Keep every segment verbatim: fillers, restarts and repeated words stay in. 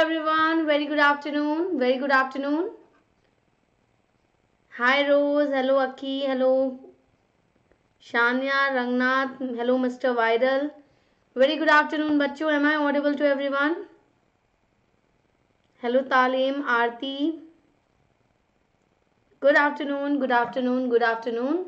everyone. Very good afternoon. Very good afternoon. Hi Rose. Hello Aki. Hello Shania, Rangnath. Hello Mister Viral. Very good afternoon बच्चों. Am I audible to everyone? Hello Talim, Aarti. Good afternoon. Good afternoon. Good afternoon.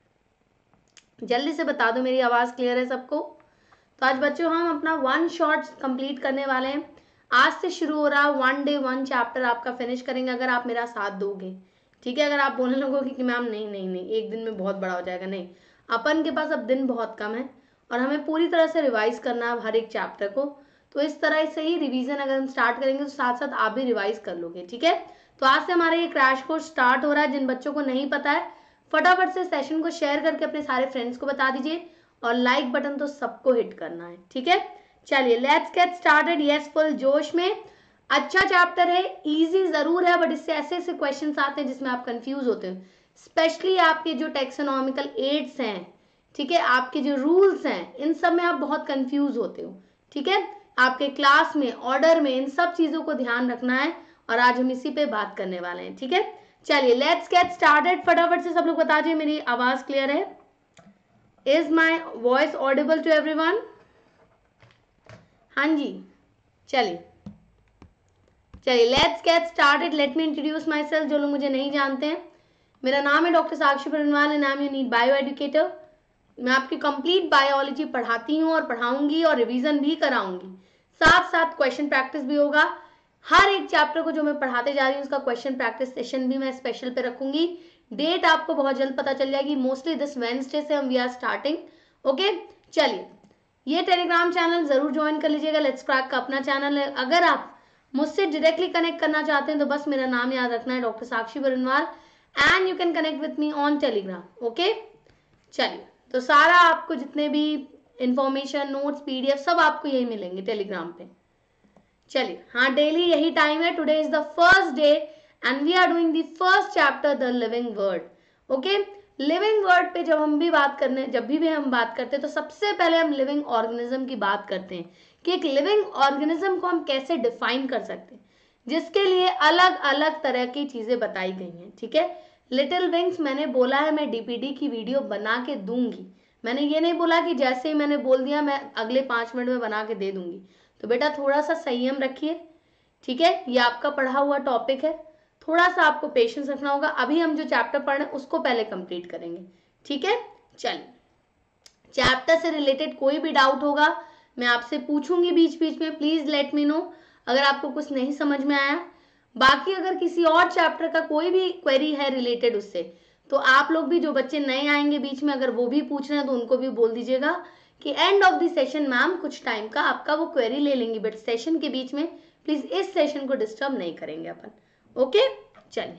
जल्दी से बता दो मेरी आवाज़ clear है सबको. तो आज बच्चों हम अपना वन शॉट कंप्लीट करने वाले हैं. आज से शुरू हो रहा वन डे वन चैप्टर आपका फिनिश करेंगे अगर आप मेरा साथ दोगे. ठीक है. अगर आप बोलने लगोगे कि मैम नहीं नहीं नहीं एक दिन में बहुत बड़ा हो जाएगा, नहीं. अपन के पास अब दिन बहुत कम है और हमें पूरी तरह से रिवाइज करना है हर एक चैप्टर को. तो इस तरह से ही रिवीजन अगर हम स्टार्ट करेंगे तो साथ साथ आप भी रिवाइज कर लोगे. ठीक है. तो आज से हमारा ये क्रैश कोर्स स्टार्ट हो रहा है. जिन बच्चों को नहीं पता है फटाफट से सेशन को शेयर करके अपने सारे फ्रेंड्स को बता दीजिए और लाइक बटन तो सबको हिट करना है. ठीक है. चलिए let's get started. Yes full जोश में. अच्छा चैप्टर है, इजी जरूर है बट इससे ऐसे ऐसे क्वेश्चंस आते हैं जिसमें आप कंफ्यूज होते हो. स्पेशली आपके जो टेक्सोनॉमिकल एड्स हैं, ठीक है, आपके जो रूल्स हैं, इन सब में आप बहुत कंफ्यूज होते हो. ठीक है. आपके क्लास में ऑर्डर में इन सब चीजों को ध्यान रखना है और आज हम इसी पे बात करने वाले हैं. ठीक है. चलिए लेट्स गेट स्टार्टेड. फटाफट से सब लोग बता दीजिए मेरी आवाज क्लियर है. Is my voice audible to everyone? हाँ जी. चलिए चलिए let's get started. Let me introduce myself. जो लोग मुझे नहीं जानते हैं, मेरा नाम है doctor Sakshi Barnwal and I am your NEET bio educator. मैं आपकी कंप्लीट बायोलॉजी पढ़ाती हूँ और पढ़ाऊंगी और रिवीजन भी कराऊंगी. साथ साथ क्वेश्चन प्रैक्टिस भी होगा. हर एक चैप्टर को जो मैं पढ़ाते जा रही हूँ उसका क्वेश्चन प्रैक्टिस सेशन भी मैं स्पेशल पे रखूंगी. डेट आपको बहुत जल्द पता चल जाएगी. मोस्टली दिस वेडनेसडे से हम वी आर स्टार्टिंग. ओके. चलिए ये टेलीग्राम चैनल जरूर ज्वाइन कर लीजिएगा. लेट्स क्रैक का अपना चैनल है. अगर आप मुझसे डायरेक्टली कनेक्ट करना चाहते हैं तो बस मेरा नाम याद रखना है doctor Sakshi Barnwal and you can connect with me on Telegram. Okay. चलिए तो सारा आपको जितने भी इंफॉर्मेशन नोट्स पीडीएफ सब आपको यही मिलेंगे टेलीग्राम पे. चलिए हाँ डेली यही टाइम है. Today is the first day and we are doing the first chapter the living world. Okay. Living world पे जब हम भी बात करने जब भी, भी हम बात करते हैं तो सबसे पहले हम लिविंग ऑर्गेनिज्म की बात करते हैं कि एक लिविंग ऑर्गेनिज्म को हम कैसे डिफाइन कर सकते हैं, जिसके लिए अलग अलग तरह की चीजें बताई गई हैं. ठीक है. लिटिल विंग्स मैंने बोला है मैं डीपीडी की वीडियो बना के दूंगी. मैंने ये नहीं बोला कि जैसे ही मैंने बोल दिया मैं अगले पांच मिनट में बना के दे दूंगी. तो बेटा थोड़ा सा संयम रखिए. ठीक है. ये आपका पढ़ा हुआ टॉपिक है, थोड़ा सा आपको पेशेंस रखना होगा. अभी हम जो चैप्टर पढ़ रहे हैं उसको पहले कंप्लीट करेंगे. ठीक है. चलिए चैप्टर से रिलेटेड कोई भी डाउट होगा मैं आपसे पूछूंगी बीच बीच में. प्लीज लेट मी नो अगर आपको कुछ नहीं समझ में आया. बाकी अगर किसी और चैप्टर का कोई भी क्वेरी है रिलेटेड उससे, तो आप लोग भी जो बच्चे नए आएंगे बीच में अगर वो भी पूछ रहे हैं तो उनको भी बोल दीजिएगा कि end of the session ma'am कुछ टाइम का आपका वो क्वेरी ले लेंगी बट सेशन के बीच में प्लीज इस सेशन को डिस्टर्ब नहीं करेंगे अपन. ओके. चलिए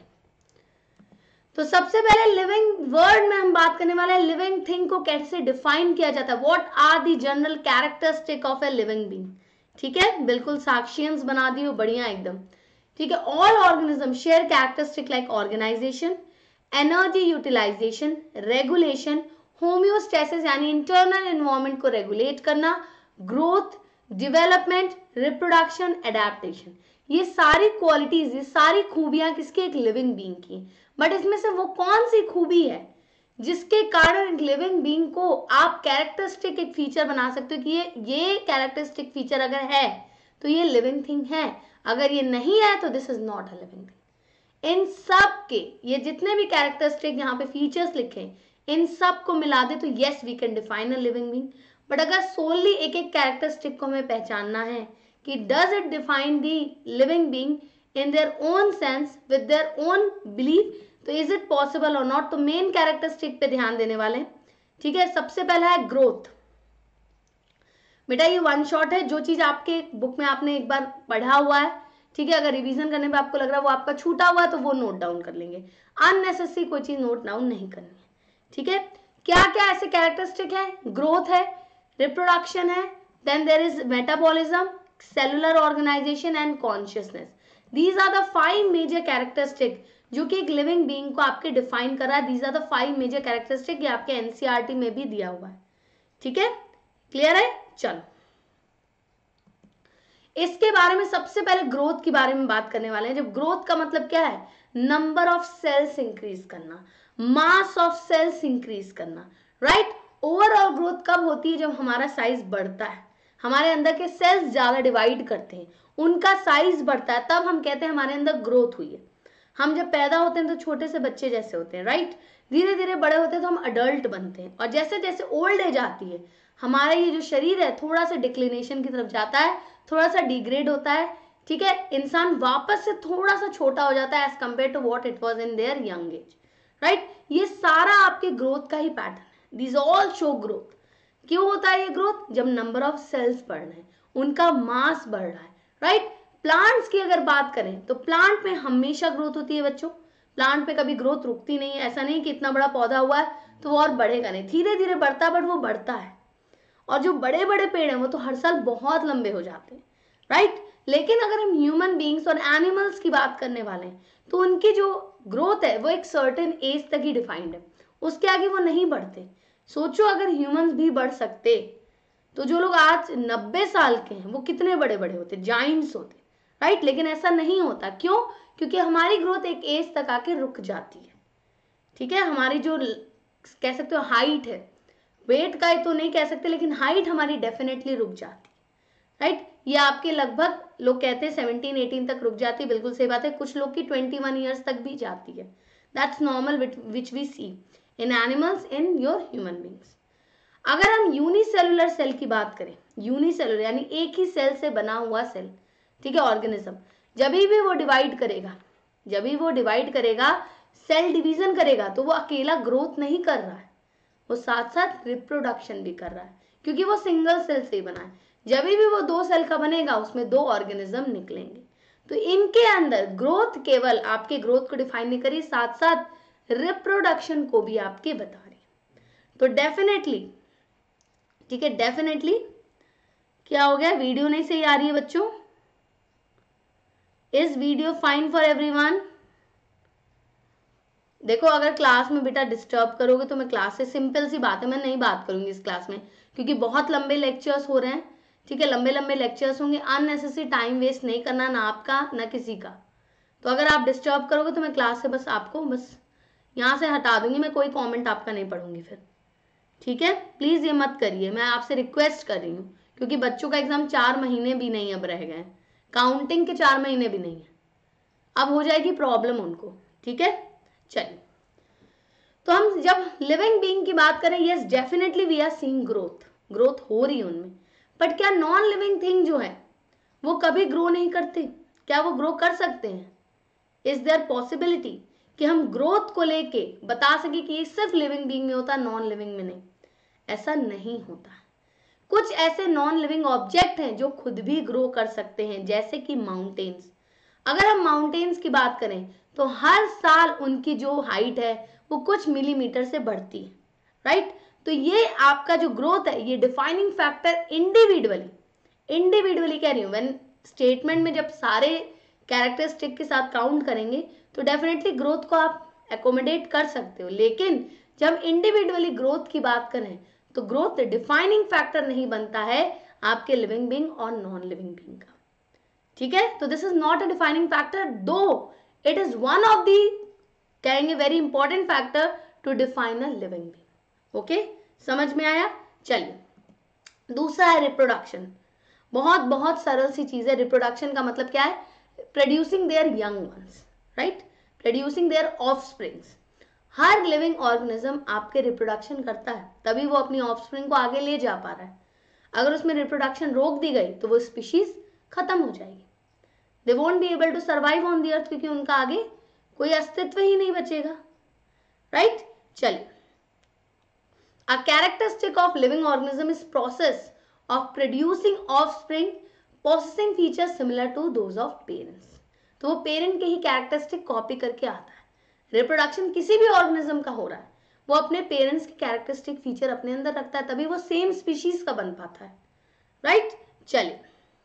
तो सबसे पहले लिविंग वर्ड में हम बात करने वाले हैं लिविंग थिंग को कैसे डिफाइन किया जाता है. What are the general characteristic of a living being. ठीक है. बिल्कुल साक्शियंस बना दी हो बढ़िया एकदम. ठीक है. All organism share characteristic like organization, energy utilization, regulation, homeostasis यानी इंटरनल एनवायरनमेंट को रेगुलेट करना, ग्रोथ, डेवलपमेंट, रिप्रोडक्शन, एडेप्टेशन. ये सारी क्वालिटीज, ये सारी खूबियां किसकी? एक लिविंग बीइंग की. बट इसमें से वो कौन सी खूबी है जिसके कारण एक लिविंग बीइंग को आप कैरेक्टरिस्टिक एक फीचर बना सकते हो कि ये ये कैरेक्टरिस्टिक फीचर अगर है तो ये लिविंग थिंग है, अगर ये नहीं है तो this is not a living thing. इन सब के ये जितने भी कैरेक्टरिस्टिक यहाँ पे फीचर्स लिखे इन सब को मिला दे तो yes we can define a living being. But अगर सोनली एक एक कैरेक्टरिस्टिक को हमें पहचानना है कि does it define the living being in their own sense with their own belief, तो इज इट पॉसिबल और नॉट. तो मेन कैरेक्टरिस्टिक पे ध्यान देने वाले. ठीक है. सबसे पहला है ग्रोथ. बेटा ये वन शॉट है. जो चीज आपके बुक में आपने एक बार पढ़ा हुआ है, ठीक है, अगर रिवीजन करने पे आपको लग रहा है वो आपका छूटा हुआ है तो वो नोट डाउन कर लेंगे. अननेसेसरी कोई चीज नोट डाउन नहीं करनी है. ठीक है. क्या क्या ऐसे कैरेक्टरिस्टिक है? ग्रोथ है, रिप्रोडक्शन है, then there is metabolism, cellular organisation and consciousness. These are the five major characteristic जो कि एक लिविंग बीइंग को आपके डिफाइन कर रहा है. These are the five major characteristic. ये आपके एनसीईआरटी में भी दिया हुआ है. ठीक है. क्लियर है. चलो इसके बारे में सबसे पहले ग्रोथ के बारे में बात करने वाले हैं। जब ग्रोथ का मतलब क्या है, नंबर ऑफ सेल्स इंक्रीज करना, मास ऑफ सेल्स इंक्रीज करना, राइट। ओवरऑल ग्रोथ कब होती है, जब हमारा साइज बढ़ता है, हमारे अंदर के सेल्स ज्यादा डिवाइड करते हैं, उनका साइज बढ़ता है, तब हम कहते हैं हमारे अंदर ग्रोथ हुई है। हम जब पैदा होते हैं तो छोटे से बच्चे जैसे होते हैं, राइट। धीरे धीरे बड़े होते हैं तो हम अडल्ट बनते हैं, और जैसे जैसे ओल्ड एज आती है हमारा ये जो शरीर है थोड़ा सा डिक्लिनेशन की तरफ जाता है, थोड़ा सा डिग्रेड होता है, ठीक है। इंसान वापस से थोड़ा सा छोटा हो जाता है as compare to what it was in their young age, right. ये सारा आपके ग्रोथ का ही पैटर्न है। This all show growth. क्यों होता है ये ग्रोथ, जब नंबर ऑफ सेल्स बढ़ रहे हैं, उनका मास बढ़ रहा है, राइट। प्लांट्स की अगर बात करें तो प्लांट में हमेशा ग्रोथ होती है बच्चों, प्लांट में कभी ग्रोथ रुकती नहीं है। ऐसा नहीं कि इतना बड़ा पौधा हुआ है तो वो और बढ़ेगा नहीं, धीरे धीरे बढ़ता है, बट वो बढ़ता है। और जो बड़े बड़े पेड़ हैं वो तो हर साल बहुत लंबे हो जाते हैं, राइट। लेकिन अगर हम ह्यूमन बीइंग्स और एनिमल्स की बात करने वाले हैं तो उनकी जो ग्रोथ है वो एक सर्टेन एज तक ही डिफाइंड है, उसके आगे वो नहीं बढ़ते। सोचो अगर ह्यूमंस भी बढ़ सकते तो जो लोग आज नब्बे साल के हैं वो कितने बड़े बड़े होते, जाइंट्स होते, राइट। लेकिन ऐसा नहीं होता, क्यों, क्योंकि हमारी ग्रोथ एक एज तक आके रुक जाती है, ठीक है। हमारी जो कह सकते हो हाइट है, वेट का तो नहीं कह सकते, लेकिन हाइट हमारी डेफिनेटली रुक जाती है, राइट। ये आपके लगभग लोग कहते हैं सेवनटीन एटीन तक रुक जाती है, बिल्कुल सही बात है। कुछ लोग की ट्वेंटी वन ईयर्स तक भी जाती है। That's normal which we see in animals, in your human beings. अगर हम यूनिसेलुलर सेल की बात करें, यूनिसेलुलर यानी एक ही सेल से बना हुआ सेल, ठीक है, ऑर्गेनिज्म, जब भी वो डिवाइड करेगा, जब भी वो डिवाइड करेगा, सेल डिवीजन करेगा, तो वो अकेला ग्रोथ नहीं कर रहा है, वो साथ साथ रिप्रोडक्शन भी कर रहा है, क्योंकि वो सिंगल सेल से ही बना है। जब भी वो दो सेल का बनेगा उसमें दो ऑर्गेनिज्म निकलेंगे। तो इनके अंदर ग्रोथ केवल आपके ग्रोथ को डिफाइन नहीं करी, साथ साथ रिप्रोडक्शन को भी आपके बता रही है। तो डेफिनेटली, ठीक है, डेफिनेटली क्या हो गया, वीडियो नहीं सही आ रही है बच्चों? Is video fine for everyone? देखो अगर क्लास में बेटा डिस्टर्ब करोगे तो मैं क्लास से, सिंपल सी बात है, मैं नहीं बात करूंगी इस क्लास में, क्योंकि बहुत लंबे लेक्चर्स हो रहे हैं, ठीक है, लंबे लंबे लेक्चर्स होंगे, अननेसेसरी टाइम वेस्ट नहीं करना, ना आपका ना किसी का। तो अगर आप डिस्टर्ब करोगे तो मैं क्लास से बस आपको बस यहाँ से हटा दूंगी, मैं कोई कॉमेंट आपका नहीं पढ़ूंगी फिर, ठीक है। प्लीज ये मत करिए, मैं आपसे रिक्वेस्ट कर रही हूँ, क्योंकि बच्चों का एग्जाम चार महीने भी नहीं अब रह गए, काउंटिंग के चार महीने भी नहीं है, अब हो जाएगी प्रॉब्लम उनको, ठीक है। चलिए, तो हम जब लिविंग बीइंग की बात करें, yes definitely we are seeing growth, growth हो रही है उनमें, बट क्या नॉन लिविंग थिंग जो है वो कभी ग्रो नहीं करते? क्या वो ग्रो कर सकते हैं? इज देयर पॉसिबिलिटी कि हम ग्रोथ को लेके बता सके कि ये सिर्फ लिविंग बीइंग में होता है, नॉन लिविंग में नहीं? ऐसा नहीं होता। कुछ ऐसे नॉन लिविंग ऑब्जेक्ट हैं जो खुद भी ग्रो कर सकते हैं, जैसे कि माउंटेन्स। अगर हम माउंटेन्स की बात करें तो हर साल उनकी जो हाइट है वो कुछ मिलीमीटर से बढ़ती है, राइट। तो ये आपका जो ग्रोथ है, ये डिफाइनिंग फैक्टर इंडिविजुअली इंडिविजुअली कह रही हूँ, व्हेन स्टेटमेंट में जब सारे कैरेक्टरिस्टिक के साथ काउंट करेंगे तो डेफिनेटली ग्रोथ को आप एकोमोडेट कर सकते हो, लेकिन जब इंडिविजुअली ग्रोथ की बात करें तो ग्रोथ डिफाइनिंग फैक्टर नहीं बनता है आपके लिविंग बीइंग और नॉन लिविंग बीइंग का, ठीक है। तो this is not a defining factor, though it is one of the कहेंगे very important factor to define a living being. Okay, समझ में आया? चलिए, दूसरा है रिप्रोडक्शन। बहुत बहुत सरल सी चीज है। रिप्रोडक्शन का मतलब क्या है? Producing their young ones, right, producing their offsprings. हर लिविंग ऑर्गेनिज्म आपके रिप्रोडक्शन करता है, तभी वो अपनी ऑफस्प्रिंग को आगे ले जा पा रहा है। अगर उसमें रिप्रोडक्शन रोक दी गई तो वो स्पीशीज खत्म हो जाएगी, they won't be able to survive on the earth, क्योंकि उनका आगे कोई अस्तित्व ही नहीं बचेगा, राइट। चलिए, a characteristic of living organism is process of producing offspring possessing features similar to those of parents. तो वो पेरेंट के ही कैरेक्टरिस्टिक कॉपी करके आता है। रिप्रोडक्शन किसी भी ऑर्गेनिज्म का हो रहा है, वो अपने पेरेंट्स के कैरेक्टरिस्टिक फीचर अपने अंदर रखता है, तभी वो सेम स्पीशीज का बन पाता है, राइट। चलिए,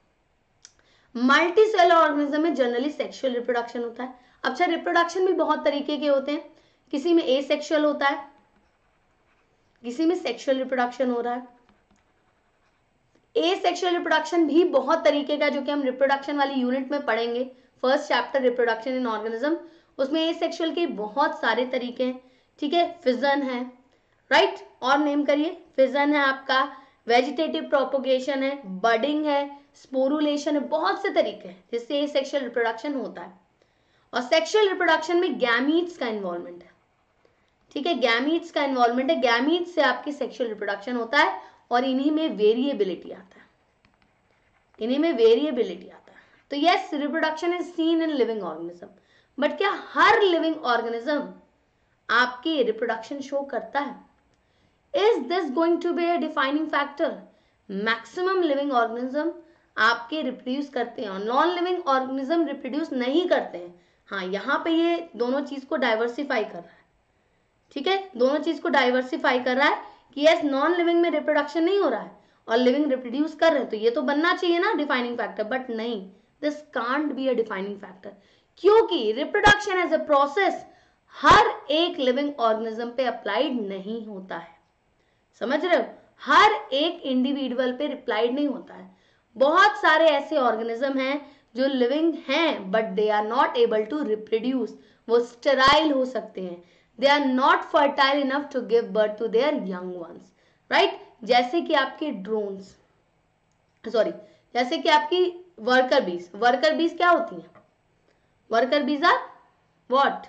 मल्टी सेलुलर ऑर्गेनिज्म में जनरली सेक्सुअल रिप्रोडक्शन होता है। अच्छा, रिप्रोडक्शन भी बहुत तरीके के होते हैं, किसी में एसेक्सुअल होता है, किसी में सेक्सुअल रिप्रोडक्शन हो रहा है। ए सेक्सुअल रिप्रोडक्शन भी बहुत तरीके का, जो कि हम रिप्रोडक्शन वाली यूनिट में पढ़ेंगे, first chapter reproduction in organism, उसमें ए सेक्सुअल के बहुत सारे तरीके हैं, ठीक है। फिजन है, राइट, और नेम करिए, फिजन है आपका, वेजिटेटिव प्रोपोगेशन है, बडिंग है, स्पोरुलेशन है, बहुत से तरीके हैं जिससे ए सेक्सुअल रिप्रोडक्शन होता है। और सेक्सुअल रिप्रोडक्शन में गैमीट्स का इन्वॉल्वमेंट है, ठीक है, गैमीट्स का इन्वॉल्वमेंट है, गैमीट्स से आपकी सेक्सुअल रिप्रोडक्शन होता है और इन्हीं में वेरिएबिलिटी आता है, इन्हीं में वेरिएबिलिटी आता है। तो yes, reproduction is seen in living organism, but क्या हर लिविंग ऑर्गेनिज्म आपकी रिप्रोडक्शन शो करता है? Is this going to be a defining factor? Maximum living organism आपके रिप्रोड्यूस करते हैं और नॉन लिविंग ऑर्गेनिज्म रिप्रोड्यूस नहीं करते हैं। हाँ, यहाँ पे ये दोनों चीज को डाइवर्सिफाई कर रहा है, ठीक है, दोनों चीज को डाइवर्सिफाई कर रहा है कि यस, नॉन लिविंग में रिप्रोडक्शन नहीं हो रहा है और लिविंग रिप्रोड्यूस कर रहे हैं, तो ये तो बनना चाहिए ना डिफाइनिंग फैक्टर, बट नहीं, this can't be a defining factor, क्योंकि रिप्रोडक्शन एज अ प्रोसेस हर एक लिविंग ऑर्गेनिज्म पे अप्लाइड नहीं होता है। समझ रहे हो? हर एक इंडिविजुअल पे अप्लाइड नहीं होता है। बहुत सारे ऐसे ऑर्गेनिज्म हैं जो लिविंग हैं but they are not able to reproduce, वो स्टेराइल हो सकते हैं, they are not fertile enough to give birth to their young ones, right. जैसे कि आपके ड्रोन्स, सॉरी जैसे कि आपकी वर्कर बीज, वर्कर बीज क्या होती हैं? Worker bees are what?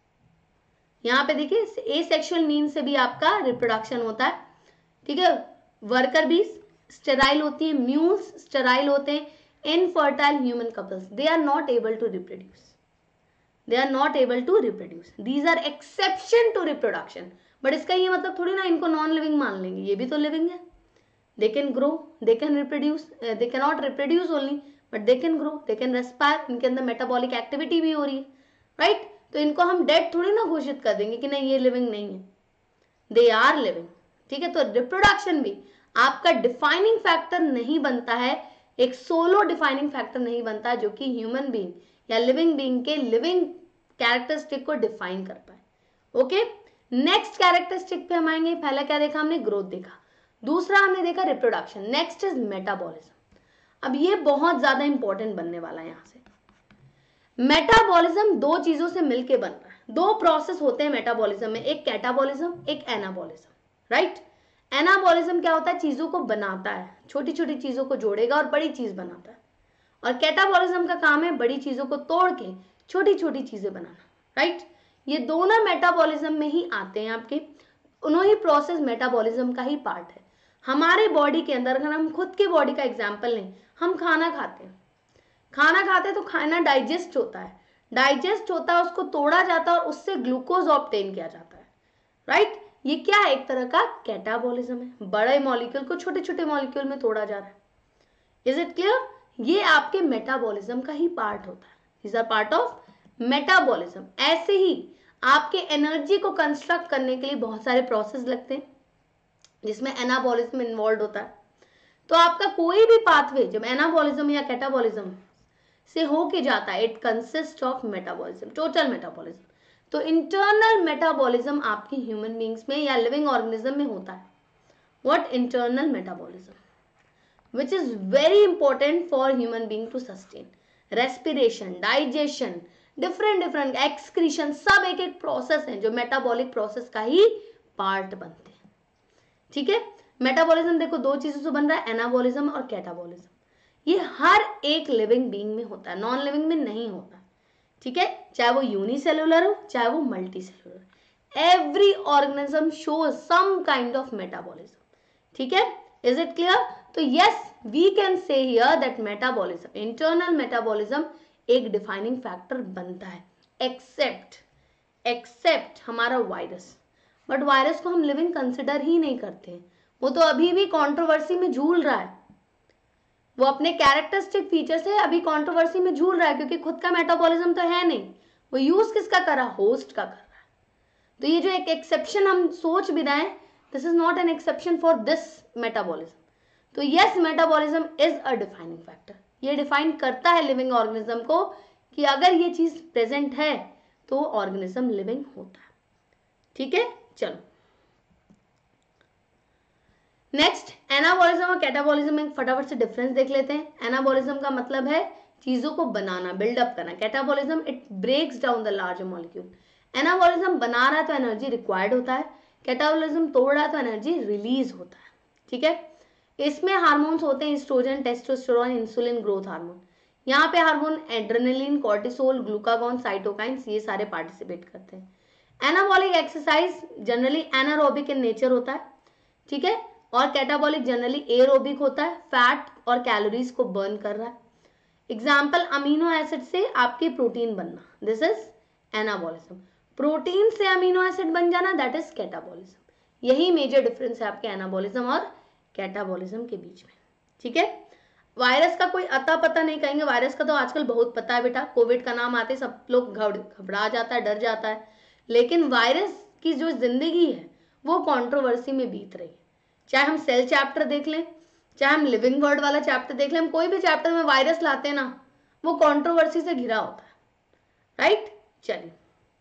यहाँ पे देखिए, ए सेक्सुअल मीन से भी आपका रिप्रोडक्शन होता है, ठीक है। वर्कर बीज स्टेराइल होती है, म्यूल्स स्टेराइल होते हैं, infertile human couples, they are not able to reproduce, they are not able to reproduce, these are exception to reproduction, but इसका ये मतलब थोड़ी ना इनको नॉन लिविंग मान लेंगे, ये भी तो लिविंग है, they can grow, they can reproduce, uh, they cannot reproduce only but they can grow, they can respire, इनके अंदर मेटाबॉलिक एक्टिविटी भी हो रही है, राइट right? तो इनको हम डेड थोड़ी ना घोषित कर देंगे कि नहीं ये लिविंग नहीं है, they are living, ठीक है। तो रिप्रोडक्शन भी आपका डिफाइनिंग फैक्टर नहीं बनता है, एक सोलो डिफाइनिंग फैक्टर नहीं बनता जो कि ह्यूमन बीइंग या लिविंग बीइंग के लिविंग कैरेक्टरिस्टिक को डिफाइन कर पाए। ओके, नेक्स्ट कैरेक्टरिस्टिक पे हम आएंगे। पहला क्या देखा हमने? ग्रोथ देखा, दूसरा हमने देखा रिप्रोडक्शन, नेक्स्ट इज मेटाबॉलिज्म। अब ये बहुत ज्यादा इंपॉर्टेंट बनने वाला है। यहां से मेटाबॉलिज्म दो चीजों से मिलके बन रहा है, दो प्रोसेस होते हैं मेटाबॉलिज्म में, एक कैटाबॉलिज्म, एक एनाबॉलिज्म, राइट। एनाबॉलिज्म क्या होता है? चीजों को बनाता है, छोटी छोटी चीजों को जोड़ेगा और बड़ी चीज बनाता है, और कैटाबॉलिज्म का काम है बड़ी चीजों को तोड़ के छोटी छोटी चीजें बनाना, राइट। ये दोनों मेटाबॉलिज्म में ही आते हैं आपके, उन्हों ही प्रोसेस मेटाबॉलिज्म का ही पार्ट है। हमारे बॉडी के अंदर, अगर हम खुद के बॉडी का एग्जांपल लें, हम खाना खाते हैं, खाना खाते हैं तो खाना डाइजेस्ट होता है, डाइजेस्ट होता है, उसको तोड़ा जाता है और उससे ग्लूकोज ऑब्टेन किया जाता है, राइट। ये क्या है? एक तरह का कैटाबॉलिज्म है, बड़े मॉलिक्यूल को छोटे छोटे मॉलिक्यूल में तोड़ा जा रहा है। Is it clear? ये आपके मेटाबॉलिज्म का ही पार्ट होता है, these are part of metabolism। ऐसे ही आपके एनर्जी को कंस्ट्रक्ट करने के लिए बहुत सारे प्रोसेस लगते हैं जिसमें एनाबॉलिज्म इन्वॉल्व होता है। तो आपका कोई भी पाथवे जब एनाबॉलिज्म या कैटाबॉलिज्म से होके जाता है, it consist of metabolism, total metabolism. तो इंटरनल मेटाबॉलिज्म आपकी ह्यूमन बींग्स में या लिविंग ऑर्गेनिज्म में होता है। What? Internal metabolism, which is very important for human being to sustain, respiration, digestion, different different excretion, सब एक एक प्रोसेस है जो मेटाबॉलिक प्रोसेस का ही पार्ट बनते हैं, ठीक है। मेटाबॉलिज्म देखो दो चीजों से बन रहा है, एनाबॉलिज्म और कैटाबॉलिज्म। ये हर एक लिविंग बीइंग में होता है, नॉन लिविंग में नहीं होता, ठीक है, चाहे वो यूनिसेलुलर हो चाहे वो multi cellular. Every organism shows some kind of metabolism, ठीक है। Is it clear? तो yes, we can say here that metabolism, internal metabolism एक डिफाइनिंग फैक्टर बनता है, एक्सेप्ट एक्सेप्ट हमारा वायरस। बट वायरस को हम लिविंग कंसिडर ही नहीं करते, वो तो अभी भी कंट्रोवर्सी में झूल रहा है, वो अपने कैरेक्टरिस्टिक फीचर से अभी कंट्रोवर्सी में झूल रहा है, क्योंकि खुद का मेटाबॉलिज्म तो है नहीं, वो यूज किसका कर रहा? होस्ट का कर रहा है। तो ये जो एक एक्सेप्शन हम सोच भी रहे हैं, this is not an exception for this metabolism. तो yes, metabolism is a defining factor, ये डिफाइन करता है लिविंग ऑर्गेनिज्म को कि अगर ये चीज प्रेजेंट है तो ऑर्गेनिज्म लिविंग होता है, ठीक है। चलो नेक्स्ट, एनाबॉलिज्म एनाबॉलिज्म और कैटाबॉलिज्म में फटाफट से डिफरेंस देख लेते हैं। एनाबॉलिज्म का मतलब है चीजों को बनाना, बिल्डअप करना। Catabolism it breaks down the large molecule. Anabolism बना रहा है तो एनर्जी रिक्वायर्ड होता है, कैटाबॉलिज्म तोड़ रहा है तो एनर्जी रिलीज होता है। ठीक है, इसमें हार्मोन्स होते हैं estrogen, testosterone, insulin, growth hormone. यहाँ पे hormone adrenaline, cortisol, glucagon, cytokines, ये सारे पार्टिसिपेट करते हैं। Anabolic exercise generally anaerobic in nature होता है, ठीक है, और कैटाबॉलिक जनरली एरोबिक होता है, फैट और कैलोरीज को बर्न कर रहा है। एग्जाम्पल अमीनो एसिड से आपके प्रोटीन बनना, दिस इज एनाबॉलिज्म। प्रोटीन से अमीनो एसिड बन जाना, दैट इज कैटाबॉलिज्म। यही मेजर डिफरेंस है आपके एनाबॉलिज्म और कैटाबॉलिज्म के बीच में। ठीक है, वायरस का कोई अता पता नहीं कहेंगे, वायरस का तो आजकल बहुत पता है बेटा, कोविड का नाम आते सब लोग घबरा जाता है, डर जाता है, लेकिन वायरस की जो जिंदगी है वो कंट्रोवर्सी में बीत रही है। चाहे हम सेल चैप्टर देख लें, चाहे हम लिविंग वर्ड वाला चैप्टर देख लें, हम कोई भी चैप्टर में वायरस लाते हैं ना, वो कंट्रोवर्सी से घिरा होता है, राइट। चलिए,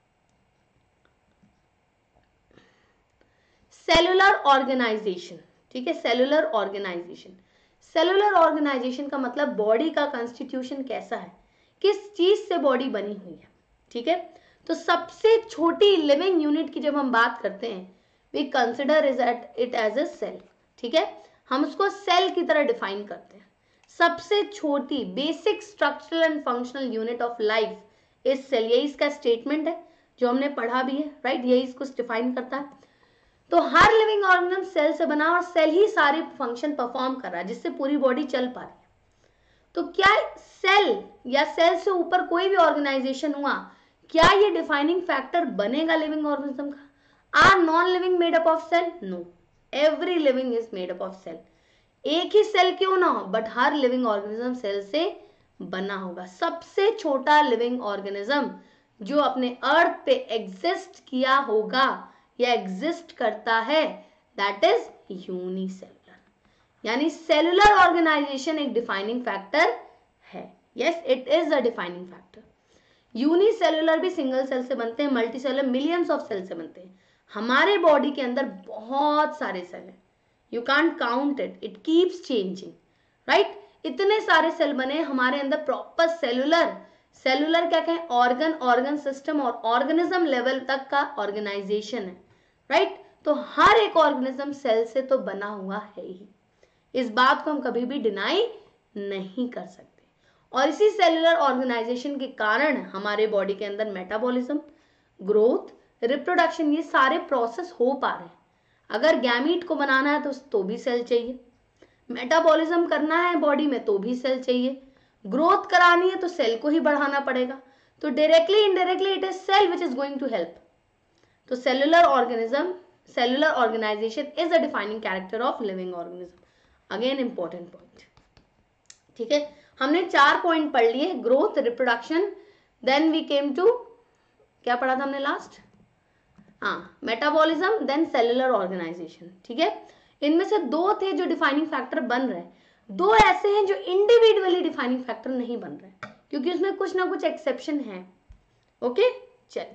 सेलुलर ऑर्गेनाइजेशन, ठीक है, सेलुलर ऑर्गेनाइजेशन। सेलुलर ऑर्गेनाइजेशन का मतलब बॉडी का कॉन्स्टिट्यूशन कैसा है, किस चीज से बॉडी बनी हुई है। ठीक है, तो सबसे छोटी लिविंग यूनिट की जब हम बात करते हैं, we consider is at it as a cell. ठीक है, हम उसको सेल की तरह डिफाइन करते हैं। सबसे छोटी basic structural and functional unit of life is cell, यही इसका स्टेटमेंट है जो हमने पढ़ा भी है, राइट, यही इसको डिफाइन करता है। तो हर लिविंग ऑर्गेनिज्म सेल से बना और सेल ही सारे फंक्शन परफॉर्म कर रहा है जिससे पूरी बॉडी चल पा रही है। तो क्या सेल या सेल से ऊपर कोई भी ऑर्गेनाइजेशन हुआ, क्या ये डिफाइनिंग फैक्टर बनेगा लिविंग ऑर्गेनिज्म का? Are non living made up of cell? No, every living is made up of cell. एक ही सेल क्यों ना हो, बट हर लिविंग ऑर्गेनिज्म सेल से बना होगा। सबसे छोटा लिविंग ऑर्गेनिज्म जो अपने अर्थ पे एग्जिस्ट किया होगा या एग्जिस्ट करता है, दैट इज यूनिसेलुलर। यानी सेलुलर ऑर्गेनाइजेशन एक डिफाइनिंग फैक्टर है। Yes, it is a defining factor. Unicellular भी सिंगल सेल से बनते हैं, multi cellular millions of cell से बनते हैं। हमारे बॉडी के अंदर बहुत सारे सेल हैं, you can't count it, it keeps changing, right. इतने सारे सेल बने हमारे अंदर, प्रॉपर सेलुलर सेलुलर क्या कहें, ऑर्गन, ऑर्गन सिस्टम और ऑर्गेनिज्म लेवल तक का ऑर्गेनाइजेशन है, राइट। तो हर एक ऑर्गेनिज्म सेल से तो बना हुआ है ही, इस बात को हम कभी भी डिनाई नहीं कर सकते। और इसी सेलुलर ऑर्गेनाइजेशन के कारण हमारे बॉडी के अंदर मेटाबॉलिज्म, ग्रोथ, रिप्रोडक्शन, ये सारे प्रोसेस हो पा रहे हैं। अगर गैमीट को बनाना है तो तो भी सेल चाहिए, मेटाबॉलिज्म करना है बॉडी में तो भी सेल चाहिए, ग्रोथ करानी है तो सेल को ही बढ़ाना पड़ेगा। तो directly indirectly it is cell which is going to help. तो cellular organism, cellular organization is a defining character of living organism. Again important point, ठीक है। हमने चार पॉइंट पढ़ लिए, growth, reproduction, then we came to, क्या पढ़ा था हमने लास्ट, हाँ, मेटाबॉलिज्म, देन सेलुलर ऑर्गेनाइजेशन। ठीक है, इनमें से दो थे जो डिफाइनिंग फैक्टर बन रहे हैं, दो ऐसे हैं जो इंडिविजुअली डिफाइनिंग फैक्टर नहीं बन रहे क्योंकि उसमें कुछ ना कुछ एक्सेप्शन है। ओके, चलिए,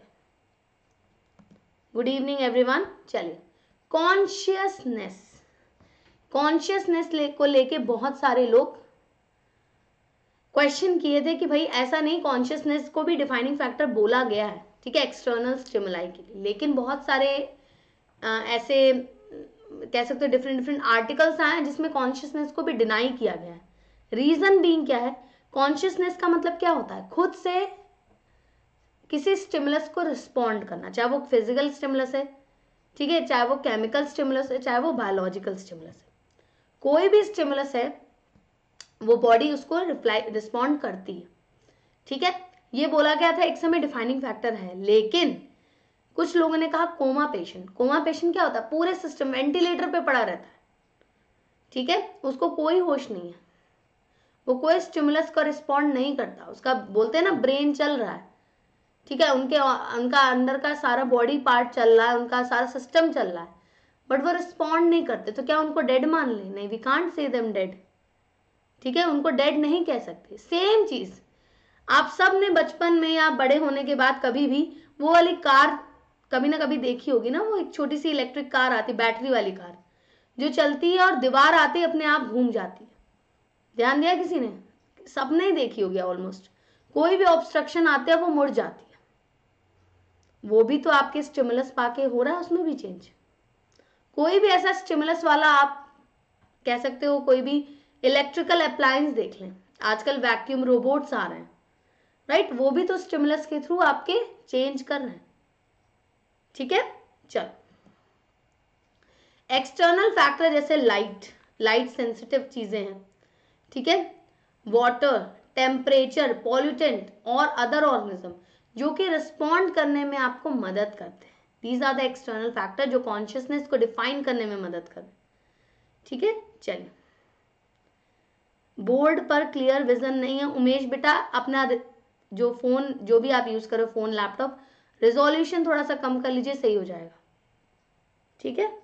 गुड इवनिंग एवरीवन। चलिए, कॉन्शियसनेस, कॉन्शियसनेस ले, को लेके बहुत सारे लोग क्वेश्चन किए थे कि भाई ऐसा नहीं, कॉन्शियसनेस को भी डिफाइनिंग फैक्टर बोला गया है, ठीक है, एक्सटर्नल स्टिमुलाई के लिए, लेकिन बहुत सारे आ, ऐसे कह सकते हो डिफरेंट डिफरेंट आर्टिकल्स आए हैं जिसमें कॉन्शियसनेस को भी डिनाई किया गया है। रीजन बीइंग क्या है, कॉन्शियसनेस का मतलब क्या होता है, खुद से किसी स्टिमुलस को रिस्पॉन्ड करना, चाहे वो फिजिकल स्टिमुलस है, ठीक है, चाहे वो केमिकल स्टिमुलस है, चाहे वो बायोलॉजिकल स्टिमुलस है, कोई भी स्टिमुलस है वो बॉडी उसको रिप्लाई रिस्पॉन्ड करती है। ठीक है, ये बोला गया था एक समय डिफाइनिंग फैक्टर है, लेकिन कुछ लोगों ने कहा कोमा पेशेंट, कोमा पेशेंट क्या होता है, पूरे सिस्टम वेंटिलेटर पे पड़ा रहता है, ठीक है, उसको कोई होश नहीं है, वो कोई स्टिमुलस का रिस्पॉन्ड नहीं करता, उसका बोलते हैं ना ब्रेन चल रहा है, ठीक है, उनके उनका अंदर का सारा बॉडी पार्ट चल रहा है, उनका सारा सिस्टम चल रहा है, बट वो रिस्पॉन्ड नहीं करते, तो क्या उनको डेड मान ले? नहीं, we can't say them dead, ठीक है, उनको डेड नहीं कह सकते। सेम चीज आप सब ने बचपन में या बड़े होने के बाद कभी भी वो वाली कार कभी ना कभी देखी होगी ना, वो एक छोटी सी इलेक्ट्रिक कार आती, बैटरी वाली कार, जो चलती है और दीवार आते ही अपने आप घूम जाती है। ध्यान दिया किसी ने? सबने ही देखी होगी ऑलमोस्ट। कोई भी ऑब्स्ट्रक्शन आते हैं वो मुड़ जाती है, वो भी तो आपके स्टिमुलस पाके हो रहा है, उसमें भी चेंज। कोई भी ऐसा स्टिमुलस वाला आप कह सकते हो, कोई भी इलेक्ट्रिकल अप्लायंस देख लें, आजकल वैक्यूम रोबोट्स आ रहे हैं, राइट, वो भी तो स्टिमुलस के थ्रू आपके चेंज कर रहे हैं। ठीक है, चलो एक्सटर्नल फैक्टर जैसे लाइट, लाइट सेंसिटिव चीजें हैं, ठीक है, वाटर, टेम्परेचर, पॉल्यूटेंट और अदर ऑर्गेनिज्म जो कि रिस्पॉन्ड करने में आपको मदद करते हैं। These are the external factor जो कॉन्शियसनेस को डिफाइन करने में मदद करते हैं। ठीक है, चलिए बोर्ड पर क्लियर विजन नहीं है उमेश बेटा, अपना जो फोन जो भी आप यूज करो, फोन लैपटॉप, रिजोल्यूशन थोड़ा सा कम कर लीजिए, सही हो जाएगा। ठीक है,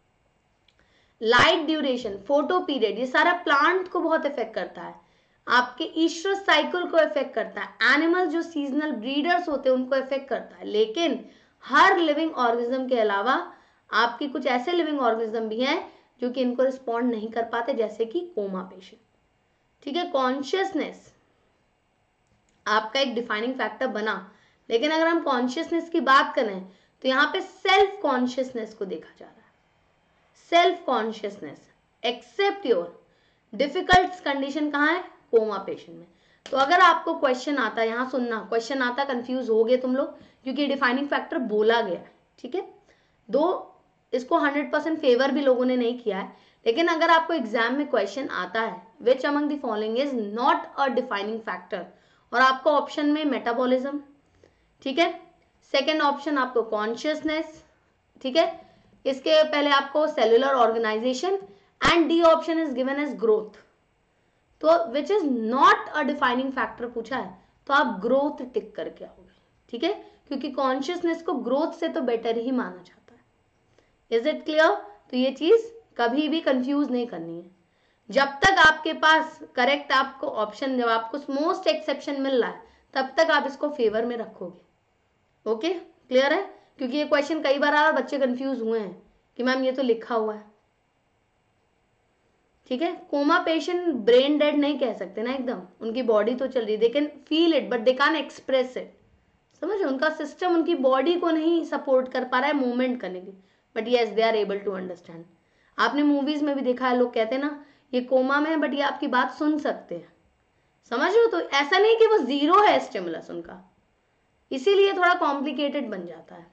लाइट ड्यूरेशन, फोटो पीरियड, ये सारा प्लांट को बहुत इफेक्ट करता है, आपके ईस्ट्रस साइकिल को इफेक्ट करता है, एनिमल जो सीजनल ब्रीडर्स होते हैं उनको इफेक्ट करता है। लेकिन हर लिविंग ऑर्गेनिज्म के अलावा आपकी कुछ ऐसे लिविंग ऑर्गेनिज्म भी हैं जो कि इनको रिस्पॉन्ड नहीं कर पाते, जैसे कि कोमा पेशेंट। ठीक है, कॉन्शियसनेस आपका एक डिफाइनिंग फैक्टर बना, लेकिन अगर हम कॉन्शियसनेस की बात करें तो यहाँ पे सेल्फ कॉन्शियसनेस को देखा जा रहा है। Self consciousness except your difficult condition कहाँ है? कोमा पेशेंट में। तो अगर आपको क्वेश्चन आता है, यहाँ सुनना, क्वेश्चन आता, कंफ्यूज हो गए तुम लोग क्योंकि डिफाइनिंग फैक्टर बोला गया है। ठीक है, दो इसको हंड्रेड परसेंट फेवर भी लोगों ने नहीं किया है, लेकिन अगर आपको एग्जाम में क्वेश्चन आता है which among the following is not a defining factor, और आपको ऑप्शन में मेटाबॉलिज्म, ठीक है, सेकेंड ऑप्शन आपको कॉन्शियसनेस, ठीक है, इसके पहले आपको cellular organisation, and D option is given as growth, तो which is not a defining factor पूछा है तो आप ग्रोथ टिक करके आओगे। ठीक है, क्योंकि कॉन्शियसनेस को ग्रोथ से तो बेटर ही माना जाता है। Is it clear? तो ये चीज कभी भी कंफ्यूज नहीं करनी है। जब तक आपके पास करेक्ट आपको ऑप्शन, जब आपको मोस्ट एक्सेप्शन मिल रहा है तब तक आप इसको फेवर में रखोगे। ओके, क्लियर है? क्योंकि ये क्वेश्चन कई बार आया और बच्चे कंफ्यूज हुए हैं कि मैम ये तो लिखा हुआ है। ठीक है, कोमा पेशेंट ब्रेन डेड नहीं कह सकते ना, एकदम उनकी बॉडी तो चल रही, they can feel it but they can express it. समझ, उनका सिस्टम उनकी बॉडी को नहीं सपोर्ट कर पा रहा है मूवमेंट करने की, but yes they are able to understand. आपने मूवीज में भी देखा है, लोग कहते हैं ना ये कोमा में है बट ये आपकी बात सुन सकते हैं। समझ लो, तो ऐसा नहीं कि वो जीरो है स्टिमुलस उनका, इसीलिए थोड़ा कॉम्प्लिकेटेड बन जाता है।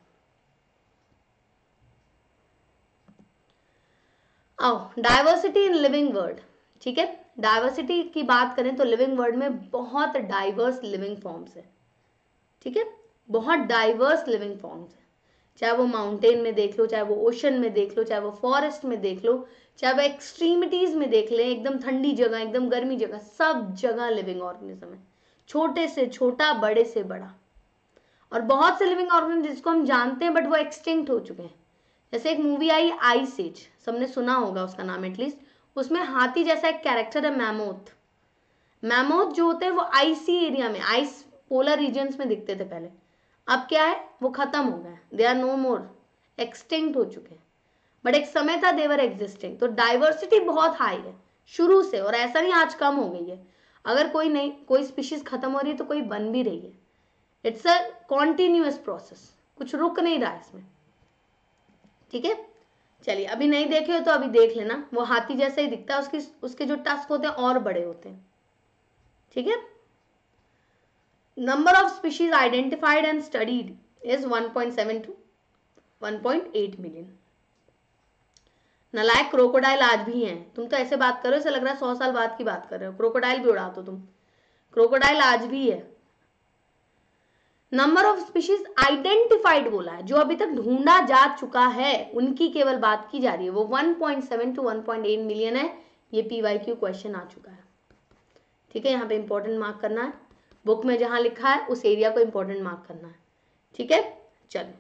आओ, डाइवर्सिटी इन लिविंग वर्ल्ड। ठीक है, डाइवर्सिटी की बात करें तो लिविंग वर्ल्ड में बहुत डाइवर्स लिविंग फॉर्म्स है। ठीक है, बहुत डाइवर्स लिविंग फॉर्म्स है, चाहे वो माउंटेन में देख लो, चाहे वो ओशन में देख लो, चाहे वो फॉरेस्ट में देख लो, चाहे वो एक्सट्रीमिटीज में देख ले, एकदम ठंडी जगह, एकदम गर्मी जगह, सब जगह लिविंग ऑर्गेनिज्म है, छोटे से छोटा, बड़े से बड़ा। और बहुत से लिविंग ऑर्गेनिज्म जिसको हम जानते हैं बट वो एक्सटिंक्ट हो चुके हैं। जैसे एक मूवी आई आइस एज, सबने सुना होगा उसका नाम एटलीस्ट, उसमें हाथी जैसा एक कैरेक्टर है मैमोथ। मैमोथ जो होते हैं वो आइसी एरिया में, आइस पोलर रीजन्स में दिखते थे पहले, अब क्या है, वो खत्म हो गए, they are no more, extinct हो चुके हैं। बट एक समय था देवर एग्जिस्टिंग। तो डाइवर्सिटी बहुत हाई है शुरू से, और ऐसा नहीं आज कम हो गई है। अगर कोई नहीं, कोई स्पीशीज खत्म हो रही है तो कोई बन भी रही है। इट्स अ कॉन्टिन्यूअस प्रोसेस, कुछ रुक नहीं रहा इसमें। ठीक है, चलिए अभी नहीं देखे हो तो अभी देख लेना, वो हाथी जैसा ही दिखता है, उसकी उसके जो टस्क होते हैं और बड़े होते हैं। ठीक है, number of species identified and studied is one point seven to one point eight million. नलायक, क्रोकोडाइल आज भी हैं। तुम तो ऐसे बात करो, ऐसा लग रहा है सौ साल बाद की बात कर रहे हो। क्रोकोडाइल भी उड़ा दो तुम, क्रोकोडाइल आज भी है। नंबर ऑफ स्पीशीज आइडेंटिफाइड बोला है, जो अभी तक ढूंढा जा चुका है उनकी केवल बात की जा रही है, वो one point seven to one point eight million है। ये पीवाईक्यू क्वेश्चन आ चुका है। ठीक है, यहाँ पे इंपॉर्टेंट मार्क करना है, बुक में जहां लिखा है उस एरिया को इंपॉर्टेंट मार्क करना है। ठीक है, चलो,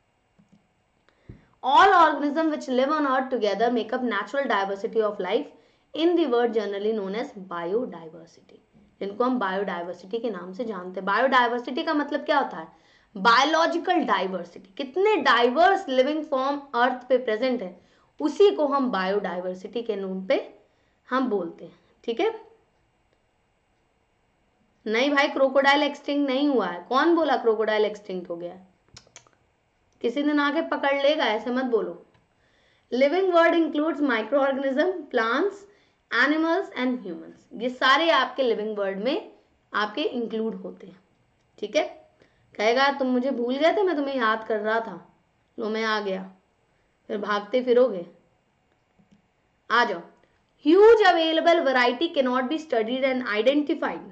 all organisms which live on earth together make up natural diversity of life in the world generally known as biodiversity, जिनको हम बायोडाइवर्सिटी के नाम से जानते हैं। बायोडाइवर्सिटी का मतलब क्या होता है? बायोलॉजिकल डाइवर्सिटी, कितने डाइवर्स लिविंग फॉर्म अर्थ पे प्रेजेंट है उसी को हम बायोडाइवर्सिटी के नाम पे हम बोलते हैं। ठीक है, नहीं भाई क्रोकोडाइल एक्सटिंक्ट नहीं हुआ है। कौन बोला क्रोकोडाइल एक्सटिंक्ट हो गया है? किसी दिन आके पकड़ लेगा, ऐसे मत बोलो। Living world includes micro organism, plants, animals and humans. ये सारे आपके लिविंग वर्ड में आपके इंक्लूड होते हैं। ठीक है, कहेगा तुम मुझे भूल गए थे, मैं तुम्हें याद कर रहा था, लो मैं आ गया, फिर भागते फिरोगे। आ जाओ। Huge available variety can not be studied and identified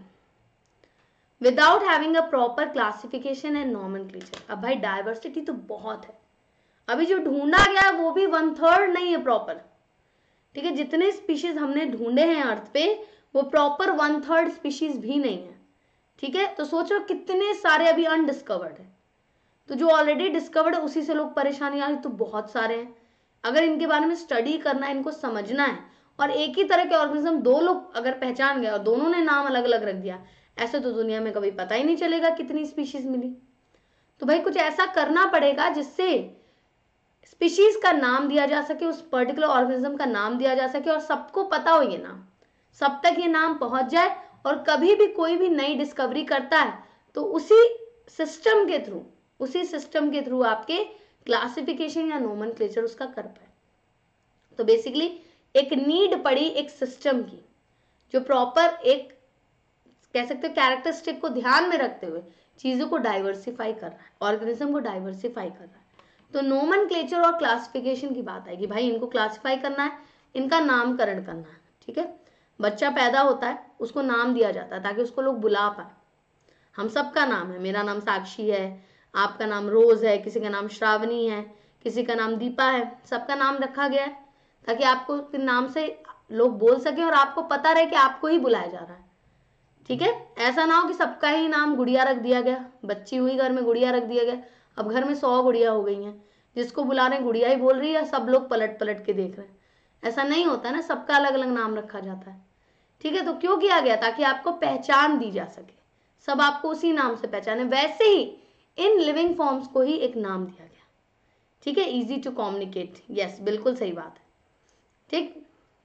without having a proper classification and nomenclature. अब भाई डाइवर्सिटी तो बहुत है, अभी जो ढूंढा गया वो भी वन थर्ड नहीं है प्रॉपर। ठीक है, जितने स्पीशीज हमने ढूंढे हैं अर्थ पे वो प्रॉपर वन थर्ड स्पीशीज भी नहीं है। ठीक है, तो सोचो कितने सारे अभी अनडिस्कवर्ड है। तो जो ऑलरेडी डिस्कवर्ड है उसी से लोग परेशानी आ रही, तो बहुत सारे हैं। अगर इनके बारे में स्टडी करना है, इनको समझना है, और एक ही तरह के ऑर्गेनिज्म दो लोग अगर पहचान गए और दोनों ने नाम अलग अलग रख दिया, ऐसे तो दुनिया में कभी पता ही नहीं चलेगा कितनी स्पीशीज मिली। तो भाई कुछ ऐसा करना पड़ेगा जिससे स्पीशीज का नाम दिया जा सके, उस पर्टिकुलर ऑर्गेनिज्म का नाम दिया जा सके और सबको पता हो ये नाम, सब तक ये नाम पहुंच जाए। और कभी भी कोई भी नई डिस्कवरी करता है तो उसी सिस्टम के थ्रू उसी सिस्टम के थ्रू आपके क्लासिफिकेशन या नोमेनक्लेचर उसका कर पाए। तो बेसिकली एक नीड पड़ी एक सिस्टम की, जो प्रॉपर एक कह सकते हो कैरेक्टरिस्टिक को ध्यान में रखते हुए चीजों को डाइवर्सिफाई कर रहा है, ऑर्गेनिज्म को डाइवर्सिफाई कर रहा है। तो नोमेनक्लेचर और क्लासिफिकेशन की बात आएगी, भाई इनको क्लासिफाई करना है, इनका नामकरण करना है। ठीक है, बच्चा पैदा होता है उसको नाम दिया जाता है ताकि उसको लोग बुला पाए। हम सबका नाम है, मेरा नाम साक्षी है, आपका नाम रोज है, किसी का नाम श्रावणी है, किसी का नाम दीपा है, सबका नाम रखा गया है ताकि आपको नाम से लोग बोल सके और आपको पता रहे कि आपको ही बुलाया जा रहा है। ठीक है, ऐसा ना हो कि सबका ही नाम गुड़िया रख दिया गया, बच्ची हुई घर में गुड़िया रख दिया गया, अब घर में सौ गुड़िया हो गई हैं, जिसको बुला रहे हैं गुड़िया ही बोल रही है, सब लोग पलट पलट के देख रहे हैं। ऐसा नहीं होता ना, सबका अलग अलग नाम रखा जाता है। ठीक है, तो क्यों किया गया? ताकि आपको पहचान दी जा सके, सब आपको उसी नाम से पहचाने। वैसे ही इन लिविंग फॉर्म्स को ही एक नाम दिया गया। ठीक है, इजी टू कम्युनिकेट, यस बिल्कुल सही बात है। ठीक,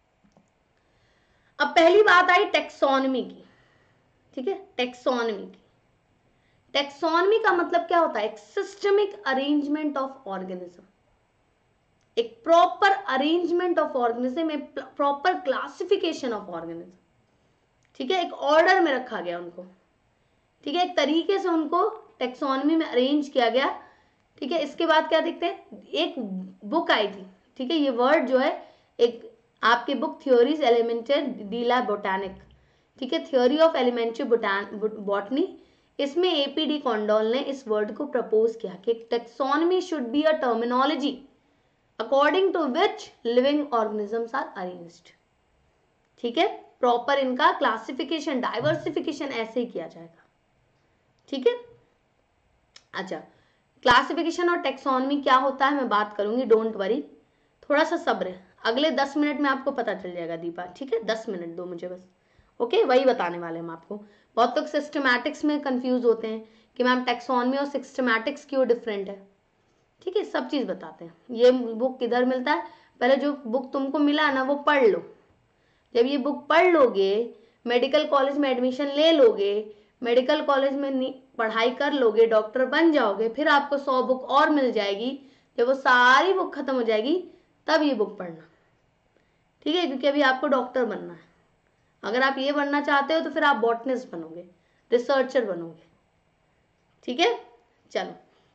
अब पहली बात आई टेक्सोनमी की। ठीक है, टेक्सोनमी की टेक्सोनमी का मतलब क्या होता है? एक सिस्टमिक अरेंजमेंट ऑफ ऑर्गेनिज्म, एक प्रॉपर अरेंजमेंट ऑफ ऑर्गेनिज्म, एक प्रॉपर क्लासिफिकेशन ऑफ ऑर्गेनिज्म। ठीक है, एक ऑर्डर में रखा गया उनको। ठीक है, एक तरीके से उनको टेक्सोनमी में अरेंज किया गया। ठीक है, इसके बाद क्या देखते हैं, एक बुक आई थी। ठीक है, ये वर्ड जो है एक आपकी book Théorie élémentaire de la botanique, ठीक है, थ्योरी ऑफ एलिमेंट्री बॉटनी, इसमें एपीडी कॉन्डोल ने इस वर्ड को प्रपोज किया कि taxonomy should be a terminology according to which living organisms are arranged. ठीक है, प्रॉपर इनका क्लासिफिकेशन डाइवर्सिफिकेशन ऐसे ही किया जाएगा। ठीक है, अच्छा क्लासिफिकेशन और टेक्सोनमी क्या होता है मैं बात करूंगी, डोंट वरी, थोड़ा सा सब्र, अगले दस मिनट में आपको पता चल जाएगा दीपा। ठीक है, दस मिनट दो मुझे बस, ओके, वही बताने वाले हम आपको। बहुत लोग सिस्टमैटिक्स में कंफ्यूज होते हैं कि मैम टेक्सोनमी और सिस्टमैटिक्स क्यों डिफरेंट है। ठीक है, सब चीज बताते हैं। ये बुक किधर मिलता है, पहले जो बुक तुमको मिला है ना वो पढ़ लो। जब ये बुक पढ़ लोगे, मेडिकल कॉलेज में एडमिशन ले लोगे, मेडिकल कॉलेज में पढ़ाई कर लोगे, डॉक्टर बन जाओगे, फिर आपको सौ बुक और मिल जाएगी। जब वो सारी बुक खत्म हो जाएगी तब ये बुक पढ़ना। ठीक है, क्योंकि अभी आपको डॉक्टर बनना है। अगर आप ये बनना चाहते हो तो फिर आप बॉटनिस्ट बनोगे, रिसर्चर बनोगे। ठीक है, चलो।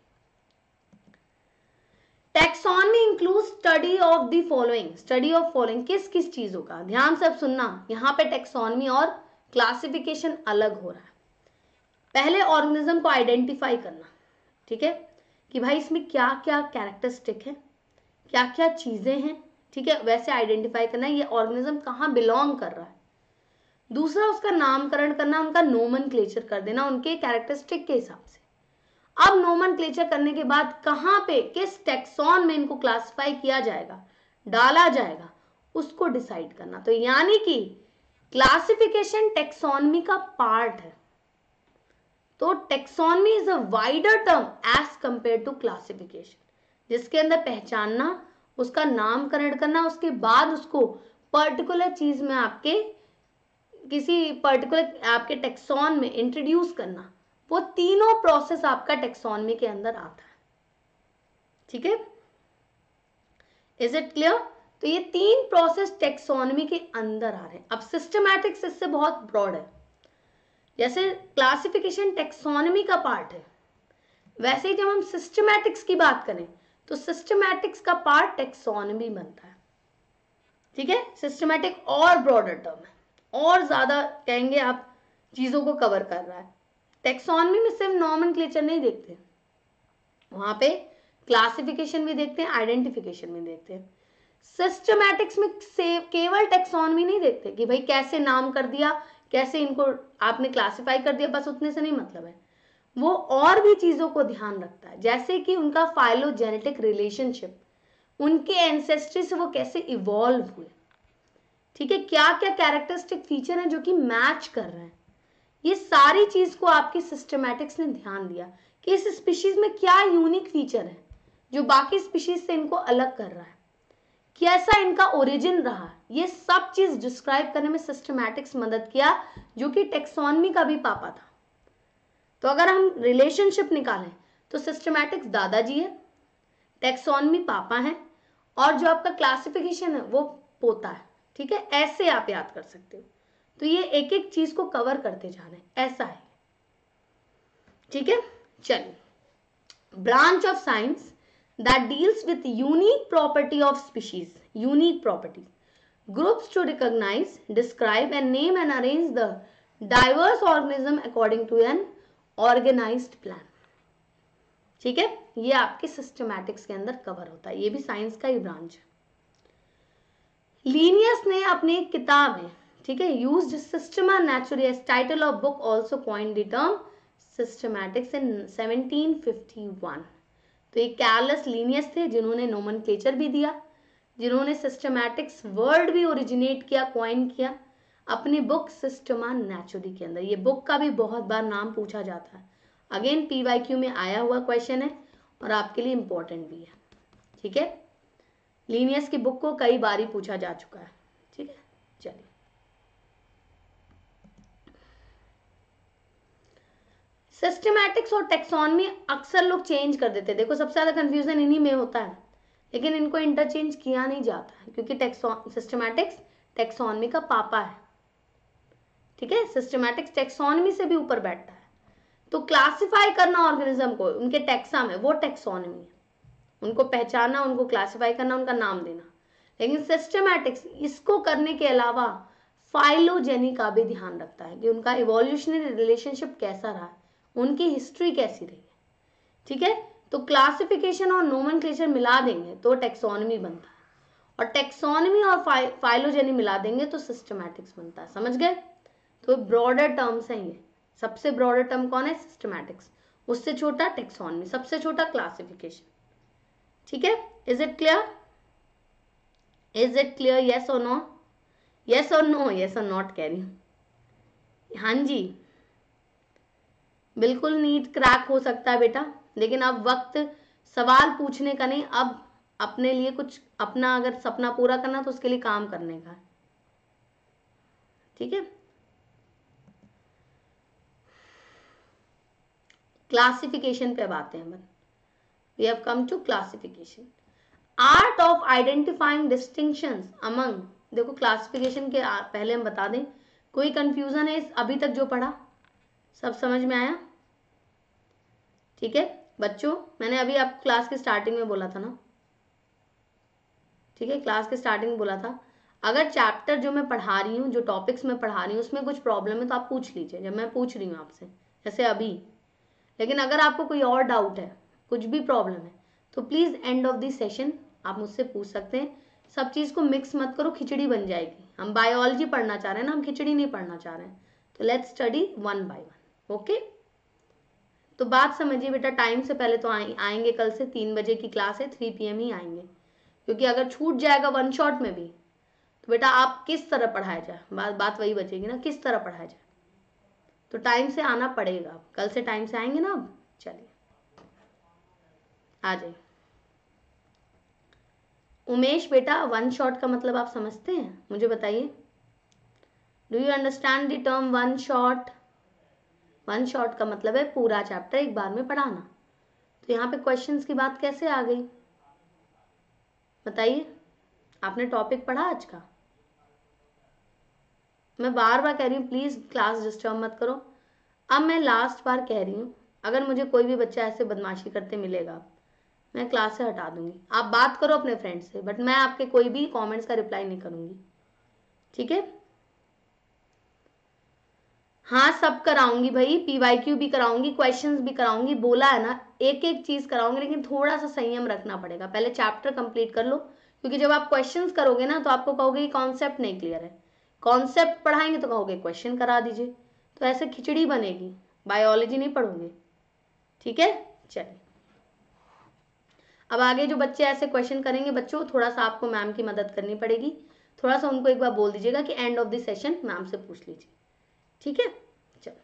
Taxonomy includes study of the following, study of following किस किस चीजों का, ध्यान से अब सुनना, यहाँ पे टेक्सोनमी और क्लासिफिकेशन अलग हो रहा है। पहले ऑर्गेनिज्म को आइडेंटिफाई करना, ठीक है, कि भाई इसमें क्या क्या कैरेक्टरिस्टिक है, क्या क्या चीजें हैं। ठीक है, वैसे आइडेंटिफाई करना ये ऑर्गेनिज्म कहाँ बिलोंग कर रहा है। दूसरा उसका नामकरण करना, उनका नोमेनक्लेचर कर देना उनके कैरेक्टरिस्टिक के हिसाब से। अब नोमेनक्लेचर करने के बाद कहाँ पे किस टेक्सॉन में इनको क्लासिफाई किया जाएगा, डाला जाएगा, उसको डिसाइड करना। तो यानी कि क्लासिफिकेशन टेक्सोनमी का पार्ट है। तो taxonomy is a wider term as compare to classification, जिसके अंदर पहचानना उसका नामकरण करना, उसके बाद उसको पर्टिकुलर चीज में आपके किसी पर्टिकुलर आपके टेक्सॉन में इंट्रोड्यूस करना, वो तीनों प्रोसेस आपका टेक्सोनमी के अंदर आता है। ठीक है, इज इट क्लियर? तो ये तीन प्रोसेस टेक्सोनमी के अंदर आ रहे हैं। अब सिस्टमैटिक्स इससे बहुत ब्रॉड है, जैसे क्लासिफिकेशन टेक्सोनमी का पार्ट है, वैसे ही जब हम सिस्टमैटिक्स की बात करें तो सिस्टमैटिक्स का पार्ट टेक्सोनमी बनता है। ठीक है, सिस्टमैटिक और ब्रॉडर टर्म है, और ज्यादा कहेंगे आप चीजों को कवर कर रहा है। टेक्सोनमी में सिर्फ नॉमेनक्लेचर नहीं देखते, वहां पे क्लासिफिकेशन भी देखते हैं, आइडेंटिफिकेशन भी देखते हैं। सिस्टमैटिक्स में से केवल टेक्सोनमी नहीं देखते कि भाई कैसे नाम कर दिया, कैसे इनको आपने क्लासिफाई कर दिया, बस उतने से नहीं मतलब है, वो और भी चीजों को ध्यान रखता है, जैसे कि उनका फाइलोजेनेटिक रिलेशनशिप, उनके एंसेस्ट्री से वो कैसे इवॉल्व हुए। ठीक है, क्या क्या कैरेक्टरिस्टिक फीचर हैं जो कि मैच कर रहे हैं, ये सारी चीज को आपकी सिस्टमैटिक्स ने ध्यान दिया कि इस स्पीशीज में क्या यूनिक फीचर है जो बाकी स्पीशीज से इनको अलग कर रहा है, कैसा इनका ओरिजिन रहा, ये सब चीज डिस्क्राइब करने में सिस्टमैटिक्स मदद किया, जो कि टेक्सोनमी का भी पापा था। तो अगर हम रिलेशनशिप निकालें तो सिस्टमैटिक्स दादाजी है, टेक्सोनमी पापा है, और जो आपका क्लासिफिकेशन है वो पोता है। ठीक है, ऐसे आप याद कर सकते हो। तो ये एक एक चीज को कवर करते जा रहे हैं, ऐसा है। ठीक है, चलिए, branch of science that deals with unique property of species, unique property, groups to recognise, describe and name and arrange the diverse organism according to an organised plan. ठीक है, ये आपके सिस्टमैटिक्स के अंदर कवर होता है, ये भी साइंस का ही ब्रांच है। लीनियस ने अपनी किताब है, ठीक है, used Systema Naturae as title of book, also coined the term systematics in seventeen fifty one. तो ये कैर्लस लीनियस थे जिन्होंने नोमेनक्लेचर भी दिया, जिन्होंने सिस्टमैटिक्स वर्ड भी ओरिजिनेट किया, कॉइन किया अपनी बुक सिस्टमा नेचुरी के अंदर। ये बुक का भी बहुत बार नाम पूछा जाता है, अगेन पीवाईक्यू में आया हुआ क्वेश्चन है और आपके लिए इंपॉर्टेंट भी है। ठीक है, लीनियस की बुक को कई बार ही पूछा जा चुका है। ठीक है, चलिए, सिस्टमैटिक्स और टेक्सोनमी अक्सर लोग चेंज कर देते हैं। देखो, सबसे ज्यादा कंफ्यूजन इन्हीं में होता है, लेकिन इनको इंटरचेंज किया नहीं जाता है क्योंकि टेक्सोन सिस्टमैटिक्स टेक्सोनमी का पापा है। ठीक है, सिस्टमैटिक्स टेक्सोनमी से भी ऊपर बैठता है। तो क्लासिफाई करना ऑर्गेनिज्म को उनके टेक्सा में, वो टेक्सोनमी है, उनको पहचानना, उनको क्लासिफाई करना, उनका नाम देना। लेकिन सिस्टमैटिक्स इसको करने के अलावा फाइलोजेनी का भी ध्यान रखता है कि उनका इवोल्यूशनरी रिलेशनशिप कैसा रहा है, उनकी हिस्ट्री कैसी रही है। ठीक है, तो क्लासिफिकेशन और नोमेनक्लेचर मिला देंगे तो टेक्सोनमी बनता है, और टेक्सोनमी और फाइलोजेनी मिला देंगे तो सिस्टमैटिक्स बनता है। समझ गए? तो ब्रॉडर टर्म्स हैं ये। सबसे ब्रॉडर टर्म कौन है? सिस्टमैटिक्स, उससे छोटा टेक्सोनमी, सबसे छोटा क्लासिफिकेशन। ठीक है, is it clear? Is it clear? Yes और नो? यस और नो? यस और नॉट कह रही हूं। हाँ जी, बिल्कुल नीट क्रैक हो सकता है बेटा, लेकिन अब वक्त सवाल पूछने का नहीं, अब अपने लिए कुछ अपना अगर सपना पूरा करना तो उसके लिए काम करने का। ठीक है, क्लासिफिकेशन पे बातें हैं। We have come to classification, art of identifying distinctions among. देखो, क्लासिफिकेशन के पहले हम बता दें, कोई कंफ्यूजन है इस अभी तक जो पढ़ा? सब समझ में आया? ठीक है बच्चों, मैंने अभी आप क्लास के स्टार्टिंग में बोला था ना, ठीक है, क्लास के स्टार्टिंग में बोला था, अगर चैप्टर जो मैं पढ़ा रही हूँ, जो टॉपिक्स मैं पढ़ा रही हूँ, उसमें कुछ प्रॉब्लम है तो आप पूछ लीजिए, जब मैं पूछ रही हूँ आपसे, जैसे अभी। लेकिन अगर आपको कोई और डाउट है, कुछ भी प्रॉब्लम है, तो please end of this session आप मुझसे पूछ सकते हैं। सब चीज को मिक्स मत करो, खिचड़ी बन जाएगी। हम बायोलॉजी पढ़ना चाह रहे हैं ना, हम खिचड़ी नहीं पढ़ना चाह रहे हैं। तो let's study one by one. Okay, तो बात समझिए बेटा, टाइम से पहले तो आएंगे, कल से तीन बजे की क्लास है, थ्री पी एम ही आएंगे, क्योंकि अगर छूट जाएगा वन शॉट में भी तो बेटा आप किस तरह पढ़ाया जाए, बात बात वही बचेगी ना, किस तरह पढ़ाया जाए। तो टाइम से आना पड़ेगा, कल से टाइम से आएंगे ना। अब चलिए आ जाइए। उमेश बेटा, वन शॉट का मतलब आप समझते हैं? मुझे बताइए, do you understand the term one shot? One shot का मतलब है पूरा चैप्टर एक बार में पढ़ाना। तो यहाँ पे क्वेश्चंस की बात कैसे आ गई बताइए? आपने टॉपिक पढ़ा आज का? मैं बार बार कह रही हूँ प्लीज क्लास डिस्टर्ब मत करो। अब मैं लास्ट बार कह रही हूँ, अगर मुझे कोई भी बच्चा ऐसे बदमाशी करते मिलेगा मैं क्लास से हटा दूंगी। आप बात करो अपने फ्रेंड से, बट मैं आपके कोई भी कमेंट्स का रिप्लाई नहीं करूंगी, ठीक है? हाँ सब कराऊंगी भाई, पीवाईक्यू भी कराऊंगी, क्वेश्चंस भी कराऊंगी, बोला है ना, एक एक चीज कराऊंगी, लेकिन थोड़ा सा संयम रखना पड़ेगा। पहले चैप्टर कंप्लीट कर लो, क्योंकि जब आप क्वेश्चंस करोगे ना तो आपको कहोगे कॉन्सेप्ट नहीं क्लियर है, कॉन्सेप्ट पढ़ाएंगे तो कहोगे क्वेश्चन करा दीजिए, तो ऐसे खिचड़ी बनेगी, बायोलॉजी नहीं पढ़ोगे, ठीक है? चलिए अब आगे जो बच्चे ऐसे क्वेश्चन करेंगे बच्चों, थोड़ा सा आपको मैम की मदद करनी पड़ेगी, थोड़ा सा उनको एक बार बोल दीजिएगा कि end of the session ma'am से पूछ लीजिए, ठीक है? चलो,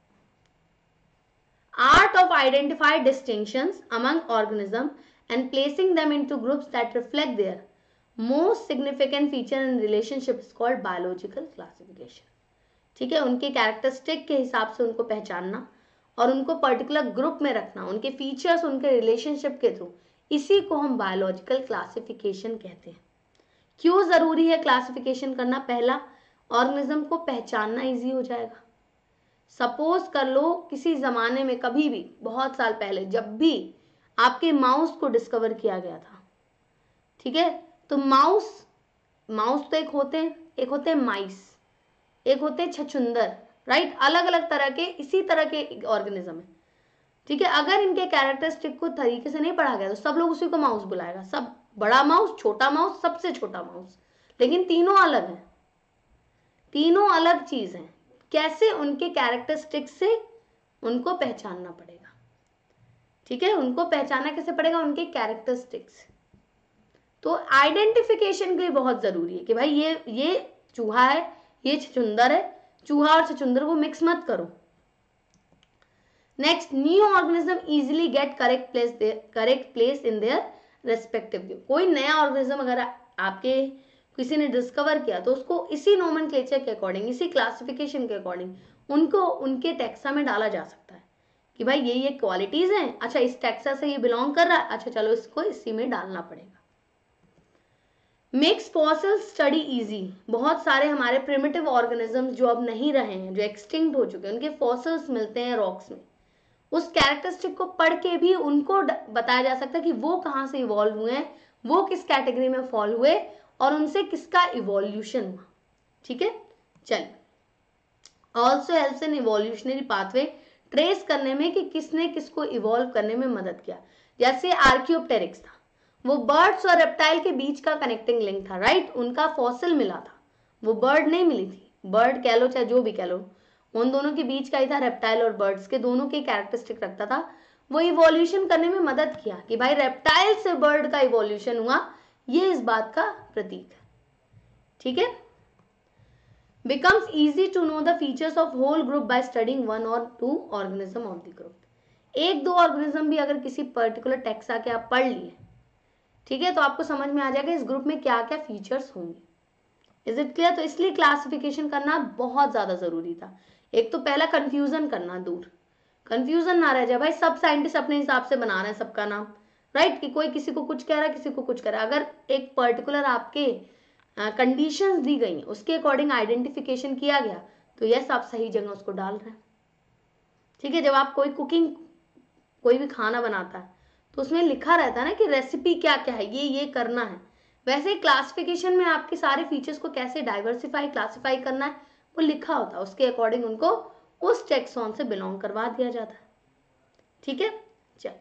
art of identify distinctions among organism and placing them into groups that reflect their most significant feature in relationship is called biological classification, ठीक है? उनके कैरेक्टरिस्टिक के हिसाब से उनको पहचानना और उनको पर्टिकुलर ग्रुप में रखना, उनके फीचर्स उनके रिलेशनशिप के थ्रू, इसी को हम बायोलॉजिकल क्लासिफिकेशन कहते हैं। क्यों जरूरी है क्लासिफिकेशन करना? पहला, ऑर्गेनिज्म को पहचानना इजी हो जाएगा। सपोज कर लो किसी जमाने में कभी भी बहुत साल पहले जब भी आपके माउस को डिस्कवर किया गया था, ठीक है, तो माउस माउस तो एक होते हैं, एक होते हैं माइस, एक होते हैं छछुंदर, राइट? अलग अलग तरह के इसी तरह के ऑर्गेनिज्म है, ठीक है? अगर इनके कैरेक्टरिस्टिक को तरीके से नहीं पढ़ा गया तो सब लोग उसी को माउस बुलाएगा, सब बड़ा माउस, छोटा माउस, सबसे छोटा माउस, लेकिन तीनों अलग हैं, तीनों अलग चीज हैं। कैसे? उनके कैरेक्टरिस्टिक से उनको पहचानना पड़ेगा, ठीक है? उनको पहचानना कैसे पड़ेगा? उनके कैरेक्टरिस्टिक्स। तो आइडेंटिफिकेशन के लिए बहुत जरूरी है कि भाई ये ये चूहा है, ये छछुंदर है, चूहा और छछुंदर को मिक्स मत करो। Next, new organism easily get correct place correct place in their respective group. कोई नया ऑर्गेनिज्म अगर आपके किसी ने डिस्कवर किया तो उसको इसी नोमेनक्लेचर के अकॉर्डिंग, इसी क्लासिफिकेशन के अकॉर्डिंग उनको उनके टेक्सा में डाला जा सकता है कि भाई ये ये क्वालिटीज हैं, अच्छा इस टेक्सा से ये बिलोंग कर रहा है, अच्छा चलो इसको इसी में डालना पड़ेगा। Makes fossil study easy. बहुत सारे हमारे प्रिमिटिव ऑर्गेनिजम्स जो अब नहीं रहे हैं, जो एक्सटिंक्ट हो चुके हैं, उनके फॉसिल्स मिलते हैं रॉक्स में, उस कैरेक्टरिस्टिक को पढ़ के भी उनको बताया जा सकता है कि वो कहाँ से इवॉल्व हुए हैं, वो किस कैटेगरी में फॉल हुए और उनसे किसका इवोल्यूशन हुआ, ठीक है? चलिए, also helps in evolutionary pathway, trace करने में कि किसने किसको इवॉल्व करने में मदद किया। जैसे आर्कियोप्टेरिक्स था, वो बर्ड्स और रेप्टाइल के बीच का कनेक्टिंग लिंक था, राइट? उनका फॉसिल मिला था, वो बर्ड नहीं मिली थी, बर्ड कह लो चाहे जो भी कह लो, उन दोनों के बीच का ही था, रेप्टाइल और बर्ड्स के दोनों के कैरेक्टरिस्टिक रखता था, वो इवोल्यूशन करने में मदद किया कि भाई रेप्टाइल से बर्ड का इवोल्यूशन हुआ, ये इस बात का प्रतीक है, ठीक है? becomes easy to know the features of whole group by studying one or two organism of the group. एक दो ऑर्गेनिज्म भी अगर किसी पर्टिकुलर टेक्सा के आप पढ़ लिए, ठीक है, तो आपको समझ में आ जाएगा इस ग्रुप में क्या क्या फीचर्स होंगे। Is it clear? तो इसलिए क्लासिफिकेशन करना बहुत ज्यादा जरूरी था। एक तो पहला कंफ्यूजन करना दूर, कंफ्यूजन ना रह जाए, भाई सब साइंटिस्ट अपने हिसाब से बना रहे हैं सबका नाम, राइट? कि कोई किसी को कुछ कह रहा है, किसी को कुछ कह रहा है। अगर एक पर्टिकुलर आपके कंडीशंस uh, दी गई, उसके अकॉर्डिंग आइडेंटिफिकेशन किया गया, तो यस आप सही जगह उसको डाल रहे हैं, ठीक है? जब आप कोई कुकिंग कोई भी खाना बनाता है तो उसमें लिखा रहता है ना कि रेसिपी क्या क्या है, ये ये करना है। वैसे क्लासिफिकेशन में आपके सारे फीचर्स को कैसे डाइवर्सिफाई क्लासिफाई करना है वो लिखा होता है, उसके अकॉर्डिंग उनको उस टेक्सॉन से बिलोंग करवा दिया जाता है, ठीक है? चल,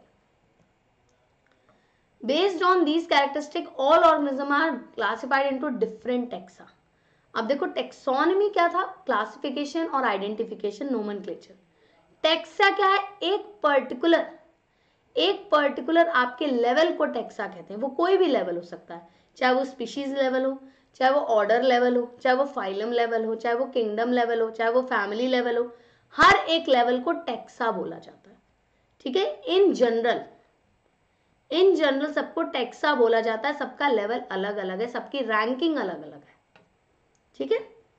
based on these characteristic all organism are classified into different taxa. अब देखो टेक्सोनमी क्या था? क्लासिफिकेशन और आइडेंटिफिकेशन, नोमेनक्लेचर। टेक्सा क्या है? एक पर्टिकुलर एक पर्टिकुलर आपके लेवल को टेक्सा कहते हैं। वो कोई भी लेवल हो सकता है, चाहे वो स्पीशीज लेवल हो, चाहे वो ऑर्डर लेवल हो, चाहे वो फाइलम लेवल हो, चाहे वो किंगडम लेवल हो, चाहे वो फैमिली लेवल हो, हर एक लेवल को टेक्सा बोला जाता है, ठीक है? इन जनरल इन जनरल सबको टेक्सा बोला जाता है, सबका लेवल अलग अलग है, सबकी रैंकिंग अलग अलग है, ठीक है।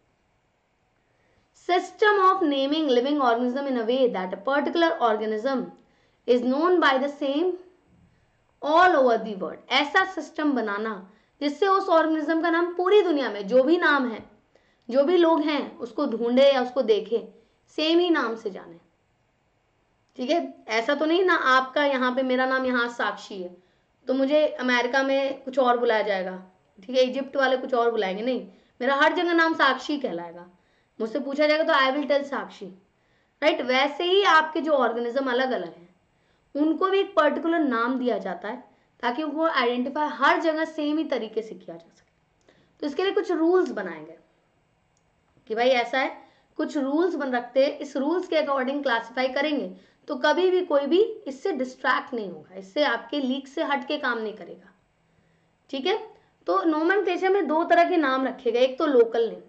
System of naming living organism in a way that a particular organism is known by the same all over the world, ऐसा सिस्टम बनाना जिससे उस ऑर्गेनिज्म का नाम पूरी दुनिया में जो भी नाम है, जो भी लोग हैं उसको ढूंढे या उसको देखे, सेम ही नाम से जाने, ठीक है। ऐसा तो नहीं ना आपका यहाँ पे मेरा नाम यहाँ साक्षी है तो मुझे अमेरिका में कुछ और बुलाया जाएगा, ठीक है, इजिप्ट वाले कुछ और बुलाएंगे, नहीं, मेरा हर जगह नाम साक्षी कहलाएगा, मुझसे पूछा जाएगा तो I will tell Sakshi, right. वैसे ही आपके जो ऑर्गेनिज्म अलग अलग हैं उनको भी एक पर्टिकुलर नाम दिया जाता है ताकि उनको आइडेंटिफाई हर जगह सेम ही तरीके से किया जा सके। तो इसके लिए कुछ रूल्स बनाए गए कि भाई ऐसा है, कुछ रूल्स बन रखते हैं, इस रूल्स के अकॉर्डिंग क्लासिफाई करेंगे तो कभी भी कोई भी इससे डिस्ट्रैक्ट नहीं होगा, इससे आपके लीक से हट के काम नहीं करेगा, ठीक है। तो नोमेनक्लेचर में दो तरह के नाम रखे गए, एक तो लोकल नेम,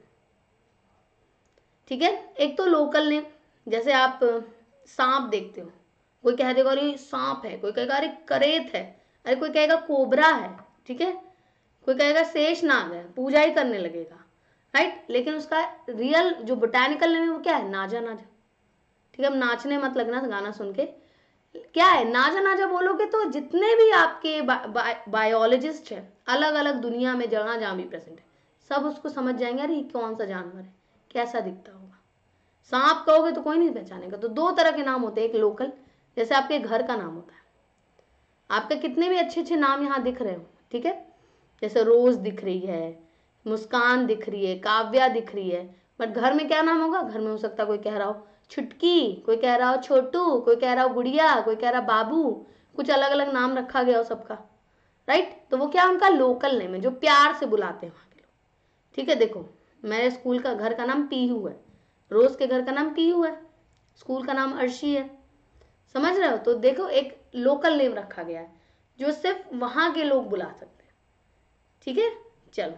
ठीक है, एक तो लोकल नेम, जैसे आप सांप देखते हो, कोई कह देगा अरे सांप है, कोई कहेगा अरे करेत है, अरे कोई कहेगा कोबरा है, ठीक है, कोई कहेगा शेषनाग है, पूजा ही करने लगेगा, राइट। लेकिन उसका रियल जो बोटैनिकल नेम है वो क्या है, नाजा नाजा, ठीक है। अब नाचने मत लगना गाना सुन के, क्या है नाजा नाजा बोलोगे तो जितने भी आपके बायोलॉजिस्ट हैं अलग अलग दुनिया में जगह जहाँ भी प्रेजेंट है सब उसको समझ जाएंगे अरे कौन सा जानवर है, कैसा दिखता होगा। सांप कहोगे तो कोई नहीं पहचानेगा। तो दो तरह के नाम होते हैं, एक लोकल, जैसे आपके घर का नाम होता है, आपके कितने भी अच्छे अच्छे नाम यहाँ दिख रहे हो, ठीक है, जैसे रोज दिख रही है, मुस्कान दिख रही है, काव्या दिख रही है, बट घर में क्या नाम होगा, घर में हो सकता है कोई कह रहा हो छुटकी, कोई कह रहा हो छोटू, कोई कह रहा हो गुड़िया, कोई कह रहा बाबू, कुछ अलग अलग नाम रखा गया हो सबका, राइट। तो वो क्या उनका लोकल नेम है जो प्यार से बुलाते हैं वहाँ के लोग, ठीक है। देखो मेरे स्कूल का घर का नाम पीहू है, रोज के घर का नाम पीहू है, स्कूल का नाम अर्शी है, समझ रहे हो। तो देखो एक लोकल नेम रखा गया है जो सिर्फ वहां के लोग बुला सकते हैं, ठीक है। चलो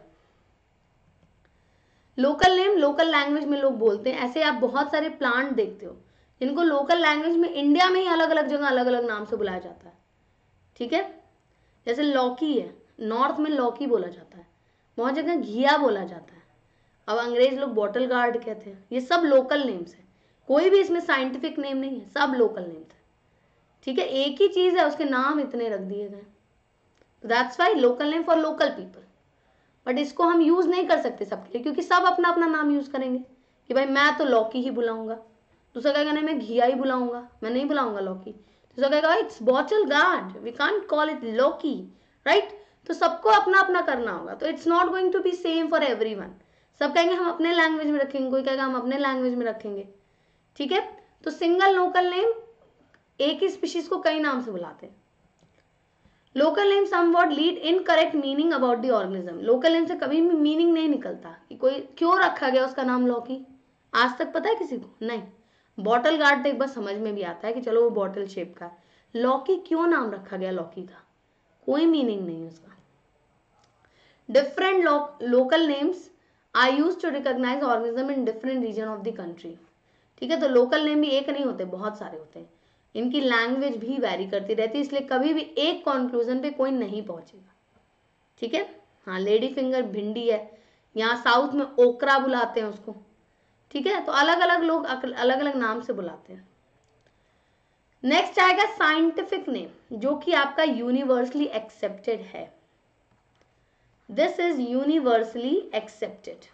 लोकल नेम लोकल लैंग्वेज में लोग बोलते हैं। ऐसे आप बहुत सारे प्लांट देखते हो जिनको लोकल लैंग्वेज में इंडिया में ही अलग अलग जगह अलग अलग नाम से बुलाया जाता है, ठीक है। जैसे लौकी है, नॉर्थ में लौकी बोला जाता है, बहुत जगह घिया बोला जाता है, अब अंग्रेज लोग बॉटल गार्ड कहते हैं। ये सब लोकल नेम्स है, कोई भी इसमें साइंटिफिक नेम नहीं है, सब लोकल नेम्स है, ठीक है। एक ही चीज है उसके नाम इतने रख दिए गए, that's why local name for local people. But इसको हम यूज नहीं कर सकते सबके लिए क्योंकि सब अपना अपना नाम यूज करेंगे कि भाई मैं तो लौकी ही बुलाऊंगा, दूसरा कहेगा नहीं मैं घिया ही बुलाऊंगा, मैं नहीं बुलाऊंगा लौकी, दूसरा कहेगा it's bottle gourd we can't call it lauki, right. तो सबको अपना अपना करना होगा, तो it's not going to be same for everyone. सब कहेंगे हम अपने लैंग्वेज में रखेंगे, कोई कहेगा हम अपने लैंग्वेज में रखेंगे, ठीक है। तो सिंगल लोकल नेम एक ही स्पीशीज को कई नाम से बुलाते हैं। Local name somewhat lead incorrect meaning about the organism. Local name से कभी भी मीनिंग नहीं निकलता कि कोई क्यों रखा गया उसका नाम लौकी, आज तक पता है किसी को, नहीं। बॉटल गार्ड तो एक बार समझ में भी आता है कि चलो वो बॉटल शेप का, लौकी क्यों नाम रखा गया लौकी का, कोई मीनिंग नहीं है उसका। Different local names are used to recognise organism in different region of the country, ठीक है। तो लोकल नेम भी एक नहीं होते, बहुत सारे होते हैं, इनकी लैंग्वेज भी वैरी करती रहती है, इसलिए कभी भी एक कंक्लूजन पे कोई नहीं पहुंचेगा, ठीक है। हाँ लेडी फिंगर भिंडी है, यहाँ साउथ में ओकरा बुलाते हैं उसको, ठीक है। तो अलग अलग लोग अलग अलग नाम से बुलाते हैं। नेक्स्ट आएगा साइंटिफिक नेम जो कि आपका यूनिवर्सली एक्सेप्टेड है। This is universally accepted,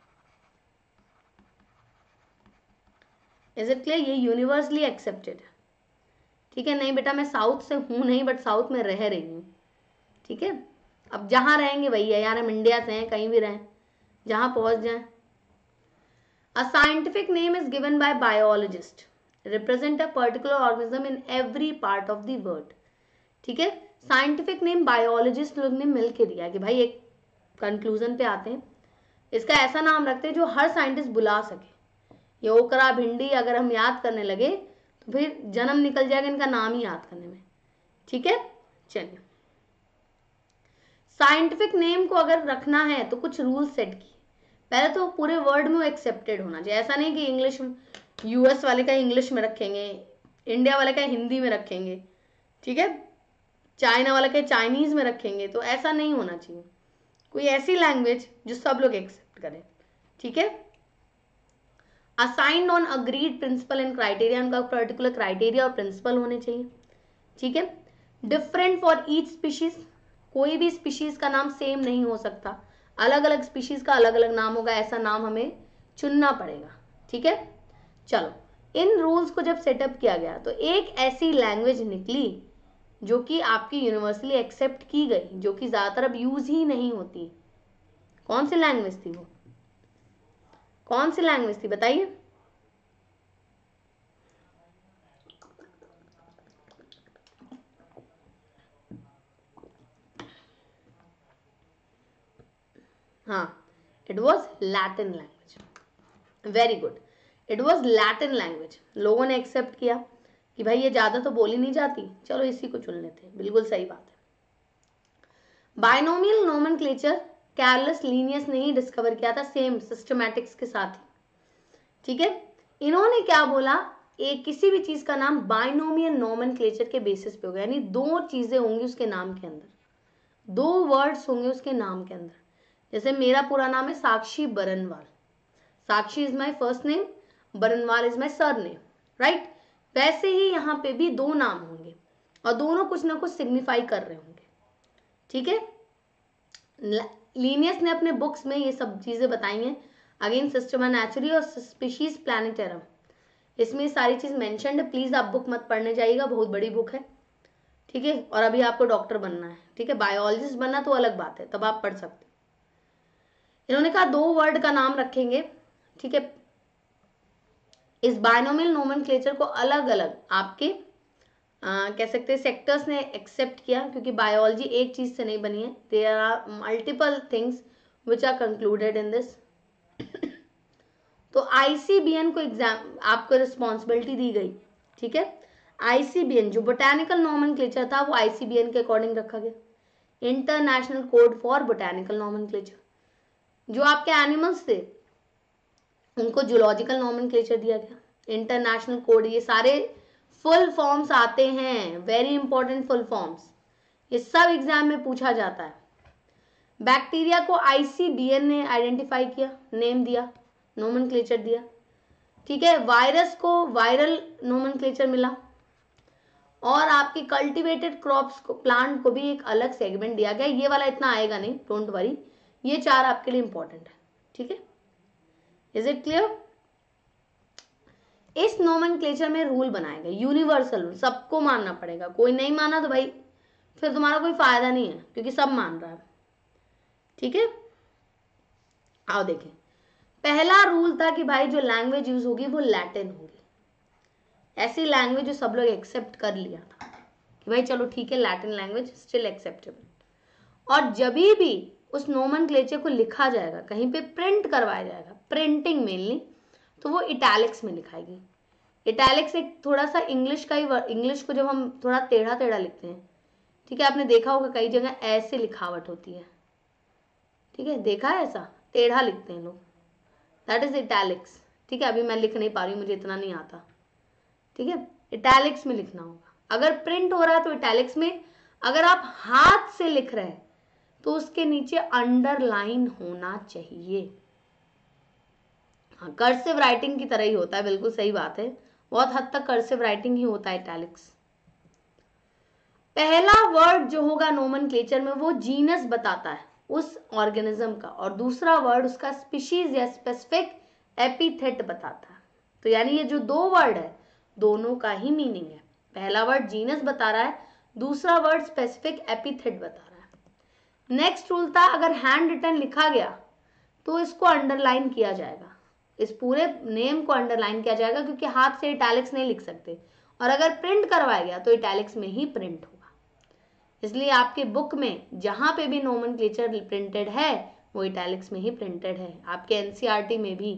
is it clear, ये यूनिवर्सली एक्सेप्टेड है, ठीक है। नहीं बेटा मैं साउथ से हूं नहीं, बट साउथ में रह रही हूं, ठीक है। अब जहां रहेंगे वही है, यार हम इंडिया से हैं, कहीं भी रहें, जहां पहुंच जाएं। A scientific name is given by biologist represent a particular organism in every part of the world, ठीक है। साइंटिफिक नेम बायोलॉजिस्ट लोग ने मिलकर दिया कि भाई एक कंक्लूजन पे आते हैं, इसका ऐसा नाम रखते हैं जो हर साइंटिस्ट बुला सके। ये ओकरा भिंडी अगर हम याद करने लगे तो फिर जन्म निकल जाएगा इनका नाम ही याद करने में, ठीक है। चलिए साइंटिफिक नेम को अगर रखना है तो कुछ रूल सेट किए, पहले तो पूरे वर्ल्ड में वो एक्सेप्टेड होना चाहिए। ऐसा नहीं कि इंग्लिश, यूएस वाले का इंग्लिश में रखेंगे, इंडिया वाले का हिंदी में रखेंगे, ठीक है। चाइना वाला के चाइनीज में रखेंगे, तो ऐसा नहीं होना चाहिए। कोई ऐसी लैंग्वेज जो सब लोग एक्सेप्ट करें, ठीक है। Assigned on agreed principle and criteria, उनका पर्टिकुलर क्राइटेरिया और प्रिंसिपल होने चाहिए, ठीक है। डिफरेंट फॉर ईच स्पीशीज, कोई भी स्पीशीज का नाम सेम नहीं हो सकता, अलग अलग स्पीशीज का अलग अलग नाम होगा, ऐसा नाम हमें चुनना पड़ेगा, ठीक है। चलो, इन रूल्स को जब सेटअप किया गया तो एक ऐसी लैंग्वेज निकली जो कि आपकी यूनिवर्सली एक्सेप्ट की गई, जो कि ज्यादातर अब यूज ही नहीं होती। कौन सी लैंग्वेज थी वो? कौन सी लैंग्वेज थी बताइए? हाँ, it was Latin language. Very good, it was Latin language. लोगों ने एक्सेप्ट किया कि भाई ये ज्यादा तो बोली नहीं जाती, चलो इसी को चुन लेते हैं, बिल्कुल सही बात है। बाइनोमियल नोमेनक्लेचर कार्लस लीनियस ने ही डिस्कवर किया था, सेम सिस्टमैटिक्स के साथ ही, ठीक है। इन्होंने क्या बोला, एक किसी भी चीज का नाम बाइनोमियल नोमेनक्लेचर के बेसिस पे होगा, यानी दो चीजें होंगी उसके नाम के अंदर, दो वर्ड्स होंगे उसके नाम के अंदर। जैसे मेरा पूरा नाम है Sakshi Barnwal, Sakshi is my first name, Barnwal is my surname, right. वैसे ही यहाँ पे भी दो नाम होंगे और दोनों कुछ ना कुछ सिग्निफाई कर रहे होंगे, ठीक है। लीनियस ने अपने बुक्स में ये सब चीजें बताई हैं, अगेन सिस्टमा नेचुरी और स्पीशीज प्लैनेटरम, इसमें सारी चीज मेंशन्ड है। प्लीज आप बुक मत पढ़ने जाइएगा, बहुत बड़ी बुक है, ठीक है। और अभी आपको डॉक्टर बनना है, ठीक है, बायोलॉजिस्ट बनना तो अलग बात है, तब आप पढ़ सकते। इन्होंने कहा दो वर्ड का नाम रखेंगे, ठीक है। इस बाइनोमियल नोमेनक्लेचर को अलग अलग आपके आ, कह सकते हैं सेक्टर्स ने एक्सेप्ट किया, क्योंकि बायोलॉजी एक चीज से नहीं बनी है, there are multiple things which are concluded in this. तो आईसीबीएन को एग्जाम आपको रिस्पॉन्सिबिलिटी दी गई, ठीक है। आईसीबीएन जो बोटैनिकल नोमेनक्लेचर था वो आईसीबीएन के अकॉर्डिंग रखा गया, international code for botanical nomenclature. जो आपके एनिमल्स थे उनको जूलॉजिकल नोमेनक्लेचर दिया गया, इंटरनेशनल कोड। ये सारे फुल फॉर्म्स आते हैं, वेरी इंपॉर्टेंट फुल फॉर्म्स, ये सब एग्जाम में पूछा जाता है। बैक्टीरिया को आईसीबीएन ने आइडेंटिफाई किया, नेम दिया, नोमेनक्लेचर दिया, ठीक है। वायरस को वायरल नोमेनक्लेचर मिला, और आपके कल्टीवेटेड क्रॉप्स को, प्लांट को भी एक अलग सेगमेंट दिया गया। ये वाला इतना आएगा नहीं, डोंट वरी, ये चार आपके लिए इंपॉर्टेंट है, ठीक है। Is it clear? इस नोमेनक्लेचर में रूल बनाए गए, यूनिवर्सल रूल, सबको मानना पड़ेगा। कोई नहीं माना तो भाई फिर तुम्हारा कोई फायदा नहीं है, क्योंकि सब मान रहा है, ठीक है। आओ देखें, पहला रूल था कि भाई जो लैंग्वेज यूज होगी वो लैटिन होगी, ऐसी लैंग्वेज जो सब लोग एक्सेप्ट कर लिया था कि भाई चलो ठीक है, लैटिन लैंग्वेज स्टिल एक्सेप्टेबल। और जब भी उस नोमेनक्लेचर को लिखा जाएगा, कहीं पे प्रिंट करवाया जाएगा, प्रिंटिंग मेनली, तो वो इटैलिक्स में लिखाएगी। इटैलिक्स एक थोड़ा सा इंग्लिश का ही, इंग्लिश को जब हम थोड़ा टेढ़ा टेढ़ा लिखते हैं, ठीक है, आपने देखा होगा कई जगह ऐसे लिखावट होती है, ठीक है, देखा है ऐसा, टेढ़ा लिखते हैं लोग, दैट इज इटैलिक्स, ठीक है। अभी मैं लिख नहीं पा रही हूँ, मुझे इतना नहीं आता, ठीक है, इटैलिक्स में लिखना होगा। अगर प्रिंट हो रहा है तो इटैलिक्स में, अगर आप हाथ से लिख रहे हैं तो उसके नीचे अंडरलाइन होना चाहिए। हाँ, कर्सिव राइटिंग की तरह ही होता है, बिल्कुल सही बात है, बहुत हद तक कर्सिव राइटिंग ही होता है इटैलिक्स। पहला वर्ड जो होगा नोमेनक्लेचर में वो जीनस बताता है उस ऑर्गेनिज्म का, और दूसरा वर्ड उसका स्पीशीज या स्पेसिफिक एपिथेट बताता है। तो यानी ये जो दो वर्ड है दोनों का ही मीनिंग है, पहला वर्ड जीनस बता रहा है, दूसरा वर्ड स्पेसिफिक एपिथेट बता रहा है। नेक्स्ट रूल था, अगर हैंड रिटन लिखा गया तो इसको अंडरलाइन किया जाएगा, इस पूरे नेम को अंडरलाइन किया जाएगा, क्योंकि हाथ से इटैलिक्स नहीं लिख सकते, और अगर प्रिंट करवाया गया तो इटैलिक्स में ही प्रिंट होगा। इसलिए आपके बुक में जहां पे भी नोमेनक्लेचर प्रिंटेड है वो इटैलिक्स में ही प्रिंटेड है, आपके एनसीईआरटी में भी।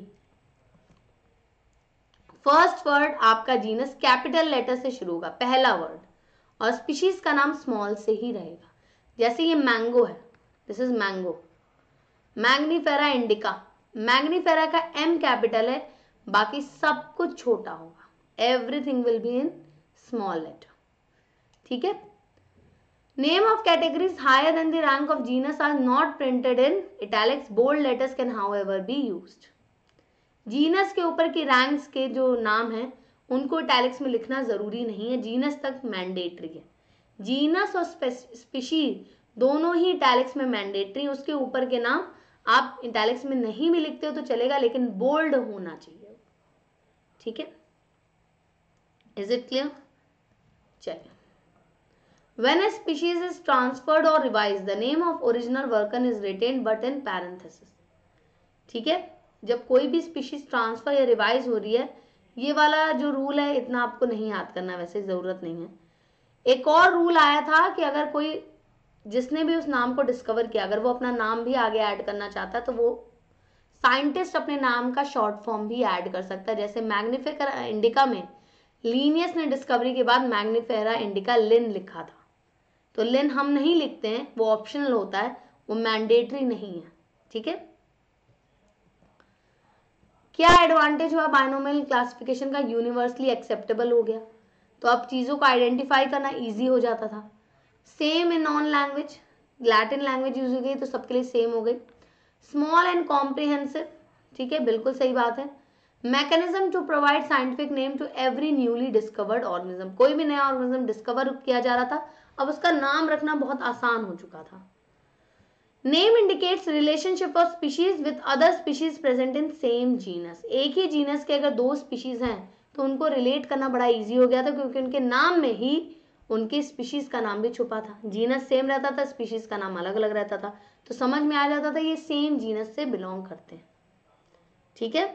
फर्स्ट वर्ड आपका जीनस कैपिटल लेटर से शुरू होगा, पहला वर्ड, और स्पीशीज का नाम स्मॉल से ही रहेगा। जैसे ये मैंगो है, this is mango, Mangifera indica, Mangifera का एम कैपिटल है, बाकी सब कुछ छोटा होगा, everything will be in small letter, ठीक है। Name of categories higher than the rank of genus are not printed in italics. Bold letters can however be used. Genus के ऊपर की रैंक्स के जो नाम हैं उनको इटैलिक्स में लिखना जरूरी नहीं है, जीनस तक मैंडेटरी है. जीनस और स्पीशीज दोनों ही इटैलिक्स में मैंडेटरी. उसके ऊपर के नाम आप इटैलिक्स में नहीं भी लिखते हो तो चलेगा, लेकिन बोल्ड होना चाहिए. ठीक है, इज इट क्लियर? चलिए. When a species is transferred or revised, the name of original worker is retained but in parenthesis. ठीक है, जब कोई भी स्पीशीज ट्रांसफर या रिवाइज हो रही है, ये वाला जो रूल है इतना आपको नहीं याद करना, वैसे जरूरत नहीं है. एक और रूल आया था कि अगर कोई जिसने भी उस नाम को डिस्कवर किया, अगर वो अपना नाम भी आगे ऐड करना चाहता है तो वो साइंटिस्ट अपने नाम का शॉर्ट फॉर्म भी ऐड कर सकता है. जैसे मैग्निफेरा इंडिका में लीनियस ने डिस्कवरी के बाद मैग्निफेरा इंडिका लिन लिखा था. तो लिन हम नहीं लिखते हैं, वो ऑप्शनल होता है, वो मैंडेटरी नहीं है. ठीक है, क्या एडवांटेज हुआ बाइनोमियल क्लासिफिकेशन का? यूनिवर्सली एक्सेप्टेबल हो गया, तो अब चीजों को आइडेंटिफाई करना इजी हो जाता था. Same in non language, Latin language use हो गई तो सबके लिए सेम हो गई. स्मॉल एंड कॉम्प्रिहेंसिव, ठीक है, बिल्कुल सही बात है. Mechanism to provide scientific name to every newly discovered organism. कोई भी नया ऑर्गेनिज्म डिस्कवर किया जा रहा था, अब उसका नाम रखना बहुत आसान हो चुका था. Name indicates relationship of species with other species present in same genus. एक ही जीनस के अगर दो स्पीशीज हैं तो उनको रिलेट करना बड़ा इजी हो गया था, क्योंकि उनके नाम में ही उनकी स्पीशीज का नाम भी छुपा था. जीनस सेम रहता था, स्पीशीज का नाम अलग अलग रहता था, तो समझ में आ जाता था ये सेम जीनस से बिलोंग करते हैं. ठीक है,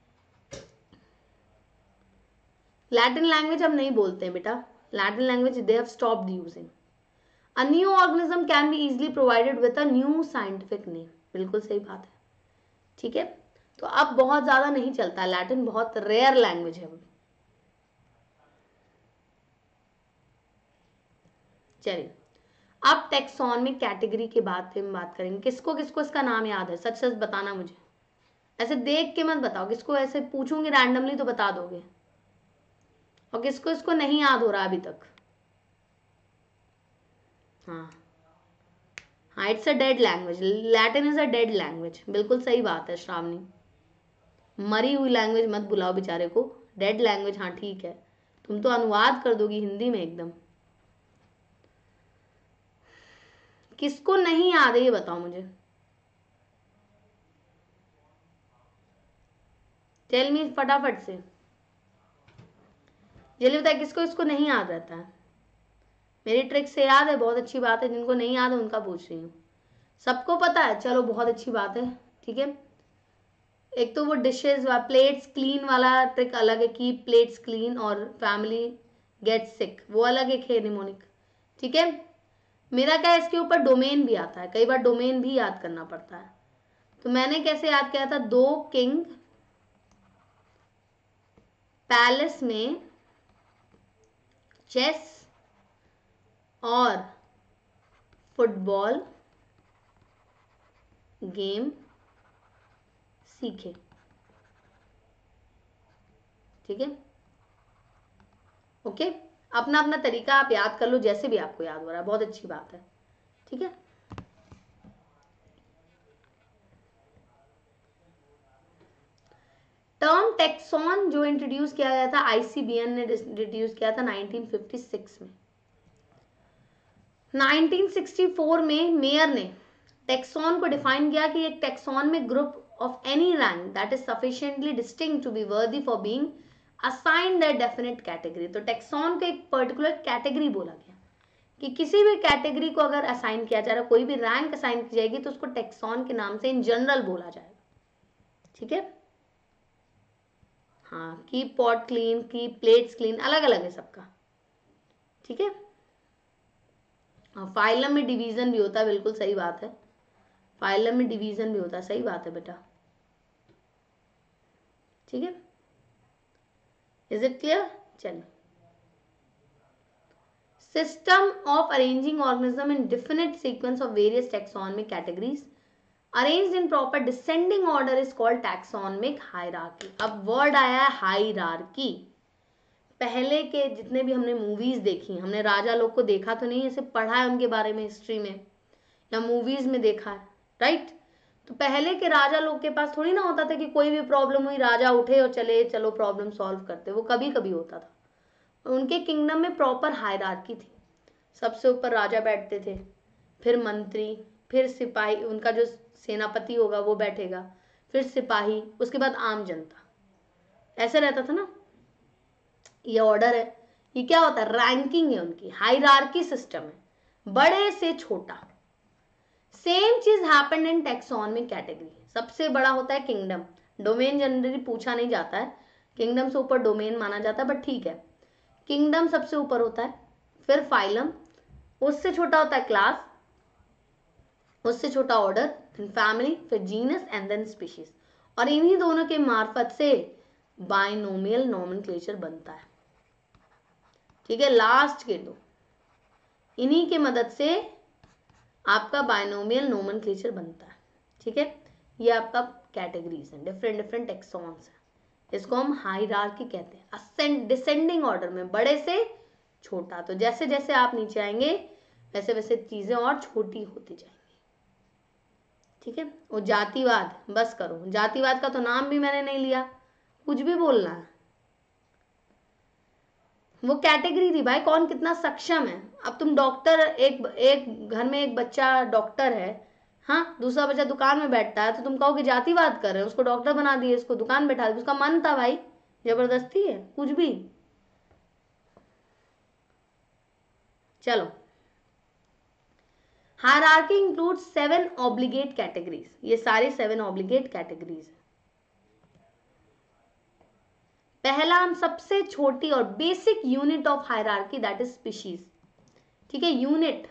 लैटिन लैंग्वेज अब नहीं बोलते हैं बेटा, Latin language they have stopped using. A new organism can be easily provided with a new scientific name. बिल्कुल सही बात है. ठीक है, तो अब बहुत ज्यादा नहीं चलता, लैटिन बहुत रेयर लैंग्वेज है. चलिए, अब टेक्सॉनमिक कैटेगरी के बाद पे हम बात करेंगे. किसको किसको इसका नाम याद है? सच सच बताना मुझे, ऐसे देख के मत बताओ. किसको ऐसे पूछूंगी रैंडमली तो बता दोगे, और किसको इसको नहीं याद हो रहा अभी तक? हाँ हाँ, it's a dead language. Latin is a dead language. बिल्कुल सही बात है श्रावणी, मरी हुई लैंग्वेज मत बुलाओ बेचारे को, डेड लैंग्वेज. हाँ ठीक है, तुम तो अनुवाद कर दोगी हिंदी में एकदम. किसको नहीं याद है ये बताओ मुझे, टेल मी फटाफट से. जल्दी बताए किसको इसको नहीं याद रहता है. मेरी ट्रिक से याद है, बहुत अच्छी बात है. जिनको नहीं याद है उनका पूछ रही हूँ. सबको पता है, चलो बहुत अच्छी बात है. ठीक है, एक तो वो डिशेज वा प्लेट्स क्लीन वाला ट्रिक अलग है, की प्लेट्स क्लीन, और फैमिली गेट सिक वो अलग एक है निमोनिक. ठीक है, मेरा क्या है, इसके ऊपर डोमेन भी आता है, कई बार डोमेन भी याद करना पड़ता है. तो मैंने कैसे याद किया था? दो किंग पैलेस में चेस और फुटबॉल गेम सीखे. ठीक है, ओके, अपना अपना तरीका आप याद कर लो, जैसे भी आपको याद हो रहा है, बहुत अच्छी बात है. ठीक है, टर्म टेक्सॉन जो इंट्रोड्यूस किया गया था, आईसीबीएन ने इंट्रोड्यूस किया था नाइनटीन फिफ्टी सिक्स में. नाइनटीन सिक्सटी फोर में मेयर ने टेक्सॉन को डिफाइन किया कि एक टेक्सॉन में group of any rank that is sufficiently distinct to be worthy for being assigned a definite category. तो टेक्सॉन को एक पर्टिकुलर कैटेगरी बोला गया कि किसी भी कैटेगरी को अगर असाइन किया जा रहा है, कोई भी रैंक असाइन की जाएगी तो उसको टेक्सॉन के नाम से इन जनरल बोला जाएगा. ठीक है, हाँ, keep pot clean, keep plates clean, अलग अलग है सबका. ठीक है, फाइलम में डिवीजन भी होता है, बिल्कुल सही बात है, फाइलम में डिवीजन भी होता है, सही बात है बेटा. ठीक है, इज इट क्लियर? चलिए, system of arranging organism in definite sequence of various taxonomic categories arranged in proper descending order is called taxonomic hierarchy. अब वर्ड आया है हायरार्की. पहले के जितने भी हमने मूवीज देखी, हमने राजा लोग को देखा तो नहीं, ऐसे पढ़ा है उनके बारे में हिस्ट्री में या मूवीज में देखा है, राइट। तो पहले के राजा लोग के पास थोड़ी ना होता था कि कोई भी प्रॉब्लम हुई राजा उठे और चले चलो प्रॉब्लम सॉल्व करते, वो कभी कभी होता था। उनके किंगडम में प्रॉपर हायरार्की थी, सबसे ऊपर राजा बैठते थे, फिर मंत्री, फिर सिपाही, उनका जो सेनापति होगा वो बैठेगा, फिर सिपाही, उसके बाद आम जनता, ऐसे रहता था ना। ये ऑर्डर है, ये क्या होता है, रैंकिंग है उनकी, हायरार्की सिस्टम है, बड़े से छोटा। सेम चीज हैपेंड इन टैक्सोनॉमिक कैटेगरी। सबसे बड़ा होता है किंगडम, डोमेन जनरली पूछा नहीं जाता है, किंगडम से ऊपर डोमेन माना जाता है, बट ठीक है, किंगडम सबसे ऊपर होता है, फिर फाइलम, उससे छोटा होता है क्लास, उससे छोटा ऑर्डर, फिर फैमिली, फिर जीनस एंड देन स्पीशीज। और इन्हीं दोनों के मार्फत से बाइनोमियल नोमेनक्लेचर बनता है, ठीक है, लास्ट के दो, इन्हीं के मदद से आपका बाइनोमियल नोमेनक्लेचर बनता है, ठीक है। ये आपका कैटेगरीज हैं, डिफरेंट डिफरेंट टेक्सॉन्स हैं, इसको हम हायरार्की कहते हैं, असेंड डिसेंडिंग ऑर्डर में, बड़े से छोटा। तो जैसे जैसे आप नीचे आएंगे वैसे वैसे चीजें और छोटी होती जाएंगी, ठीक है। और जातिवाद, बस करो, जातिवाद का तो नाम भी मैंने नहीं लिया, कुछ भी बोलना है, वो कैटेगरी थी भाई, कौन कितना सक्षम है। अब तुम डॉक्टर, एक एक घर में एक बच्चा डॉक्टर है, हाँ, दूसरा बच्चा दुकान में बैठता है, तो तुम कहोगे जातिवाद कर रहे हैं, उसको डॉक्टर बना दिए, इसको दुकान बैठा दिए, उसका मन था भाई, जबरदस्ती है, कुछ भी। चलो, hierarchy includes seven obligate categories, ये सारे सेवन ऑब्लिगेट कैटेगरीज है। पहला, हम सबसे छोटी और basic unit of hierarchy, that is species, ठीक है, यूनिट,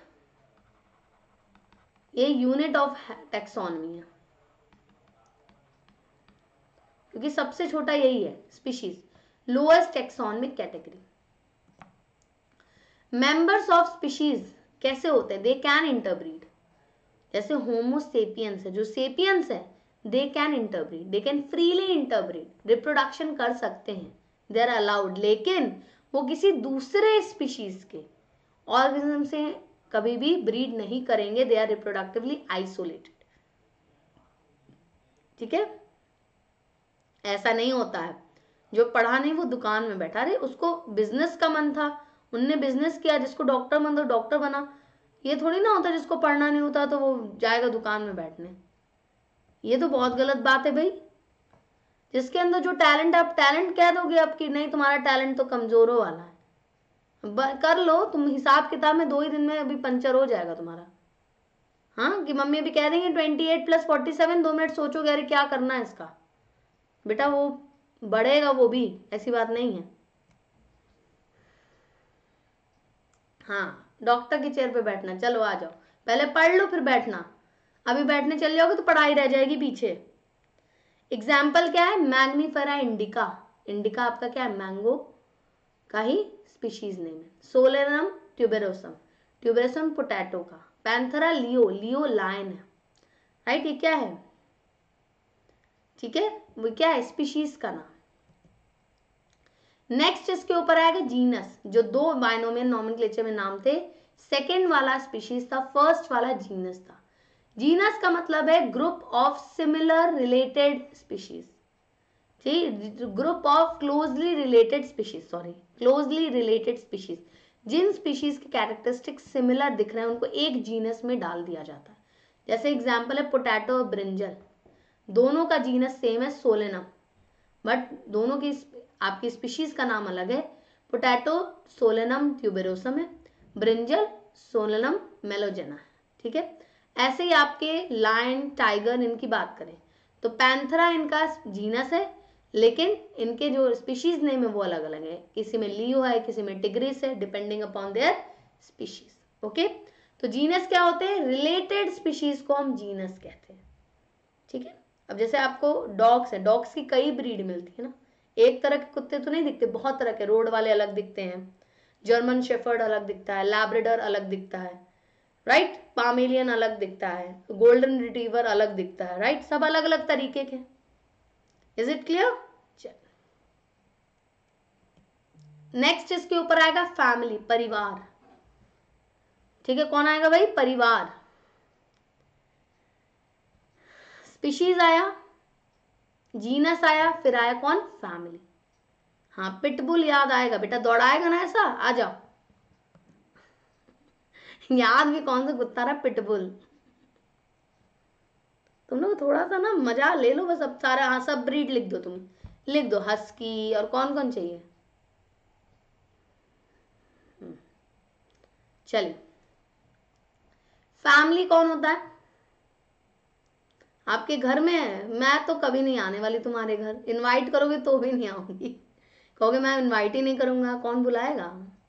ये यूनिट ऑफ टैक्सोनॉमी है, क्योंकि सबसे छोटा यही है, species, lowest taxonomic category. Members of species कैसे होते हैं, दे कैन इंटरब्रीड, जैसे होमो सेपियंस है, जो सेपियंस है, they can interbreed, they can freely interbreed, reproduction कर सकते हैं, दे आर अलाउड, लेकिन वो किसी दूसरे स्पीशीज के ऑर्गेनिज्म से कभी भी ब्रीड नहीं करेंगे, दे आर रिप्रोडक्टिवली आइसोलेटेड, ठीक है। ऐसा नहीं होता है, जो पढ़ा नहीं वो दुकान में बैठा, अरे उसको बिजनेस का मन था, उनने बिजनेस किया, जिसको डॉक्टर मन था डॉक्टर बना, ये थोड़ी ना होता जिसको पढ़ना नहीं होता तो वो जाएगा दुकान में बैठने, ये तो बहुत गलत बात है भाई। जिसके अंदर जो टैलेंट है, आप टैलेंट कह दोगे आपकी, नहीं तुम्हारा टैलेंट तो कमजोरों वाला है, कर लो तुम, हिसाब किताब में दो ही दिन में अभी पंचर हो जाएगा तुम्हारा, हाँ, कि मम्मी अभी कह देंगे twenty eight plus forty seven, दो मिनट सोचोगे अरे क्या करना है इसका, बेटा वो बढ़ेगा वो भी, ऐसी बात नहीं है। हाँ, डॉक्टर की चेयर पे बैठना, चलो आ जाओ, पहले पढ़ लो फिर बैठना, अभी बैठने चल जाओगे तो पढ़ाई रह जाएगी पीछे। एग्जाम्पल क्या है, मैग्निफेरा इंडिका, इंडिका आपका क्या है, मैंगो का ही स्पीशीज नेम है। सोलेनम ट्यूबेरोसम, ट्यूबेरोसम पोटैटो का। पैंथेरा लियो, लियो लायन है, राइट, ये क्या है, ठीक है, वो क्या है, स्पीशीज का नाम। नेक्स्ट इसके ऊपर आएगा जीनस, जो दो बाइनोमियल नोमेनक्लेचर में नाम थे, सेकेंड वाला स्पीशीज था, फर्स्ट वाला जीनस था। जीनस का मतलब है group of similar related species, ठीक, group of closely related species, sorry closely related species, जिन स्पीशीज के कैरेक्टरिस्टिक्स सिमिलर दिख रहे हैं उनको एक जीनस में डाल दिया जाता है। जैसे एग्जांपल है पोटैटो और ब्रिंजल, दोनों का जीनस सेम है सोलेनम, बट दोनों की आपकी स्पीशीज का नाम अलग है। पोटैटो सोलेनम ट्यूबेरोसम है, ब्रिंजल सोलेनम मेलोजेना है, ठीक है। ऐसे ही आपके लायन, टाइगर, इनकी बात करें तो पैंथेरा इनका जीनस है, लेकिन इनके जो स्पीशीज नेम है वो अलग अलग है, किसी में लियो है, किसी में टिग्रिस है, depending upon their species, okay. तो जीनस क्या होते हैं, रिलेटेड स्पीशीज को हम जीनस कहते हैं, ठीक है। अब जैसे आपको डॉग्स है, डॉग्स की कई ब्रीड मिलती है ना, एक तरह के कुत्ते तो नहीं दिखते, बहुत तरह के, रोड वाले अलग दिखते हैं, जर्मन शेफर्ड अलग दिखता है, लैब्राडोर अलग दिखता है, राइट, पामेलियन अलग दिखता है, गोल्डन रिट्रीवर अलग दिखता है, राइट, सब अलग अलग तरीके के। Is it clear? नेक्स्ट इसके ऊपर आएगा फैमिली, परिवार। ठीक है, कौन आएगा भाई? परिवार। स्पीशीज आया, जीनस आया, फिर आया कौन? फैमिली। हाँ, पिटबुल याद आएगा बेटा, दौड़ाएगा ना ऐसा, आ जाओ। याद भी कौन सा कुत्ता रहा? पिटबुल। तुम लोग थोड़ा सा ना मजा ले लो बस, अब सारा, हाँ सब ब्रीड लिख दो, तुम लिख दो, हस्की और कौन कौन चाहिए। चलिए, फैमिली कौन होता है आपके घर में? मैं तो कभी नहीं आने वाली तुम्हारे घर, इनवाइट करोगे तो भी नहीं आऊंगी, कहोगे मैं इनवाइट ही नहीं करूंगा, कौन बुलाएगा?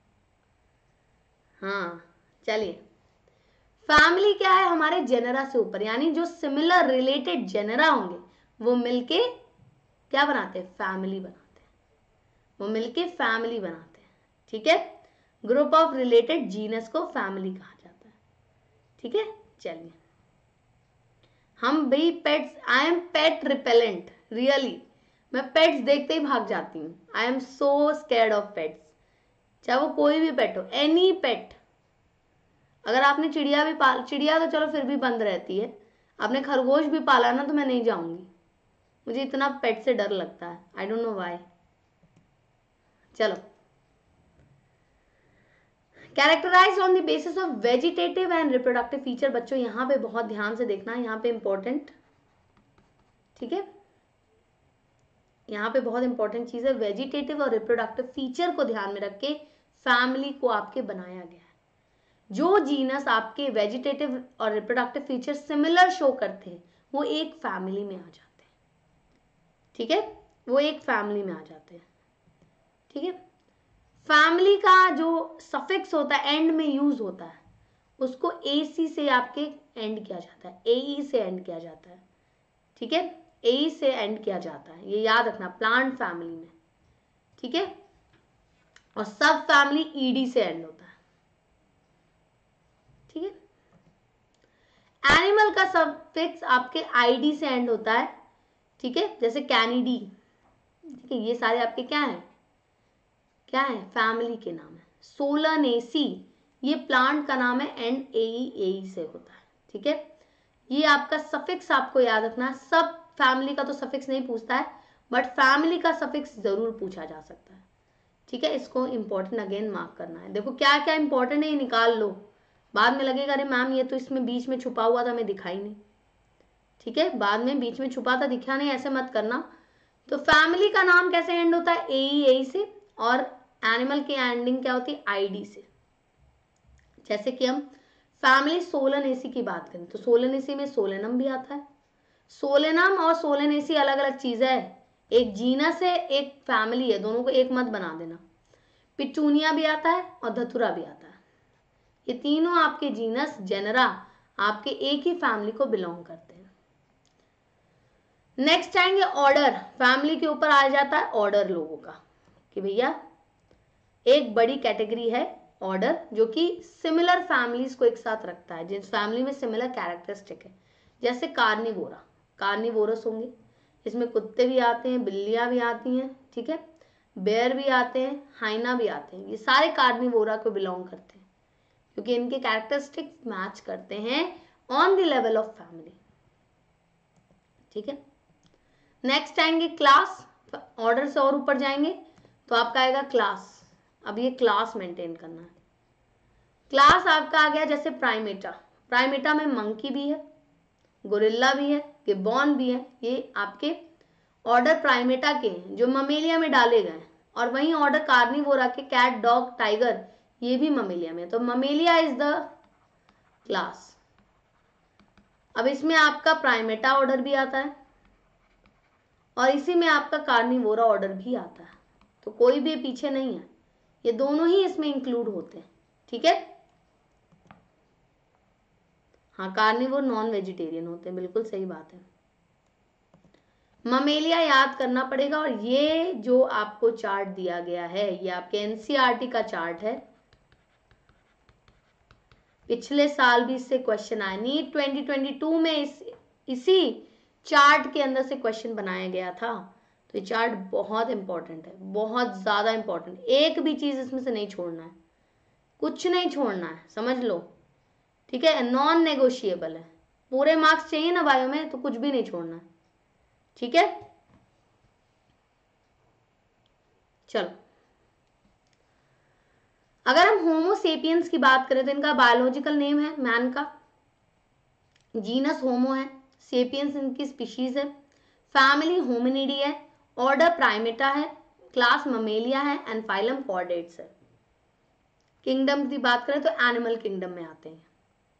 हाँ चलिए, फैमिली क्या है? हमारे जेनरा से ऊपर, यानी जो सिमिलर रिलेटेड जेनरा होंगे वो मिलके क्या बनाते हैं? फैमिली बनाते हैं, वो मिलके फैमिली बनाते हैं। ठीक है, ग्रुप ऑफ रिलेटेड जीनस को फैमिली कहा जाता है। ठीक है, चलिए, हम भी pets, I am pet repellent, really मैं पेट्स देखते ही भाग जाती हूँ। I am so scared of pets, चाहे वो कोई भी पेट हो, एनी पेट। अगर आपने चिड़िया भी पाल, चिड़िया तो चलो फिर भी बंद रहती है, आपने खरगोश भी पाला ना तो मैं नहीं जाऊंगी, मुझे इतना पेट से डर लगता है, आई डोंट नो व्हाई। चलो, characterise on the basis of vegetative and reproductive feature. बच्चों यहाँ पे बहुत ध्यान से देखना है, यहाँ पे इंपॉर्टेंट। ठीक है, यहाँ पे बहुत इंपॉर्टेंट चीज है, वेजिटेटिव और रिप्रोडक्टिव फीचर को ध्यान में रख के फैमिली को आपके बनाया गया है। जो जीनस आपके वेजिटेटिव और रिप्रोडक्टिव फीचर सिमिलर शो करते हैं वो एक फैमिली में आ जाते हैं। ठीक है, वो एक फैमिली में आ जाते हैं। ठीक है, फैमिली का जो सफिक्स होता है एंड में यूज होता है, उसको ए सी से आपके एंड किया जाता है, ए ई से एंड किया जाता है। ठीक है, ए ई से एंड किया जाता है, ये याद रखना प्लांट फैमिली में। ठीक है, और सब फैमिली ई डी से एंड होता है। ठीक है, एनिमल का सफिक्स आपके आई डी से एंड होता है। ठीक है, जैसे कैनिडी। ठीक है, ये सारे आपके क्या हैं? क्या है? फैमिली के नाम है। सोलनेसी, ये प्लांट का नाम है, एंड एई एई से होता है। ठीक है, ये आपका सफिक्स आपको याद रखना। सब फैमिली का तो सफिक्स नहीं पूछता है, बट फैमिली का सफिक्स जरूर पूछा जा सकता है। ठीक है, इसको इंपॉर्टेंट अगेन मार्क करना है। देखो क्या क्या इंपॉर्टेंट है ये निकाल लो, बाद में लगेगा अरे मैम ये तो इसमें बीच में छुपा हुआ था, मैं दिखाई नहीं। ठीक है, बाद में बीच में छुपा था दिखा नहीं, ऐसे मत करना। तो फैमिली का नाम कैसे एंड होता है? एई एई से, और एनिमल की एंडिंग क्या होती है? आईडी से। जैसे कि हम फैमिली सोलनेसी की बात करें तो सोलनेसी में सोलेनम भी आता है। सोलेनम और सोलनेसी अलग अलग चीज है, एक जीनस है एक फैमिली है, दोनों को एक मत बना देना। पिटूनिया भी आता है और धतुरा भी आता है, ये तीनों आपके जीनस जेनरा आपके एक ही फैमिली को बिलोंग करते हैं। नेक्स्ट आएंगे ऑर्डर। फैमिली के ऊपर आ जाता है ऑर्डर लोगों का, कि भैया एक बड़ी कैटेगरी है ऑर्डर, जो कि सिमिलर फैमिलीज को एक साथ रखता है, जिस फैमिली में सिमिलर कैरेक्टरिस्टिक है। जैसे कार्निवोरा, कार्निवोरस होंगे, इसमें कुत्ते भी आते हैं, बिल्लियां भी आती हैं। ठीक है, बेयर भी आते हैं, हाइना भी आते हैं, ये सारे कार्निवोरा को बिलोंग करते हैं, क्योंकि इनके कैरेक्टरिस्टिक मैच करते हैं on the level of family. ठीक है, नेक्स्ट आएंगे क्लास। ऑर्डर से और ऊपर जाएंगे तो आपका आएगा क्लास। अब ये क्लास मेंटेन करना है। क्लास आपका आ गया जैसे प्राइमेटा, प्राइमेटा में मंकी भी है, गोरिल्ला भी है, गिब्बॉन भी है, ये आपके ऑर्डर प्राइमेटा के हैं जो ममेलिया में डाले गए। और वहीं ऑर्डर कार्निवोरा के कैट, डॉग, टाइगर, ये भी ममेलिया में। तो ममेलिया इज द क्लास। अब इसमें आपका प्राइमेटा ऑर्डर भी आता है और इसी में आपका कार्निवोरा ऑर्डर भी आता है, तो कोई भी पीछे नहीं है, ये दोनों ही इसमें इंक्लूड होते हैं। ठीक है, हाँ कार्निवोर नॉन वेजिटेरियन होते हैं, बिल्कुल सही बात है। ममेलिया याद करना पड़ेगा। और ये जो आपको चार्ट दिया गया है ये आपके एनसीईआरटी का चार्ट है, पिछले साल भी इससे क्वेश्चन आया, नीट ट्वेंटी ट्वेंटी टू में इस इसी चार्ट के अंदर से क्वेश्चन बनाया गया था। तो ये चार्ट बहुत इंपॉर्टेंट है, बहुत ज़्यादा इंपॉर्टेंट। एक भी चीज़ इसमें से नहीं छोड़ना है, कुछ नहीं छोड़ना है, समझ लो, ठीक है। नॉन नेगोशिएबल है, पूरे मार्क्स चाहिए ना बायो में, तो कुछ भी नहीं छोड़ना है, ठीक है। चलो, अगर हम होमो सेपियंस की बात करें तो इनका बायोलॉजिकल नेम है मैन का, जीनस होमो है, सेपियंस इनकी स्पीशीज है, फैमिली होमिनिडी है, ऑर्डर प्राइमेटा है, क्लास ममेलिया है एंड फाइलम कॉर्डेट्स है। किंगडम की बात करें तो एनिमल किंगडम में आते हैं,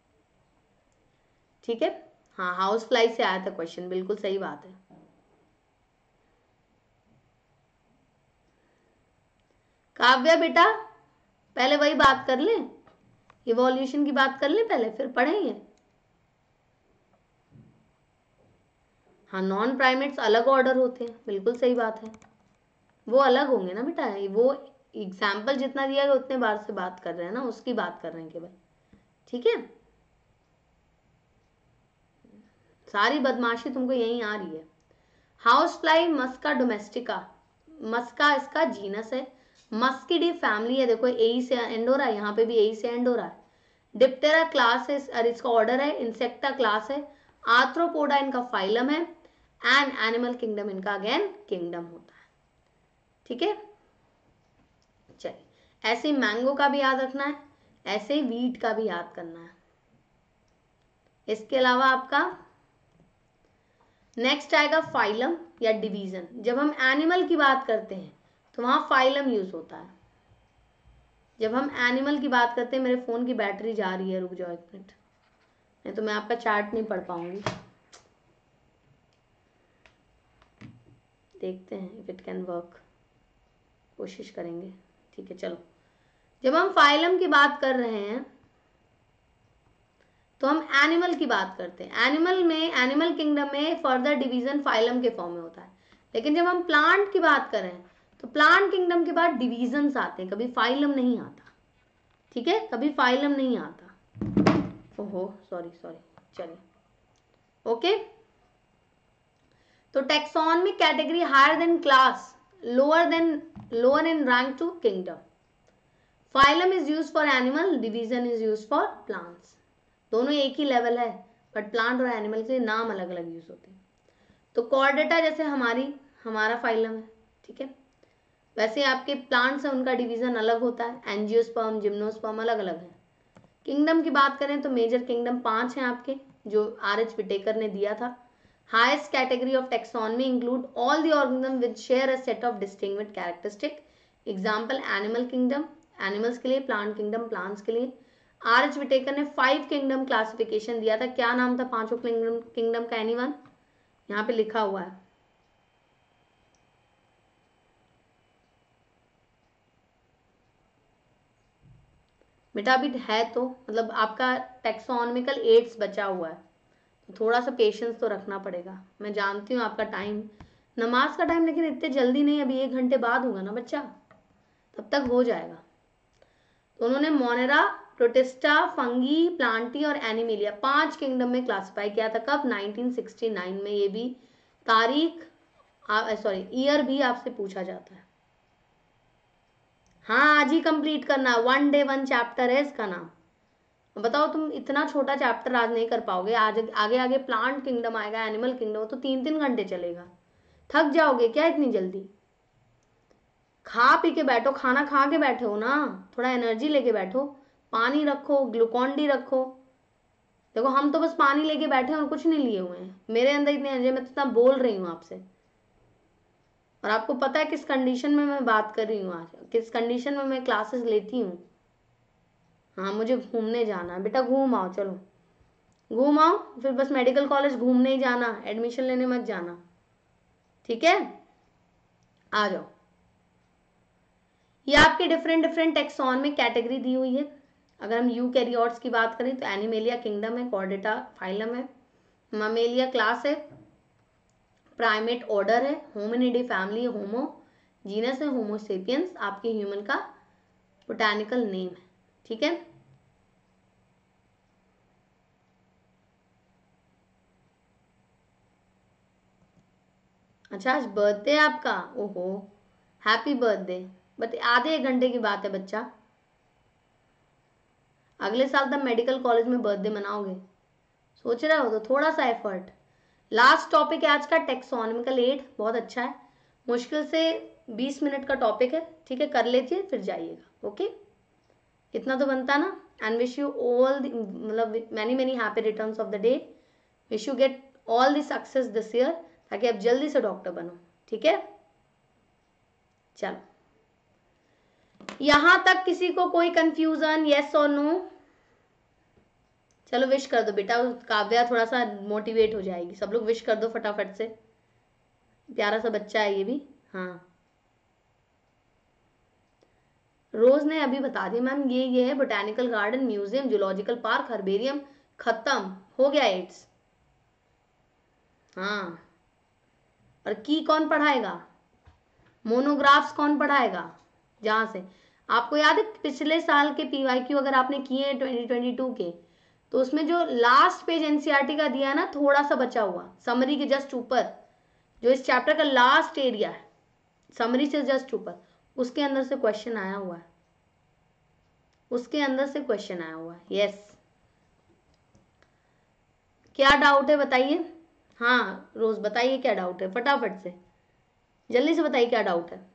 ठीक है। हाँ, हाउस फ्लाई से आया था क्वेश्चन, बिल्कुल सही बात है। काव्या बेटा, पहले वही बात कर ले, इवोल्यूशन की बात कर ले पहले, फिर पढ़ेंगे। हाँ, नॉन प्राइमेट्स अलग ऑर्डर होते हैं, बिल्कुल सही बात है, वो अलग होंगे ना बेटा। वो एग्जाम्पल जितना दिया गया उतने बार से बात कर रहे हैं ना, उसकी बात कर रहे हैं केवल, ठीक है। सारी बदमाशी तुमको यहीं आ रही है। House fly Musca domestica, Musca इसका जीनस है, मस्किडी फैमिली है, देखो ए से एंड हो रहा है, यहाँ पे भी ए से एंड हो रहा है। डिप्टेरा क्लास है और इसका ऑर्डर है, इंसेक्टा क्लास है, आर्थ्रोपोडा इनका फाइलम है, एंड एनिमल किंगडम इनका अगेन किंगडम होता है, ठीक है। चलिए, ऐसे मैंगो का भी याद रखना है, ऐसे वीट का भी याद करना है। इसके अलावा आपका नेक्स्ट आएगा फाइलम या डिवीजन। जब हम एनिमल की बात करते हैं तो वहां फाइलम यूज होता है। जब हम एनिमल की बात करते हैं, मेरे फोन की बैटरी जा रही है, रुक जाओ एक मिनट, नहीं तो मैं आपका चार्ट नहीं पढ़ पाऊंगी। देखते हैं इफ इट कैन वर्क, कोशिश करेंगे, ठीक है। चलो, जब हम फाइलम की बात कर रहे हैं तो हम एनिमल की बात करते हैं। एनिमल में, एनिमल किंगडम में फर्दर डिवीजन फाइलम के फॉर्म में होता है। लेकिन जब हम प्लांट की बात करें तो प्लांट किंगडम के बाद डिवीजन्स आते हैं, कभी फाइलम नहीं आता, ठीक है, कभी फाइलम नहीं आता। ओहो, सॉरी सॉरी, चलिए, ओके। तो taxonomy category higher than class, lower than lower in rank to kingdom. Phylum is use for animal, division is use for plants. दोनों एक ही लेवल है, बट प्लांट और एनिमल के नाम अलग अलग यूज होते हैं। तो कॉर्डेटा जैसे हमारी हमारा फाइलम है, ठीक है, वैसे आपके प्लांट्स हैं, उनका डिवीजन अलग होता है, एंजियोस्पर्म, जिम्नोस्पर्म अलग अलग है। किंगडम की बात करें तो मेजर किंगडम पांच हैं आपके, जो आर एच विटेकर ने दिया था। Highest category of taxonomy include all the organism with share a set of distinguished characteristic. Example animal kingdom, animals के लिए, प्लांट किंगडम, प्लांट्स के लिए। आर एच विटेकर ने फाइव किंगडम क्लासिफिकेशन दिया था। क्या नाम था पांचों किंगडम किंगडम का? एनीवन? यहाँ पे लिखा हुआ है, बेटा अभी है तो, मतलब आपका टैक्सोनॉमिकल एड्स बचा हुआ है, तो थोड़ा सा पेशेंस तो रखना पड़ेगा। मैं जानती हूँ आपका टाइम, नमाज का टाइम, लेकिन इतने जल्दी नहीं, अभी एक घंटे बाद होगा ना बच्चा, तब तक हो जाएगा। तो उन्होंने मोनेरा, प्रोटिस्टा, फंगी, प्लांटी और एनिमिलिया पांच किंगडम में क्लासिफाई किया था। कब? नाइनटीन सिक्सटी नाइन में। ये भी तारीख, सॉरी ईयर भी आपसे पूछा जाता है। हाँ, आज ही कंप्लीट करना, वन डे वन चैप्टर है इसका नाम। बताओ, तुम इतना छोटा चैप्टर आज नहीं कर पाओगे, आज आगे आगे प्लांट किंगडम आएगा, एनिमल किंगडम, तो तीन तीन घंटे चलेगा, थक जाओगे क्या इतनी जल्दी? खा पी के बैठो, खाना खा के बैठे हो ना, थोड़ा एनर्जी लेके बैठो, पानी रखो, ग्लूकॉन डी रखो। देखो हम तो बस पानी लेके बैठे हैं और कुछ नहीं लिए हुए हैं, मेरे अंदर इतनी एनर्जी, मैं तो इतना बोल रही हूँ आपसे, और आपको पता है किस कंडीशन में मैं बात कर रही हूँ आज, किस कंडीशन में मैं क्लासेस लेती हूँ। हाँ, मुझे घूमने जाना है बेटा, घूम आओ, चलो घूम आओ, फिर बस मेडिकल कॉलेज घूमने ही जाना, एडमिशन लेने मत जाना, ठीक है, आ जाओ। ये आपके डिफरेंट डिफरेंट टेक्सॉन में कैटेगरी दी हुई है। अगर हम यूकैरियोट्स की बात करें तो एनिमेलिया किंगडम है, कॉर्डेटा फाइलम है, ममेलिया क्लास है, प्राइमेट ऑर्डर है, होमिनिडी फैमिली, होमो जीनस है, होमो सेपियंस आपके ह्यूमन का बोटैनिकल नेम है, ठीक है। अच्छा आज बर्थडे आपका, ओहो हैप्पी बर्थडे। बट आधे एक घंटे की बात है बच्चा, अगले साल तब मेडिकल कॉलेज में बर्थडे मनाओगे, सोच रहे हो तो थोड़ा सा एफर्ट। लास्ट टॉपिक है आज का टेक्सोनॉमिकल एड, बहुत अच्छा है, मुश्किल से बीस मिनट का टॉपिक है, ठीक है कर लीजिए फिर जाइएगा। ओके इतना तो बनता ना। एंड विश यू ऑल मतलब many many happy returns of the day, wish you get all the success this year, ताकि आप जल्दी से डॉक्टर बनो, ठीक है। चलो यहां तक किसी को कोई कंफ्यूजन, येस और नो? चलो विश कर दो बेटा, काव्या थोड़ा सा मोटिवेट हो जाएगी, सब लोग विश कर दो फटाफट से, प्यारा सा बच्चा है ये भी। हाँ रोज ने अभी बता दिया मैम, ये ये है botanical garden, museum, zoological park, herbarium, खत्म हो गया एड्स। हाँ और की कौन पढ़ाएगा, मोनोग्राफ्स कौन पढ़ाएगा, जहां से आपको याद है पिछले साल के पीवाईक्यू अगर आपने किए हैं ट्वेंटी ट्वेंटी टू के, तो उसमें जो लास्ट पेज एनसीईआरटी का दिया है ना, थोड़ा सा बचा हुआ समरी के जस्ट ऊपर, जो इस चैप्टर का लास्ट एरिया है समरी से जस्ट ऊपर, उसके अंदर से क्वेश्चन आया हुआ है, उसके अंदर से क्वेश्चन आया हुआ है। यस क्या डाउट है बताइए। हाँ रोज बताइए क्या डाउट है, फटाफट से जल्दी से बताइए क्या डाउट है।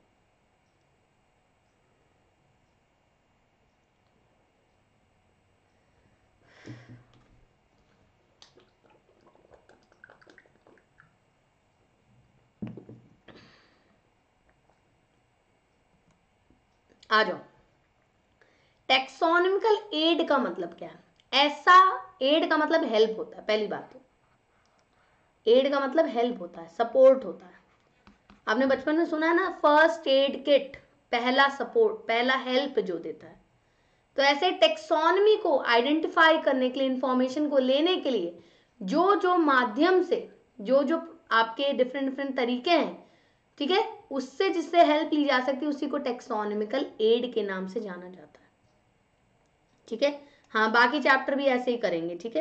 आ जाओ। टेक्सोनॉमिकल एड का मतलब क्या है? ऐसा एड का मतलब हेल्प होता है, पहली बात तो एड का मतलब हेल्प होता है, सपोर्ट होता है। आपने बचपन में सुना है ना फर्स्ट एड किट, पहला सपोर्ट, पहला हेल्प जो देता है। तो ऐसे टेक्सोनॉमी को आइडेंटिफाई करने के लिए, इंफॉर्मेशन को लेने के लिए जो जो माध्यम से, जो जो आपके डिफरेंट डिफरेंट तरीके हैं, ठीक है, उससे जिससे हेल्प ली जा सकती है उसी को टेक्सोनॉमिकल एड के नाम से जाना जाता है, ठीक है। हाँ बाकी चैप्टर भी ऐसे ही करेंगे, ठीक है।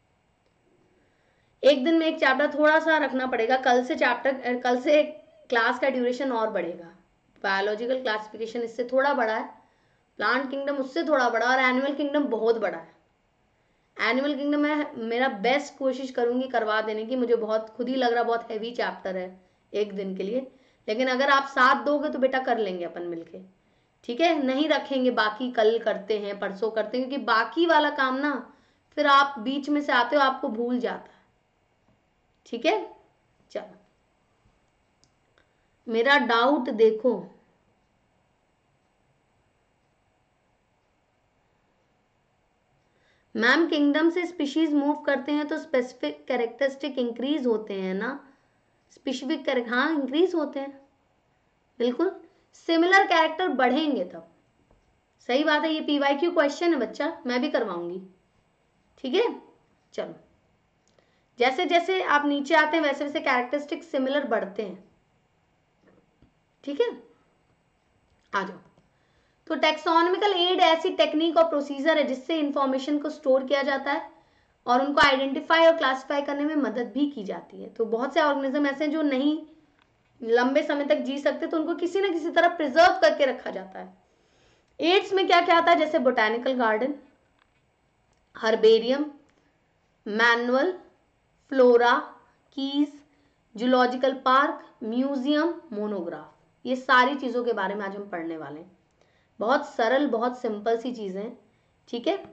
एक दिन में एक चैप्टर थोड़ा सा रखना पड़ेगा, कल से चैप्टर कल से क्लास का ड्यूरेशन और बढ़ेगा। बायोलॉजिकल क्लासिफिकेशन इससे थोड़ा बड़ा है, प्लांट किंगडम उससे थोड़ा बड़ा, और एनिमल किंगडम बहुत बड़ा है। एनिमल किंगडम में मेरा बेस्ट कोशिश करूंगी करवा देने की, मुझे बहुत खुद ही लग रहा बहुत हैवी चैप्टर है एक दिन के लिए, लेकिन अगर आप साथ दोगे तो बेटा कर लेंगे अपन मिलके, ठीक है। नहीं रखेंगे बाकी कल करते हैं परसों करते हैं, क्योंकि बाकी वाला काम ना फिर आप बीच में से आते हो आपको भूल जाता है, ठीक है। चलो मेरा डाउट देखो, मैम किंगडम से स्पीशीज मूव करते हैं तो स्पेसिफिक कैरेक्टरिस्टिक इंक्रीज होते हैं ना, स्पेसिफिक कैरेक्टर हाँ इंक्रीज होते हैं बिल्कुल, सिमिलर कैरेक्टर बढ़ेंगे तब, सही बात है। ये पीवाईक्यू क्वेश्चन है बच्चा, मैं भी करवाऊंगी, ठीक है। चलो जैसे जैसे आप नीचे आते हैं वैसे वैसे कैरेक्टरिस्टिक सिमिलर बढ़ते हैं, ठीक है। आ जाओ। तो टेक्सोनॉमिकल एड ऐसी टेक्निक और प्रोसीजर है जिससे इंफॉर्मेशन को स्टोर किया जाता है और उनको आइडेंटिफाई और क्लासिफाई करने में मदद भी की जाती है। तो बहुत से ऑर्गेनिज्म ऐसे जो नहीं लंबे समय तक जी सकते, तो उनको किसी ना किसी तरह प्रिजर्व करके रखा जाता है। एड्स में क्या क्या आता है, जैसे botanical garden, herbarium, manual, flora, keys, zoological park, museum, monograph, ये सारी चीजों के बारे में आज हम पढ़ने वाले हैं। बहुत सरल बहुत सिंपल सी चीजें, ठीक है।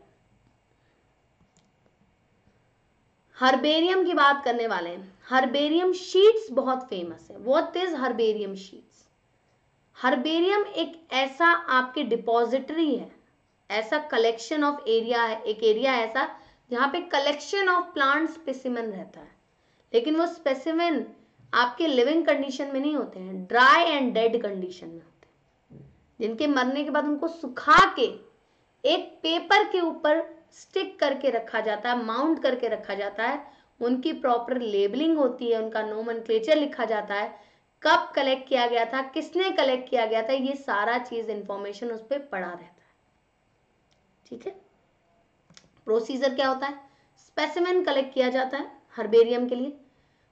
हर्बेरियम की बात करने वाले हैं। हर्बेरियम शीट्स बहुत फेमस है। What is herbarium sheets? Herbarium एक ऐसा आपके डिपॉजिटरी है, ऐसा कलेक्शन ऑफ एरिया है, एक एरिया ऐसा जहां पे कलेक्शन ऑफ प्लांट स्पेसिमेन रहता है, लेकिन वो स्पेसिमेन आपके लिविंग कंडीशन में नहीं होते हैं, ड्राई एंड डेड कंडीशन में होते हैं, जिनके मरने के बाद उनको सुखा के एक पेपर के ऊपर स्टिक करके रखा जाता है, माउंट करके रखा जाता है, उनकी प्रॉपर लेबलिंग होती है, उनका नोमेनक्लेचर लिखा जाता है, कब कलेक्ट किया गया था, किसने कलेक्ट किया गया था, ये सारा चीज इंफॉर्मेशन उस पर पड़ा रहता है, ठीक है। प्रोसीजर क्या होता है, स्पेसिमेन कलेक्ट किया जाता है हर्बेरियम के लिए,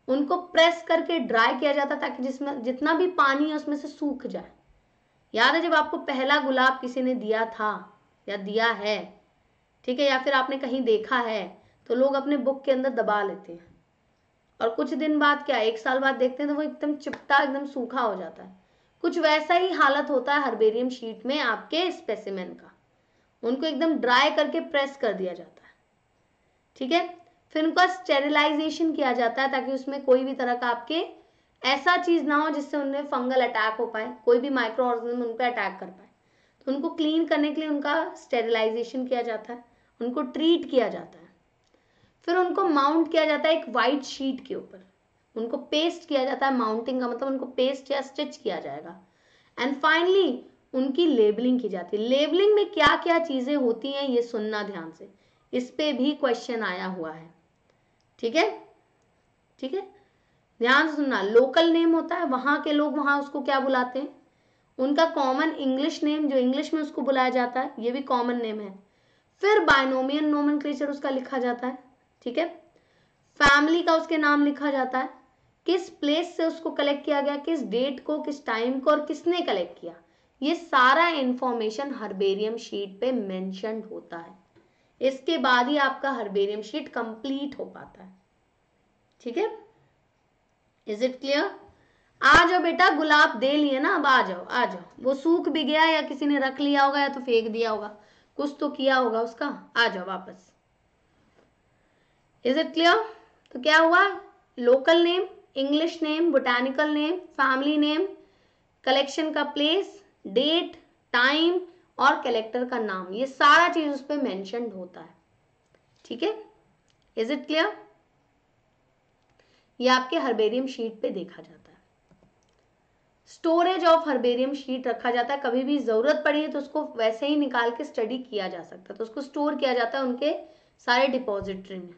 उनको प्रेस करके ड्राई किया जाता है ताकि जिसमें जितना भी पानी है उसमें से सूख जाए। याद है जब आपको पहला गुलाब किसी ने दिया था या दिया है, ठीक है, या फिर आपने कहीं देखा है, तो लोग अपने बुक के अंदर दबा लेते हैं और कुछ दिन बाद क्या, एक साल बाद देखते हैं तो वो एकदम चिपटा, एकदम सूखा हो जाता है। कुछ वैसा ही हालत होता है हर्बेरियम शीट में आपके स्पेसिमेन का। उनको एकदम ड्राई करके प्रेस कर दिया जाता है, ठीक है। फिर उनका स्टेरिलाइजेशन किया जाता है ताकि उसमें कोई भी तरह का आपके ऐसा चीज ना हो जिससे उन्हें फंगल अटैक हो पाए, कोई भी माइक्रो ऑर्गेनिज्म उन पर अटैक कर पाए। तो उनको क्लीन करने के लिए उनका स्टेरिलाइजेशन किया जाता है, उनको ट्रीट किया जाता है। फिर उनको माउंट किया जाता है एक वाइट शीट के ऊपर, उनको पेस्ट किया जाता है। माउंटिंग का मतलब उनको पेस्ट या स्टिच किया जाएगा। एंड फाइनली उनकी लेबलिंग की जाती है। लेबलिंग में क्या क्या चीजें होती हैं ये सुनना ध्यान से, इस पे भी क्वेश्चन आया हुआ है, ठीक है, ठीक है, ध्यान से सुनना। लोकल नेम होता है, वहां के लोग वहां उसको क्या बुलाते हैं, उनका कॉमन इंग्लिश नेम जो इंग्लिश में उसको बुलाया जाता है, ये भी कॉमन नेम है। फिर बायनोमियल नोमेनक्लेचर उसका लिखा जाता है, ठीक है। फैमिली का उसके नाम लिखा जाता है, किस प्लेस से उसको कलेक्ट किया गया, किस डेट को, किस टाइम को, और किसने कलेक्ट किया, ये सारा इंफॉर्मेशन हर्बेरियम शीट पे मेंशन होता है। इसके बाद ही आपका हर्बेरियम शीट कंप्लीट हो पाता है, ठीक है। Is it clear? आ जाओ बेटा, गुलाब दे लिए ना, अब आ जाओ, आ जाओ। वो सूख भी गया या किसी ने रख लिया होगा या तो फेंक दिया होगा, कुछ तो किया होगा उसका। आ जाओ वापस। Is it clear? तो क्या हुआ, local name, English name, botanical name, family name, collection का प्लेस, डेट, टाइम और कलेक्टर का नाम, ये सारा चीज उस पर मेंशन होता है, ठीक है। Is it clear? ये आपके हर्बेरियम शीट पे देखा जाता है। स्टोरेज ऑफ हर्बेरियम शीट रखा जाता है, कभी भी जरूरत पड़ी है तो उसको वैसे ही निकाल के स्टडी किया जा सकता है, तो उसको स्टोर किया जाता है उनके सारे डिपॉजिटरी में।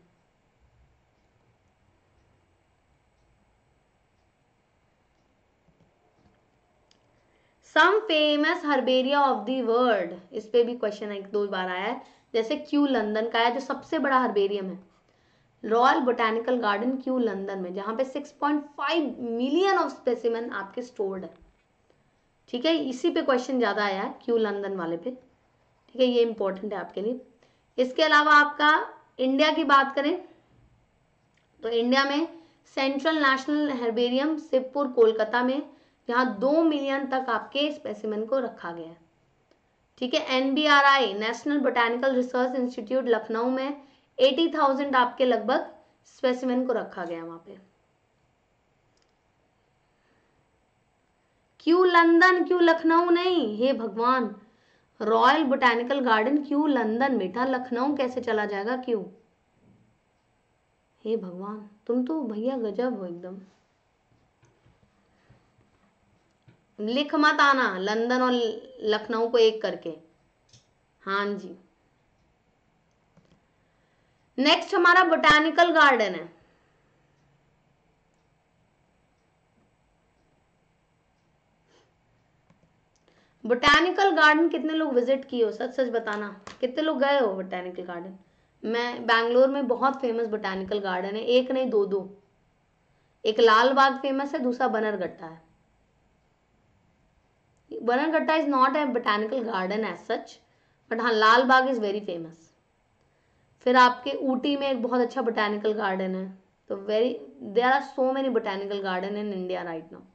Some famous herbaria of the world, इस पे भी क्वेश्चन एक दो बार आया है। जैसे क्यू लंदन का है जो सबसे बड़ा हर्बेरियम है, royal botanical garden Kew London में, जहां पे six point five million of specimen आपके स्टोर्ड है, ठीक है। इसी पे क्वेश्चन ज्यादा आया है, क्यू लंदन वाले पे, ठीक है, ये इंपॉर्टेंट है आपके लिए। इसके अलावा आपका इंडिया की बात करें तो इंडिया में central national herbarium Shivpur Kolkata में, जहां दो मिलियन तक आपके स्पेसिमेन को रखा गया है, ठीक है। NBRI national botanical research institute Lucknow में अस्सी हज़ार आपके लगभग स्पेसिमेन को रखा गया वहां पे। क्यों लंदन, क्यों लखनऊ नहीं, हे भगवान, royal botanical garden Kew London बेटा, लखनऊ कैसे चला जाएगा क्यों, हे भगवान, तुम तो भैया गजब हो एकदम। लिख मत आना लंदन और लखनऊ को एक करके, हाँ जी। नेक्स्ट हमारा बोटानिकल गार्डन है। बोटानिकल गार्डन कितने लोग विजिट किए हो, सच सच बताना, कितने लोग गए हो बोटानिकल गार्डन? मैं बैंगलोर में बहुत फेमस बोटानिकल गार्डन है, एक नहीं दो दो, एक लाल बाग फेमस है, दूसरा बनरघट्टा है। Bannerghatta is not a botanical garden as such, but हाँ Lal Bagh is very famous. फिर आपके ऊटी में एक बहुत अच्छा बोटानिकल गार्डन है, तो very there are so many botanical garden in India right now.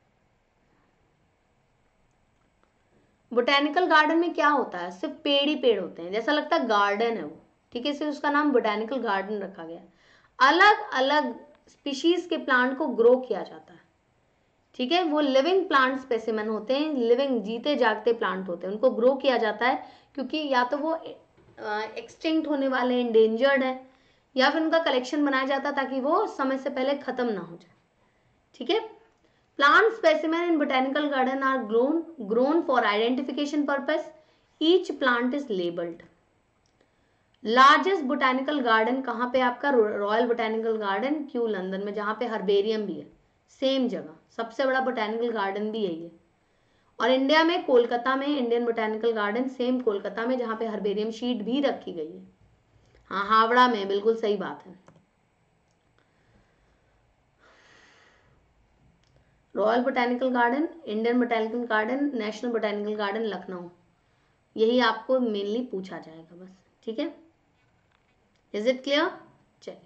Botanical garden में क्या होता है, सिर्फ पेड़ ही पेड़ होते हैं, जैसा लगता है गार्डन है वो, ठीक है, इसलिए उसका नाम बोटेनिकल गार्डन रखा गया। अलग अलग स्पीशीज के प्लांट को ग्रो किया जाता है, ठीक है। वो लिविंग प्लांट स्पेसिमेन होते हैं, लिविंग जीते जागते प्लांट होते हैं, उनको ग्रो किया जाता है क्योंकि या तो वो एक्सटिंक्ट होने वाले, इंडेंजर्ड है, या फिर उनका कलेक्शन बनाया जाता है ताकि वो समय से पहले खत्म ना हो जाए, ठीक है। Plant specimen in botanical garden are grown grown for identification purpose. Each plant is labeled. Largest botanical garden कहाँ पे आपका, royal botanical garden Kew London में, जहाँ पे हर्बेरियम भी है, सेम जगह, सबसे बड़ा बोटानिकल गार्डन भी यही है। और इंडिया में कोलकाता में Indian botanical garden, same Kolkata में, जहाँ पे हर्बेरियम शीट भी रखी गई है। हाँ हावड़ा में, बिल्कुल सही बात है। Royal botanical garden, Indian botanical garden, national botanical garden Lucknow, यही आपको मेनली पूछा जाएगा बस, ठीक है। Is it clear? चलिए,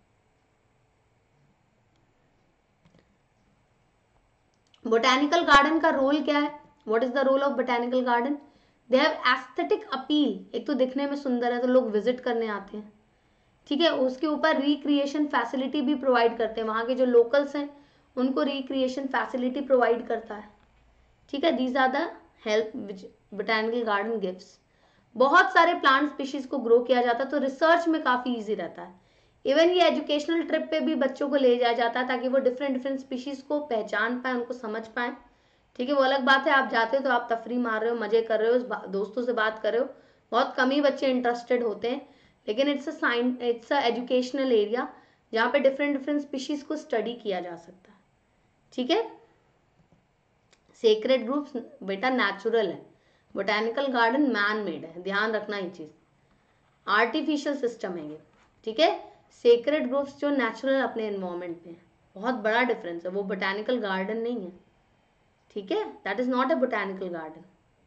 बोटेनिकल गार्डन का रोल क्या है? What is the role of botanical garden? They have aesthetic appeal, एक तो दिखने में सुंदर है तो लोग विजिट करने आते हैं, ठीक है। उसके ऊपर रिक्रिएशन फैसिलिटी भी प्रोवाइड करते हैं, वहां के जो लोकल्स हैं उनको रिक्रिएशन फैसिलिटी प्रोवाइड करता है, ठीक है। These are the help which botanical garden gives. बहुत सारे प्लांट स्पीशीज को ग्रो किया जाता है तो रिसर्च में काफी इजी रहता है। इवन ये एजुकेशनल ट्रिप पे भी बच्चों को ले जाया जाता है ताकि वो डिफरेंट डिफरेंट स्पीशीज को पहचान पाए, उनको समझ पाए, ठीक है। वो अलग बात है, आप जाते हो तो आप तफरी मार रहे हो, मजे कर रहे हो, दोस्तों से बात कर रहे हो, बहुत कम ही बच्चे इंटरेस्टेड होते हैं, लेकिन it's a science it's a educational area जहाँ पे डिफरेंट डिफरेंट स्पीशीज को स्टडी किया जा सकता है, ठीक है। सेक्रेड ग्रुप्स बेटा नेचुरल है, बोटेनिकल गार्डन मैन मेड है, ध्यान रखना ये चीज, आर्टिफिशियल सिस्टम है ये, ठीक है। सेक्रेड ग्रुप्स जो नेचुरल अपने एनवायरमेंट में है, बहुत बड़ा डिफरेंस है, वो बोटेनिकल गार्डन नहीं है, ठीक है। That is not a botanical garden,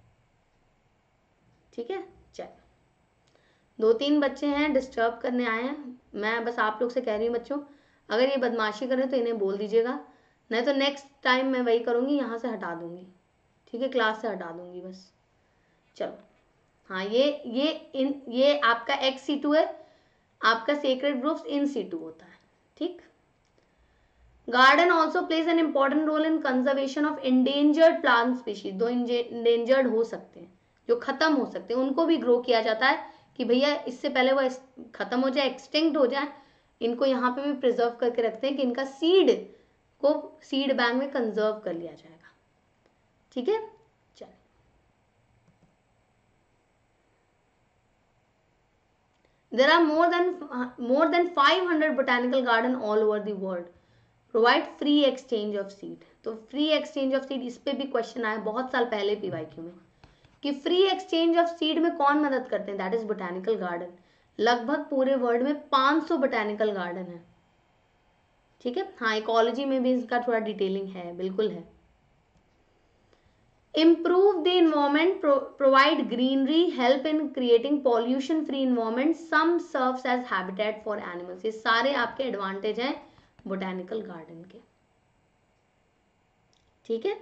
ठीक है। चल, दो तीन बच्चे हैं डिस्टर्ब करने आए हैं, मैं बस आप लोग से कह रही हूँ बच्चों, अगर ये बदमाशी करें तो इन्हें बोल दीजिएगा, नहीं तो नेक्स्ट टाइम मैं वही करूँगी, यहाँ से हटा दूंगी, ठीक है, क्लास से हटा दूंगी बस। चलो, हाँ, ये ये इन ये आपका एक्स सी टू है, आपका sacred groups in situ होता है, ठीक। Garden also plays an important role in conservation of endangered plant species, दो इंडेंजर्ड हो सकते हैं, जो खत्म हो सकते हैं, उनको भी ग्रो किया जाता है कि भैया इससे पहले वो खत्म हो जाए, एक्सटिंक्ट हो जाए, इनको यहाँ पे भी प्रिजर्व करके रखते हैं कि इनका सीड को सीड बैंक में कंजर्व कर लिया जाएगा, ठीक है। चलिए, there are more than more than five hundred botanical garden all over the world, provide free exchange of seed। तो फ्री एक्सचेंज ऑफ सीड, इस पे भी क्वेश्चन आया बहुत साल पहले पीवाईक्यू में कि फ्री एक्सचेंज ऑफ सीड में कौन मदद करते हैं? That is botanical garden. लगभग पूरे वर्ल्ड में पाँच सौ बोटेनिकल गार्डन है, ठीक है। हाँ, इकोलॉजी में भी इसका थोड़ा डिटेलिंग है, बिल्कुल है। Improve the environment, pro provide greenery, help in creating pollution free environment, some serves as habitat for animals। ये सारे आपके एडवांटेज हैं बोटेनिकल गार्डन के, ठीक है।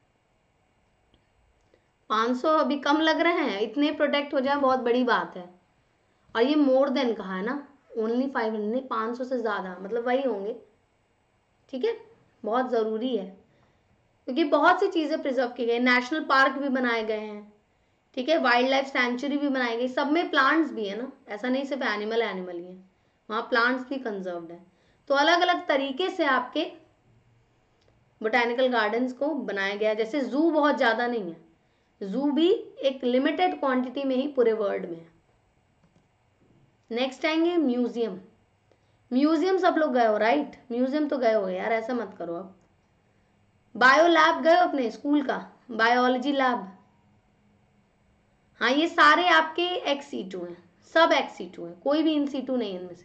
पाँच सौ अभी कम लग रहे हैं, इतने प्रोटेक्ट हो जाए बहुत बड़ी बात है, और ये मोर देन कहा है ना, ओनली फाइव हंड्रेड नहीं, पाँच सौ से ज्यादा, मतलब वही होंगे, ठीक है। बहुत जरूरी है क्योंकि बहुत सी चीजें प्रिजर्व की गई, नेशनल पार्क भी बनाए गए हैं, ठीक है, वाइल्ड लाइफ सेंचुरी भी बनाई गई, सब में प्लांट्स भी है ना, ऐसा नहीं सिर्फ एनिमल एनिमल ही है, वहां प्लांट्स भी कंजर्व्ड है। तो अलग अलग तरीके से आपके बोटेनिकल गार्डन्स को बनाया गया, जैसे जू बहुत ज्यादा नहीं है, जू भी एक लिमिटेड क्वांटिटी में ही पूरे वर्ल्ड में है। नेक्स्ट आएंगे म्यूजियम। म्यूजियम सब लोग गए हो, राइट? म्यूजियम तो गए हो यार, ऐसा मत करो। अब बायो लैब गए हो अपने स्कूल का, बायोलॉजी लैब, हाँ, ये सारे आपके एक्स सी टू हैं, सब एक्स सी टू है, कोई भी इन सी टू नहीं इनमें से,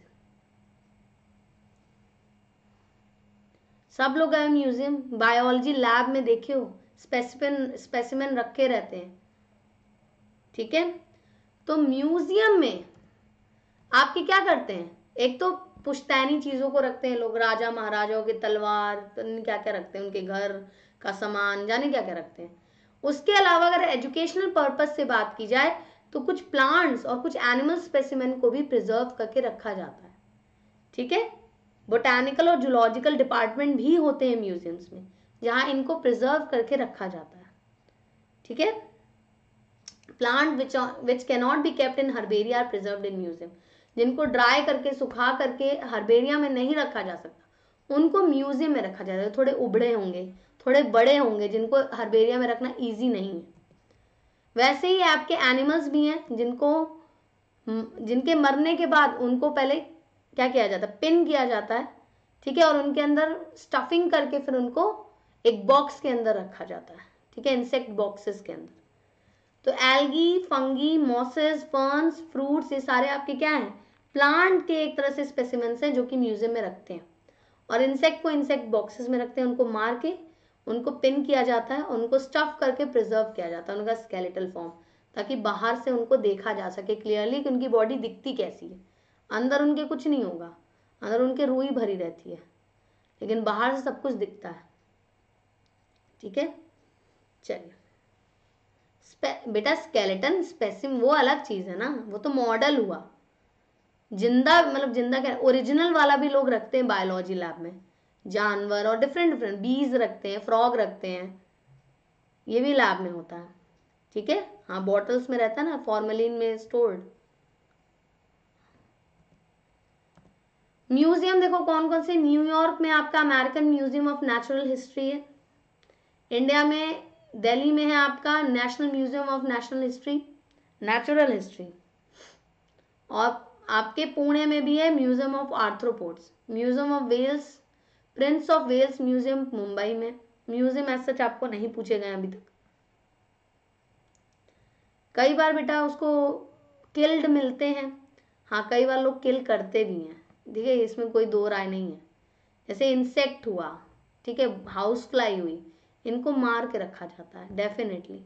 सब लोग गए म्यूजियम। बायोलॉजी लैब में देखे हो स्पेसिफिन स्पेसिमेन रखे रहते हैं, ठीक है। तो म्यूजियम में आपके क्या करते हैं, एक तो पुश्तैनी चीजों को रखते हैं लोग, राजा महाराजाओं के तलवार, क्या क्या रखते हैं, उनके घर का सामान, जाने क्या क्या रखते हैं। उसके अलावा अगर एजुकेशनल पर्पज से बात की जाए तो कुछ प्लांट्स और कुछ एनिमल स्पेसिमेन को भी प्रिजर्व करके रखा जाता है, ठीक है। बोटेनिकल और जूलॉजिकल डिपार्टमेंट भी होते हैं म्यूजियम्स में, जहां इनको प्रिजर्व करके रखा जाता है, ठीक है। Plant which which can not be kept in herbaria are preserved in museum, जिनको ड्राई करके सुखा करके हर्बेरिया में नहीं रखा जा सकता, उनको म्यूजियम में रखा जाता है। थोड़े उबड़े होंगे, थोड़े बड़े होंगे, जिनको हर्बेरिया में रखना इजी नहीं है। वैसे ही आपके एनिमल्स भी हैं जिनको जिनके मरने के बाद उनको पहले क्या किया जाता है, पिन किया जाता है, ठीक है, और उनके अंदर स्टफिंग करके फिर उनको एक बॉक्स के अंदर रखा जाता है, ठीक है, इंसेक्ट बॉक्सेस के अंदर। तो algae, fungi, mosses, ferns, fruits, ये सारे आपके क्या हैं, प्लांट के एक तरह से स्पेसिमेंस हैं जो कि म्यूजियम में रखते हैं, और इंसेक्ट को इंसेक्ट बॉक्सेस में रखते हैं, उनको मार के उनको पिन किया जाता है, उनको स्टफ करके प्रिजर्व किया जाता है, उनका स्केलेटल फॉर्म, ताकि बाहर से उनको देखा जा सके क्लियरली कि उनकी बॉडी दिखती कैसी है। अंदर उनके कुछ नहीं होगा, अंदर उनके रूई भरी रहती है, लेकिन बाहर से सब कुछ दिखता है। ठीक है, चलिए बेटा स्केलेटन स्पेसिम वो अलग चीज है ना, वो तो मॉडल हुआ। जिंदा मतलब जिंदा क्या, ओरिजिनल वाला भी लोग रखते हैं बायोलॉजी लैब में, जानवर और डिफरेंट डिफरेंट बीज रखते हैं, फ्रॉग रखते हैं, ये भी लैब में होता है। ठीक है, हाँ बॉटल्स में रहता है ना, फॉर्मेलिन में स्टोर्ड। म्यूजियम देखो कौन कौन से, न्यूयॉर्क में आपका American museum of natural history है, इंडिया में दिल्ली में है आपका national museum of national history natural history, और आपके पुणे में भी है museum of arthropods, museum of Wales, Prince of Wales museum Mumbai में। म्यूजियम ऐसा सच आपको नहीं पूछे गए अभी तक। कई बार बेटा उसको किल्ड मिलते हैं, हाँ कई बार लोग किल करते भी हैं, ठीक है, इसमें कोई दो राय नहीं है। जैसे इंसेक्ट हुआ, ठीक है, हाउस फ्लाई हुई, इनको मार के रखा जाता है डेफिनेटली।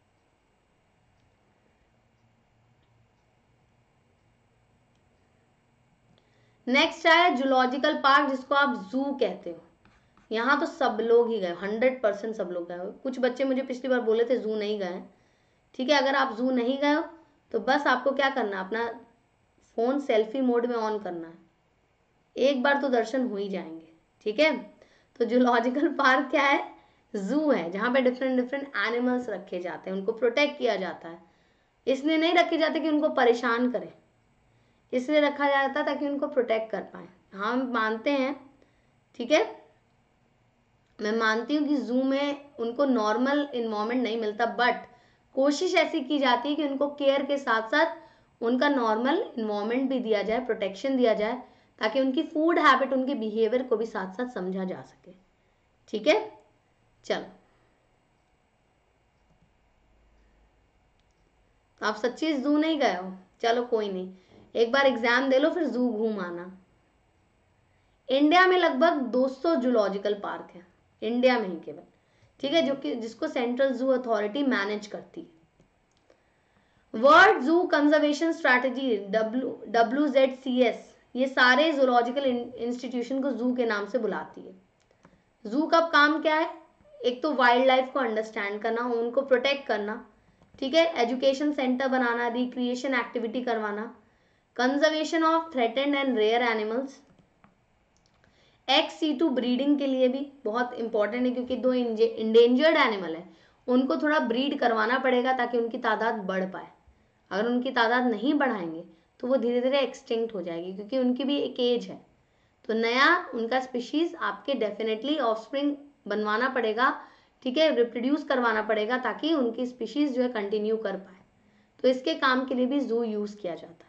नेक्स्ट है जूलॉजिकल पार्क, जिसको आप जू कहते हो। यहाँ तो सब लोग ही गए, हंड्रेड परसेंट सब लोग गए। कुछ बच्चे मुझे पिछली बार बोले थे जू नहीं गए, ठीक है, अगर आप जू नहीं गए हो तो बस आपको क्या करना है, अपना फोन सेल्फी मोड में ऑन करना है, एक बार तो दर्शन हो ही जाएंगे। ठीक है, तो जूलॉजिकल पार्क क्या है, जू है, जहाँ पे डिफरेंट डिफरेंट एनिमल्स रखे जाते हैं, उनको प्रोटेक्ट किया जाता है। इसलिए नहीं रखे जाते कि उनको परेशान करें, इसलिए रखा जाता है ताकि उनको प्रोटेक्ट कर पाए। हम मानते हैं, ठीक है, मैं मानती हूँ कि जू में उनको नॉर्मल इन्वायरमेंट नहीं मिलता, बट कोशिश ऐसी की जाती है कि उनको केयर के साथ साथ उनका नॉर्मल इन्वायरमेंट भी दिया जाए, प्रोटेक्शन दिया जाए, ताकि उनकी फूड हैबिट, उनके बिहेवियर को भी साथ साथ समझा जा सके। ठीक है, चलो आप सच्ची जू नहीं गए हो, चलो कोई नहीं, एक बार एग्जाम दे लो फिर जू घूम आना। इंडिया में लगभग दो सौ जूलॉजिकल पार्क है, इंडिया में ही केवल, ठीक है, जो कि जिसको सेंट्रल जू अथॉरिटी मैनेज करती है। World zoo conservation strategy W W Z C S, ये सारे जूलॉजिकल इंस्टीट्यूशन को जू के नाम से बुलाती है। जू का काम क्या है, एक तो वाइल्ड लाइफ को अंडरस्टैंड करना, उनको प्रोटेक्ट करना, ठीक है, एजुकेशन सेंटर बनाना, रिक्रिएशन एक्टिविटी करवाना, conservation of threatened and rare animals, ex situ breeding के लिए भी बहुत इंपॉर्टेंट है, क्योंकि दो इंडेंजर्ड एनिमल है, उनको थोड़ा ब्रीड करवाना पड़ेगा ताकि उनकी तादाद बढ़ पाए। अगर उनकी तादाद नहीं बढ़ाएंगे तो वो धीरे धीरे एक्सटिंक्ट हो जाएगी, क्योंकि उनकी भी एक एज है। तो नया उनका स्पीशीज आपके डेफिनेटली ऑफस्प्रिंग बनवाना पड़ेगा, ठीक है, रिप्रोड्यूस करवाना पड़ेगा, ताकि उनकी स्पीशीज जो है कंटिन्यू कर पाए। तो इसके काम के लिए भी जू यूज किया जाता है।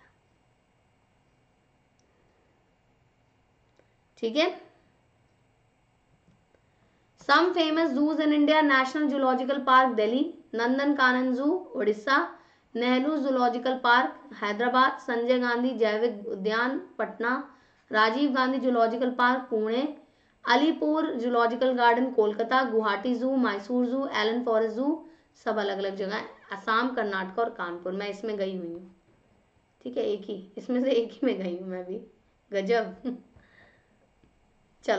ठीक है, some famous zoos in India, national zoological park Delhi, Nandan Kanan zoo Orissa, Nehru zoological park Hyderabad, Sanjay Gandhi Jaivik Udyan Patna, Rajiv Gandhi zoological park Pune, Alipore zoological garden Kolkata, Guwahati zoo, Mysore जू, एलन फॉरेस्ट जू, सब अलग अलग जगह, असम, कर्नाटक और कानपुर। मैं इसमें गई हुई हूँ, ठीक है, एक ही इसमें से एक ही में गई हूँ मैं भी, गजब। चल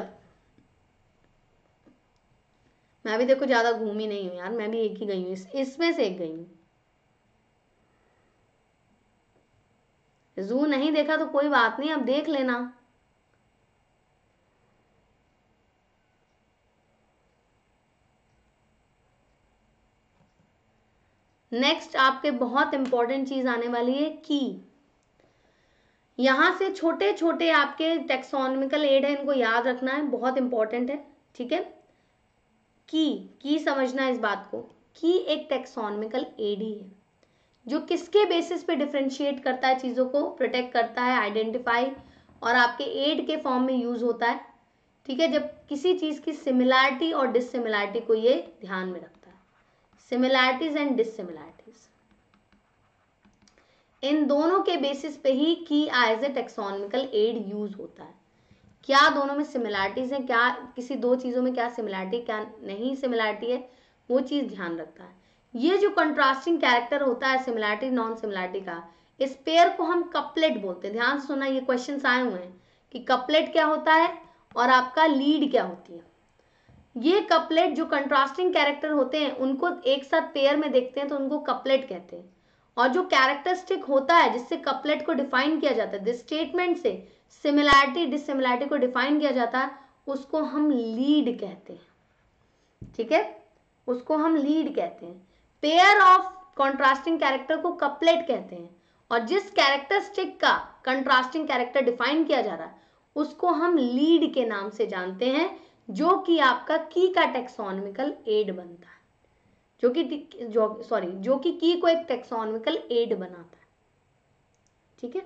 मैं भी देखो ज्यादा घूमी नहीं हूँ यार, मैं भी एक ही गई हूँ, इस, इसमें से एक गई हूँ। जू नहीं देखा तो कोई बात नहीं, अब देख लेना। नेक्स्ट आपके बहुत इंपॉर्टेंट चीज आने वाली है, की। यहां से छोटे छोटे आपके टेक्सोनॉमिकल एड है, इनको याद रखना है, बहुत इंपॉर्टेंट है। ठीक है, की की समझना है इस बात को, की एक टेक्सोनॉमिकल एड ही है, जो किसके बेसिस पे डिफरेंशिएट करता है, चीजों को प्रोटेक्ट करता है, आइडेंटिफाई, और आपके एड के फॉर्म में यूज होता है। ठीक है, जब किसी चीज की सिमिलैरिटी और डिससिमिलैरिटी को ये ध्यान में रखता है, सिमिलैरिटीज एंड डिससिमिलैरिटीज, इन दोनों के बेसिस पे ही key as a taxonomical aid use होता है। क्या दोनों में सिमिलैरिटीज हैं, क्या किसी दो चीजों में क्या सिमिलैरिटी क्या नहीं सिमिलैरिटी है, वो चीज ध्यान रखता है। ये जो कंट्रास्टिंग कैरेक्टर होता है सिमिलैरिटी नॉन सिमिलैरिटी का, इस पेयर को हम कपलेट बोलते हैं। ध्यान से सुनना, ये क्वेश्चन आए हुए हैं कि कपलेट क्या होता है और आपका लीड क्या होती है। ये कपलेट जो कंट्रास्टिंग कैरेक्टर होते हैं उनको एक साथ पेयर में देखते हैं तो उनको कपलेट कहते हैं। और जो कैरेक्टरिस्टिक होता है जिससे कपलेट को डिफाइन किया जाता है, दिस स्टेटमेंट से सिमिलैरिटी डिससिमिलैरिटी को डिफाइन किया जाता है, उसको हम लीड कहते हैं। ठीक है, उसको हम लीड कहते हैं। पेयर ऑफ कंट्रास्टिंग कैरेक्टर को कपलेट कहते हैं। और जिस कैरेक्टरिस्टिक का कंट्रास्टिंग कैरेक्टर डिफाइन किया जा रहा है उसको हम लीड के नाम से जानते हैं, जो कि आपका की का टेक्सोनॉमिकल एड बनता है, जो कि जो सॉरी जो कि की को एक टेक्सोनॉमिकल एड बनाता है। ठीक है,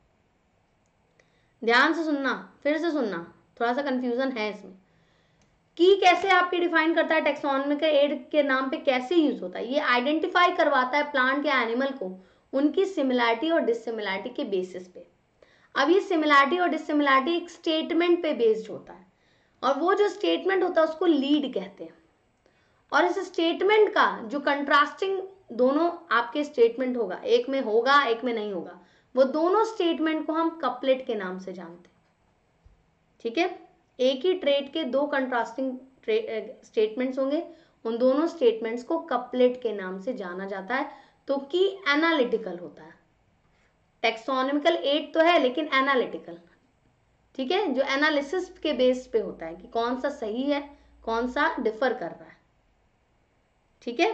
ध्यान से सुनना, फिर से सुनना, थोड़ा सा कंफ्यूजन है इसमें। की कैसे आपकी डिफाइन करता है, टेक्सोनॉमिकल एड के नाम पे कैसे यूज होता है, ये आइडेंटिफाई करवाता है प्लांट या एनिमल को उनकी सिमिलैरिटी और डिससिमिलैरिटी के बेसिस पे। अब ये सिमिलैरिटी और डिससिमिलैरिटी एक स्टेटमेंट पे बेस्ड होता है, और वो जो स्टेटमेंट होता है उसको लीड कहते हैं। और इस स्टेटमेंट का जो कंट्रास्टिंग दोनों आपके स्टेटमेंट होगा, एक में होगा एक में नहीं होगा, वो दोनों स्टेटमेंट को हम कपलेट के नाम से जानते हैं। ठीक है, एक ही ट्रेट के दो कंट्रास्टिंग स्टेटमेंट्स होंगे, उन दोनों स्टेटमेंट्स को कपलेट के नाम से जाना जाता है। तो की एनालिटिकल होता है, टेक्सोनॉमिकल एड तो है लेकिन एनालिटिकल। ठीक है, जो एनालिसिस के बेस पे होता है कि कौन सा सही है कौन सा डिफर कर रहा है। ठीक है,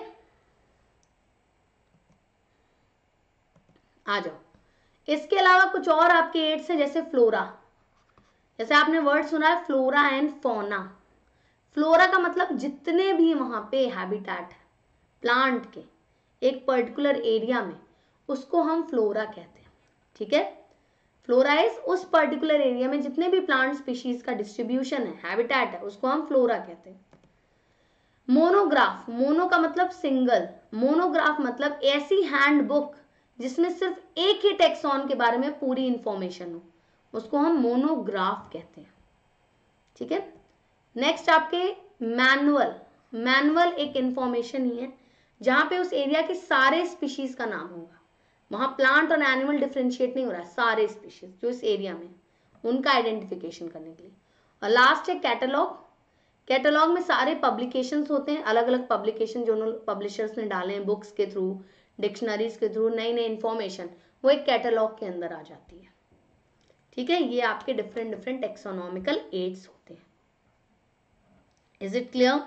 आ जाओ। इसके अलावा कुछ और आपके एड्स है, जैसे फ्लोरा। जैसे आपने वर्ड सुना है फ्लोरा एंड फौना। फ्लोरा का मतलब जितने भी वहां पे हैबिटेट है प्लांट के एक पर्टिकुलर एरिया में, उसको हम फ्लोरा कहते हैं। ठीक है, फ्लोरा इज उस पर्टिकुलर एरिया में जितने भी प्लांट स्पीशीज का डिस्ट्रीब्यूशन है, हैबिटेट है, उसको हम फ्लोरा कहते हैं। मोनोग्राफ, मोनो का मतलब सिंगल, मोनोग्राफ मतलब ऐसी हैंडबुक जिसमें सिर्फ एक ही टेक्सॉन के बारे में पूरी इंफॉर्मेशन हो, उसको हम मोनोग्राफ कहते हैं। ठीक है, नेक्स्ट आपके मैनुअल। मैनुअल एक इंफॉर्मेशन ही है जहां पे उस एरिया के सारे स्पीशीज का नाम होगा, वहां प्लांट और एनिमल डिफरेंशिएट नहीं हो रहा है, सारे स्पीशीज जो इस एरिया में उनका आइडेंटिफिकेशन करने के लिए। और लास्ट है कैटलॉग। कैटलॉग में सारे पब्लिकेशंस होते हैं, अलग अलग पब्लिकेशन जो पब्लिशर्स ने डाले हैं बुक्स के थ्रू, डिक्शनरीज के थ्रू, नई नई इंफॉर्मेशन, वो एक कैटलॉग के अंदर आ जाती है। ठीक है, ये आपके डिफरेंट डिफरेंट टेक्सोनॉमिकल एड्स होते हैं। Is it clear?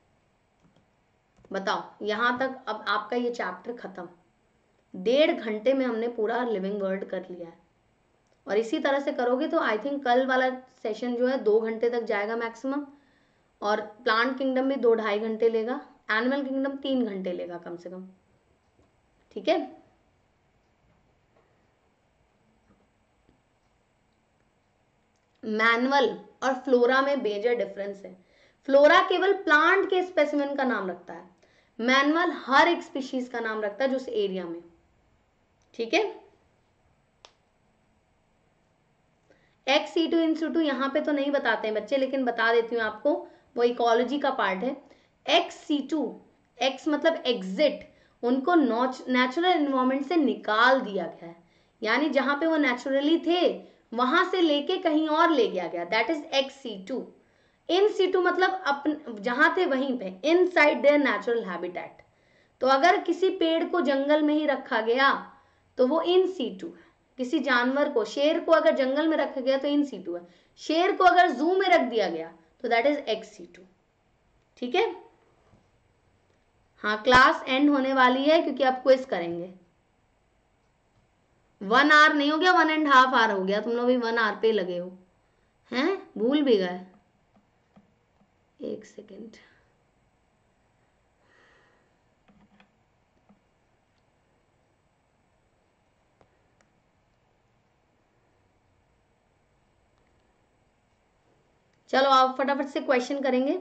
बताओ, यहां तक अब आपका ये चैप्टर खत्म। डेढ़ घंटे में हमने पूरा लिविंग वर्ड कर लिया है, और इसी तरह से करोगे तो आई थिंक कल वाला सेशन जो है दो घंटे तक जाएगा मैक्सिमम, और प्लांट किंगडम भी दो ढाई घंटे लेगा, एनिमल किंगडम तीन घंटे लेगा कम से कम। ठीक है, मैनुअल और फ्लोरा में मेजर डिफरेंस है। फ्लोरा केवल प्लांट के स्पेसिमेन का नाम रखता है, मैनुअल हर एक स्पीशीज का नाम रखता है जो उस एरिया में। ठीक है, ex situ in situ यहाँ पे तो नहीं बताते हैं बच्चे, लेकिन बता देती हूँ आपको, वो इकोलॉजी का पार्ट है। एक्स सी टू, एक्स मतलब एग्जिट, उनको नेचुरल एनवायरमेंट से निकाल दिया गया है, यानी जहां पे वो नेचुरली थे वहां से लेके कहीं और ले गया गया, that is ex situ. In situ मतलब अपन जहां थे वहीं पे, inside their natural habitat. तो अगर किसी पेड़ को जंगल में ही रखा गया तो वो इन सी टू है। किसी जानवर को, शेर को अगर जंगल में रखा गया तो इन सी टू है, शेर को अगर जू में रख दिया गया तो that is ex situ. ठीक है, हाँ क्लास एंड होने वाली है क्योंकि आप क्विज करेंगे। वन आवर नहीं हो गया, वन एंड हाफ आवर हो गया, तुम लोग भी वन आवर पे लगे हो हैं, भूल भी गए। एक सेकेंड, चलो आप फटाफट से क्वेश्चन करेंगे।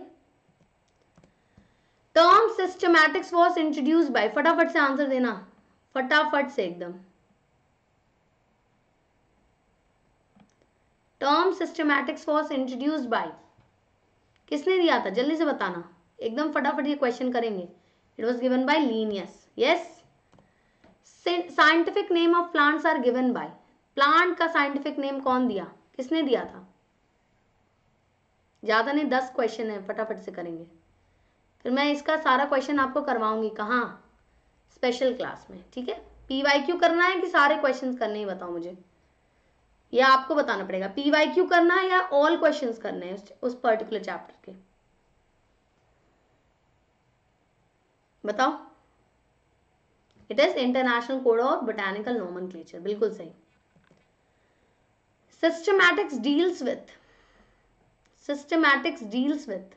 Term systematics was introduced by, फटाफट से आंसर देना, फटाफट से एकदम। Term systematics was introduced by, किसने दिया था, जल्दी से बताना, एकदम फटाफट ये क्वेश्चन करेंगे। It was given by Linnaeus. Yes. Scientific name of plants are given by, plant का साइंटिफिक नेम कौन दिया, किसने दिया था? ज्यादा नहीं, दस क्वेश्चन है, फटाफट से करेंगे। फिर मैं इसका सारा क्वेश्चन आपको करवाऊंगी, कहाँ, स्पेशल क्लास में, ठीक है। पीवाईक्यू करना है कि सारे क्वेश्चंस करने ही, बताओ मुझे, या आपको बताना पड़ेगा पीवाईक्यू करना है या ऑल क्वेश्चंस करने हैं उस, उस पर्टिकुलर चैप्टर के, बताओ। It is international code of botanical nomenclature, बिल्कुल सही। Systematics deals with, systematics deals with,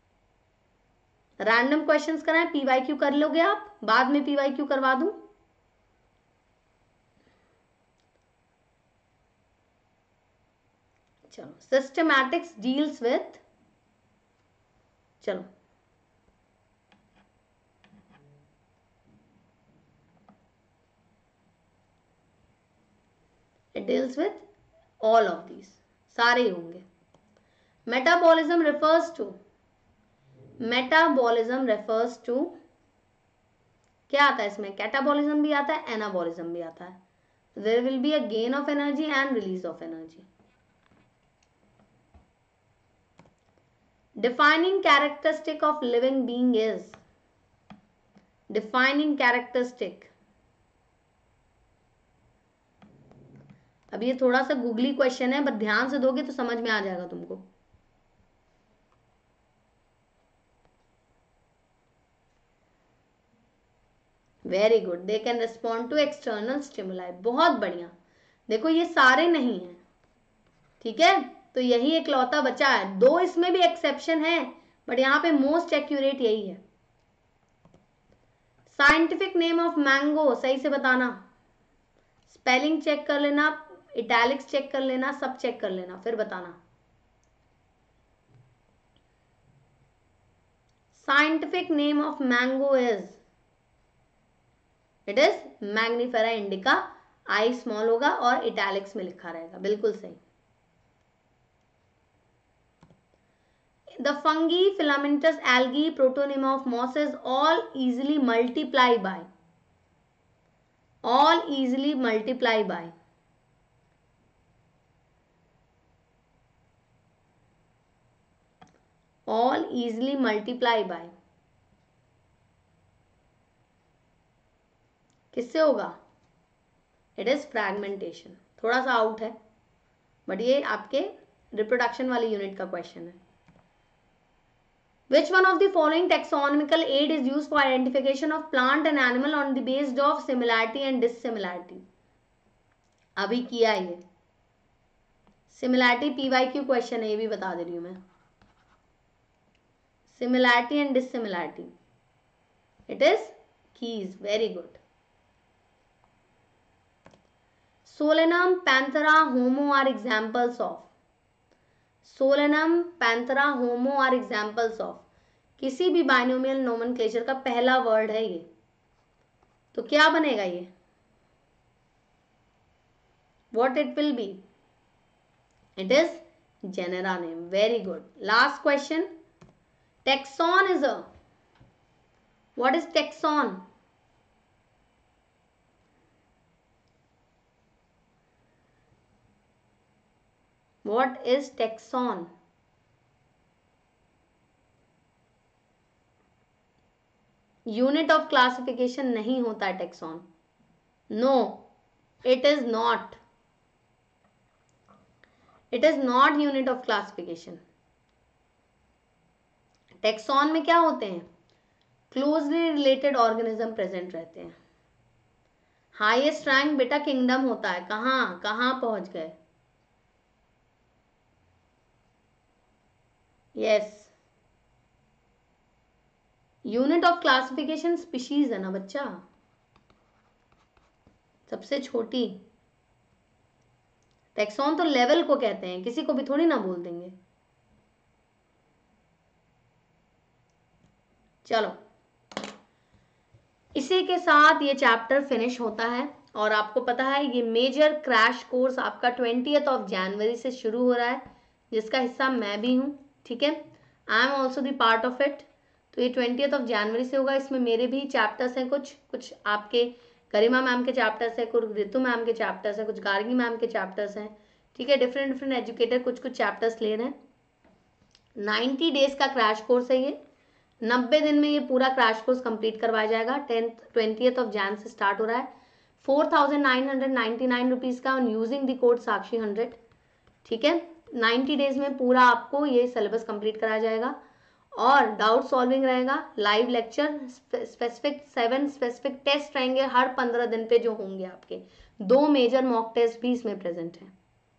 random questions कराएं, पीवाईक्यू कर लोगे आप, बाद में पीवाईक्यू करवा दूं। चलो, सिस्टमैटिक्स डील्स विथ, चलो it deals with all of these, सारे ही होंगे। Metabolism refers to, metabolism refers to, क्या आता है इसमें, कैटाबॉलिज्म भी आता है, एनाबॉलिज्म भी आता है। There will be a gain of energy and release of energy. Defining characteristic of living being is, defining characteristic, अब ये थोड़ा सा गूगली क्वेश्चन है, बट ध्यान से दोगे तो समझ में आ जाएगा तुमको। Very good, they can respond to external stimuli, बहुत बढ़िया। देखो ये सारे नहीं है, ठीक है, तो यही एक लौता बचा है, दो इसमें भी एक्सेप्शन है, बट यहाँ पे मोस्ट एक्यूरेट यही है। साइंटिफिक नेम ऑफ मैंगो, सही से बताना, स्पेलिंग चेक कर लेना, इटैलिक्स चेक कर लेना, सब चेक कर लेना, फिर बताना। Scientific name of mango is, it is Mangifera indica, I small होगा और इटैलिक्स में लिखा रहेगा, बिल्कुल सही। The fungi, filamentous algae, protonema of mosses, all easily multiply by, all easily multiply by, all easily multiply by, किससे होगा? It is fragmentation, थोड़ा सा आउट है, बट ये आपके रिप्रोडक्शन वाली यूनिट का क्वेश्चन है। Which one of the following taxonomical aid is used for identification of plant and animal on the basis of similarity and dissimilarity? अभी किया ये सिमिलैरिटी, पीवाईक्यू क्वेश्चन है, ये भी बता दे रही हूं मैं। Similarity and dissimilarity, it is keys, very good. Solanum, Panthera, Homo are examples of, Solanum, Panthera, Homo are examples of, किसी भी बाइनोमियल नोमेनक्लेचर का पहला वर्ड है ये, तो क्या बनेगा ये, what it will be, it is genera name, very good। last question, taxon is a, what is taxon? What is taxon? Unit of classification नहीं होता है taxon, no it is not, it is not unit of classification. Taxon में क्या होते हैं, closely related organism present रहते हैं। Highest rank बेटा किंगडम होता है, कहां कहां पहुंच गए, yes, unit of classification species है ना बच्चा, सबसे छोटी। टेक्सॉन तो लेवल को कहते हैं, किसी को भी थोड़ी ना बोल देंगे। चलो, इसी के साथ ये चैप्टर फिनिश होता है और आपको पता है ये मेजर क्रैश कोर्स आपका ट्वेंटियथ ऑफ जनवरी से शुरू हो रहा है, जिसका हिस्सा मैं भी हूँ, ठीक है। I am also the part of it. तो ये ट्वेंटियथ ऑफ जनवरी से होगा। इसमें मेरे भी चैप्टर्स हैं, कुछ कुछ आपके गरिमा मैम के चैप्टर्स हैं, कुछ रितु मैम के चैप्टर्स हैं, कुछ गार्गी मैम के चैप्टर्स हैं, ठीक है। डिफरेंट डिफरेंट एजुकेटर कुछ कुछ चैप्टर्स ले रहे हैं। नाइन्टी डेज का क्रैश कोर्स है ये। नब्बे दिन में ये पूरा क्रैश कोर्स कंप्लीट करवाया जाएगा। टेंथ ट्वेंटियथ ऑफ जैन से स्टार्ट हो रहा है। Four thousand nine hundred ninety nine rupees का on using the code Sakshi hundred, ठीक है। नाइन्टी डेज में पूरा आपको ये सिलेबस कंप्लीट कराया जाएगा और डाउट सॉल्विंग रहेगा, live lecture, specific seven specific test रहेंगे हर पंद्रह दिन पे जो होंगे आपके। दो मेजर मॉक टेस्ट भी इसमें प्रेजेंट है,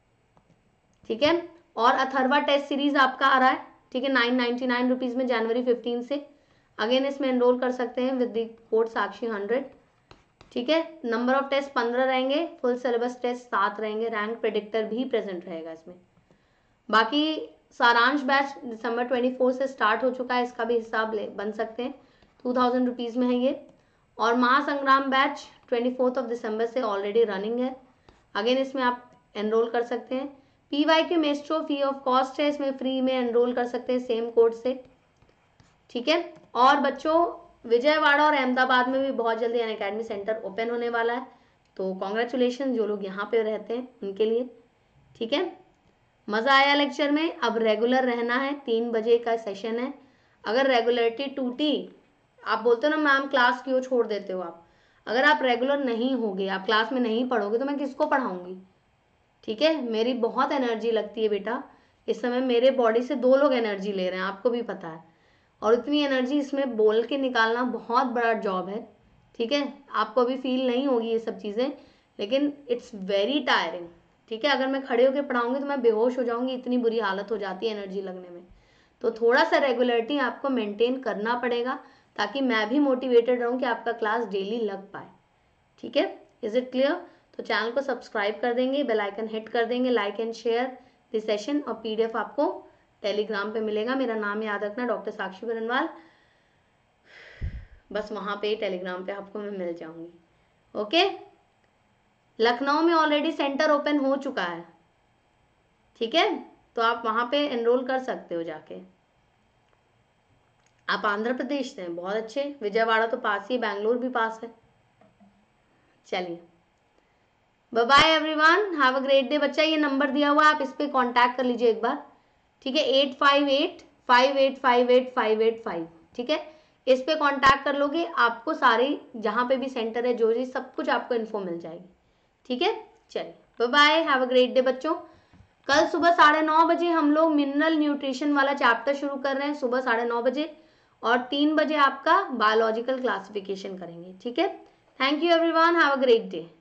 ठीक है। और अथर्वा टेस्ट सीरीज आपका आ रहा है, ठीक है, नाइन नाइन्टी नाइन रुपीज़ में जनवरी फिफ्टीन से। अगेन इसमें एनरोल कर सकते हैं with the code Sakshi hundred, ठीक है। नंबर ऑफ टेस्ट पंद्रह रहेंगे, फुल सिलेबस टेस्ट सात रहेंगे, रैंक प्रेडिक्टर भी प्रेजेंट रहेगा इसमें। बाकी Saransh batch December twenty four से स्टार्ट हो चुका है, इसका भी हिसाब ले बन सकते हैं, टू थाउजेंड रुपीज़ में है ये। और Mahasangram batch twenty fourth of December से ऑलरेडी रनिंग है। अगेन इसमें आप एनरोल कर सकते हैं। P Y Q Maestro free of cost है, इसमें फ्री में एनरोल कर सकते हैं सेम कोड से, ठीक है। और बच्चों विजयवाड़ा और अहमदाबाद में भी बहुत जल्दी अन अकेडमी सेंटर ओपन होने वाला है, तो कॉन्ग्रेचुलेशन जो लोग यहाँ पे रहते हैं उनके लिए, ठीक है। मज़ा आया लेक्चर में। अब रेगुलर रहना है, तीन बजे का सेशन है। अगर रेगुलरिटी टूटी, आप बोलते हो ना मैम क्लास क्यों छोड़ देते हो आप, अगर आप रेगुलर नहीं होगे, आप क्लास में नहीं पढ़ोगे तो मैं किसको पढ़ाऊँगी, ठीक है। मेरी बहुत एनर्जी लगती है बेटा, इस समय मेरे बॉडी से दो लोग एनर्जी ले रहे हैं, आपको भी पता है। और इतनी एनर्जी इसमें बोल के निकालना बहुत बड़ा जॉब है, ठीक है। आपको अभी फील नहीं होगी ये सब चीज़ें, लेकिन इट्स वेरी टायरिंग, ठीक है। अगर मैं खड़े होकर पढ़ाऊंगी तो मैं बेहोश हो जाऊंगी, इतनी बुरी हालत हो जाती है एनर्जी लगने में। तो थोड़ा सा रेगुलरिटी आपको मेंटेन करना पड़ेगा, ताकि मैं भी मोटिवेटेड रहूं कि आपका क्लास डेली लग पाए, ठीक है। Is it clear? तो चैनल को सब्सक्राइब कर देंगे, बेल आइकन हिट कर देंगे, like and share this session. और पीडीएफ आपको टेलीग्राम पे मिलेगा। मेरा नाम याद रखना, डॉक्टर साक्षी बरनवाल, बस वहाँ पे टेलीग्राम पे आपको मैं मिल जाऊंगी, ओके। लखनऊ में ऑलरेडी सेंटर ओपन हो चुका है, ठीक है, तो आप वहाँ पे एनरोल कर सकते हो जाके। आप आंध्र प्रदेश से हैं, बहुत अच्छे। विजयवाड़ा तो पास ही, बैंगलोर भी पास है। चलिए, bye bye everyone, have a great day. बच्चा ये नंबर दिया हुआ है, आप इस पर कॉन्टैक्ट कर लीजिए एक बार, ठीक है। Eight five eight five eight five eight five eight five, ठीक है। इस पे कांटेक्ट कर लोगे, आपको सारी जहाँ पे भी सेंटर है जो जी सब कुछ आपको इन्फो मिल जाएगी, ठीक है। चलिए bye bye, have a great day बच्चों। कल सुबह साढ़े नौ बजे हम लोग मिनरल न्यूट्रिशन वाला चैप्टर शुरू कर रहे हैं, सुबह साढ़े नौ बजे, और तीन बजे आपका बायोलॉजिकल क्लासिफिकेशन करेंगे, ठीक है। Thank you everyone, have a great day.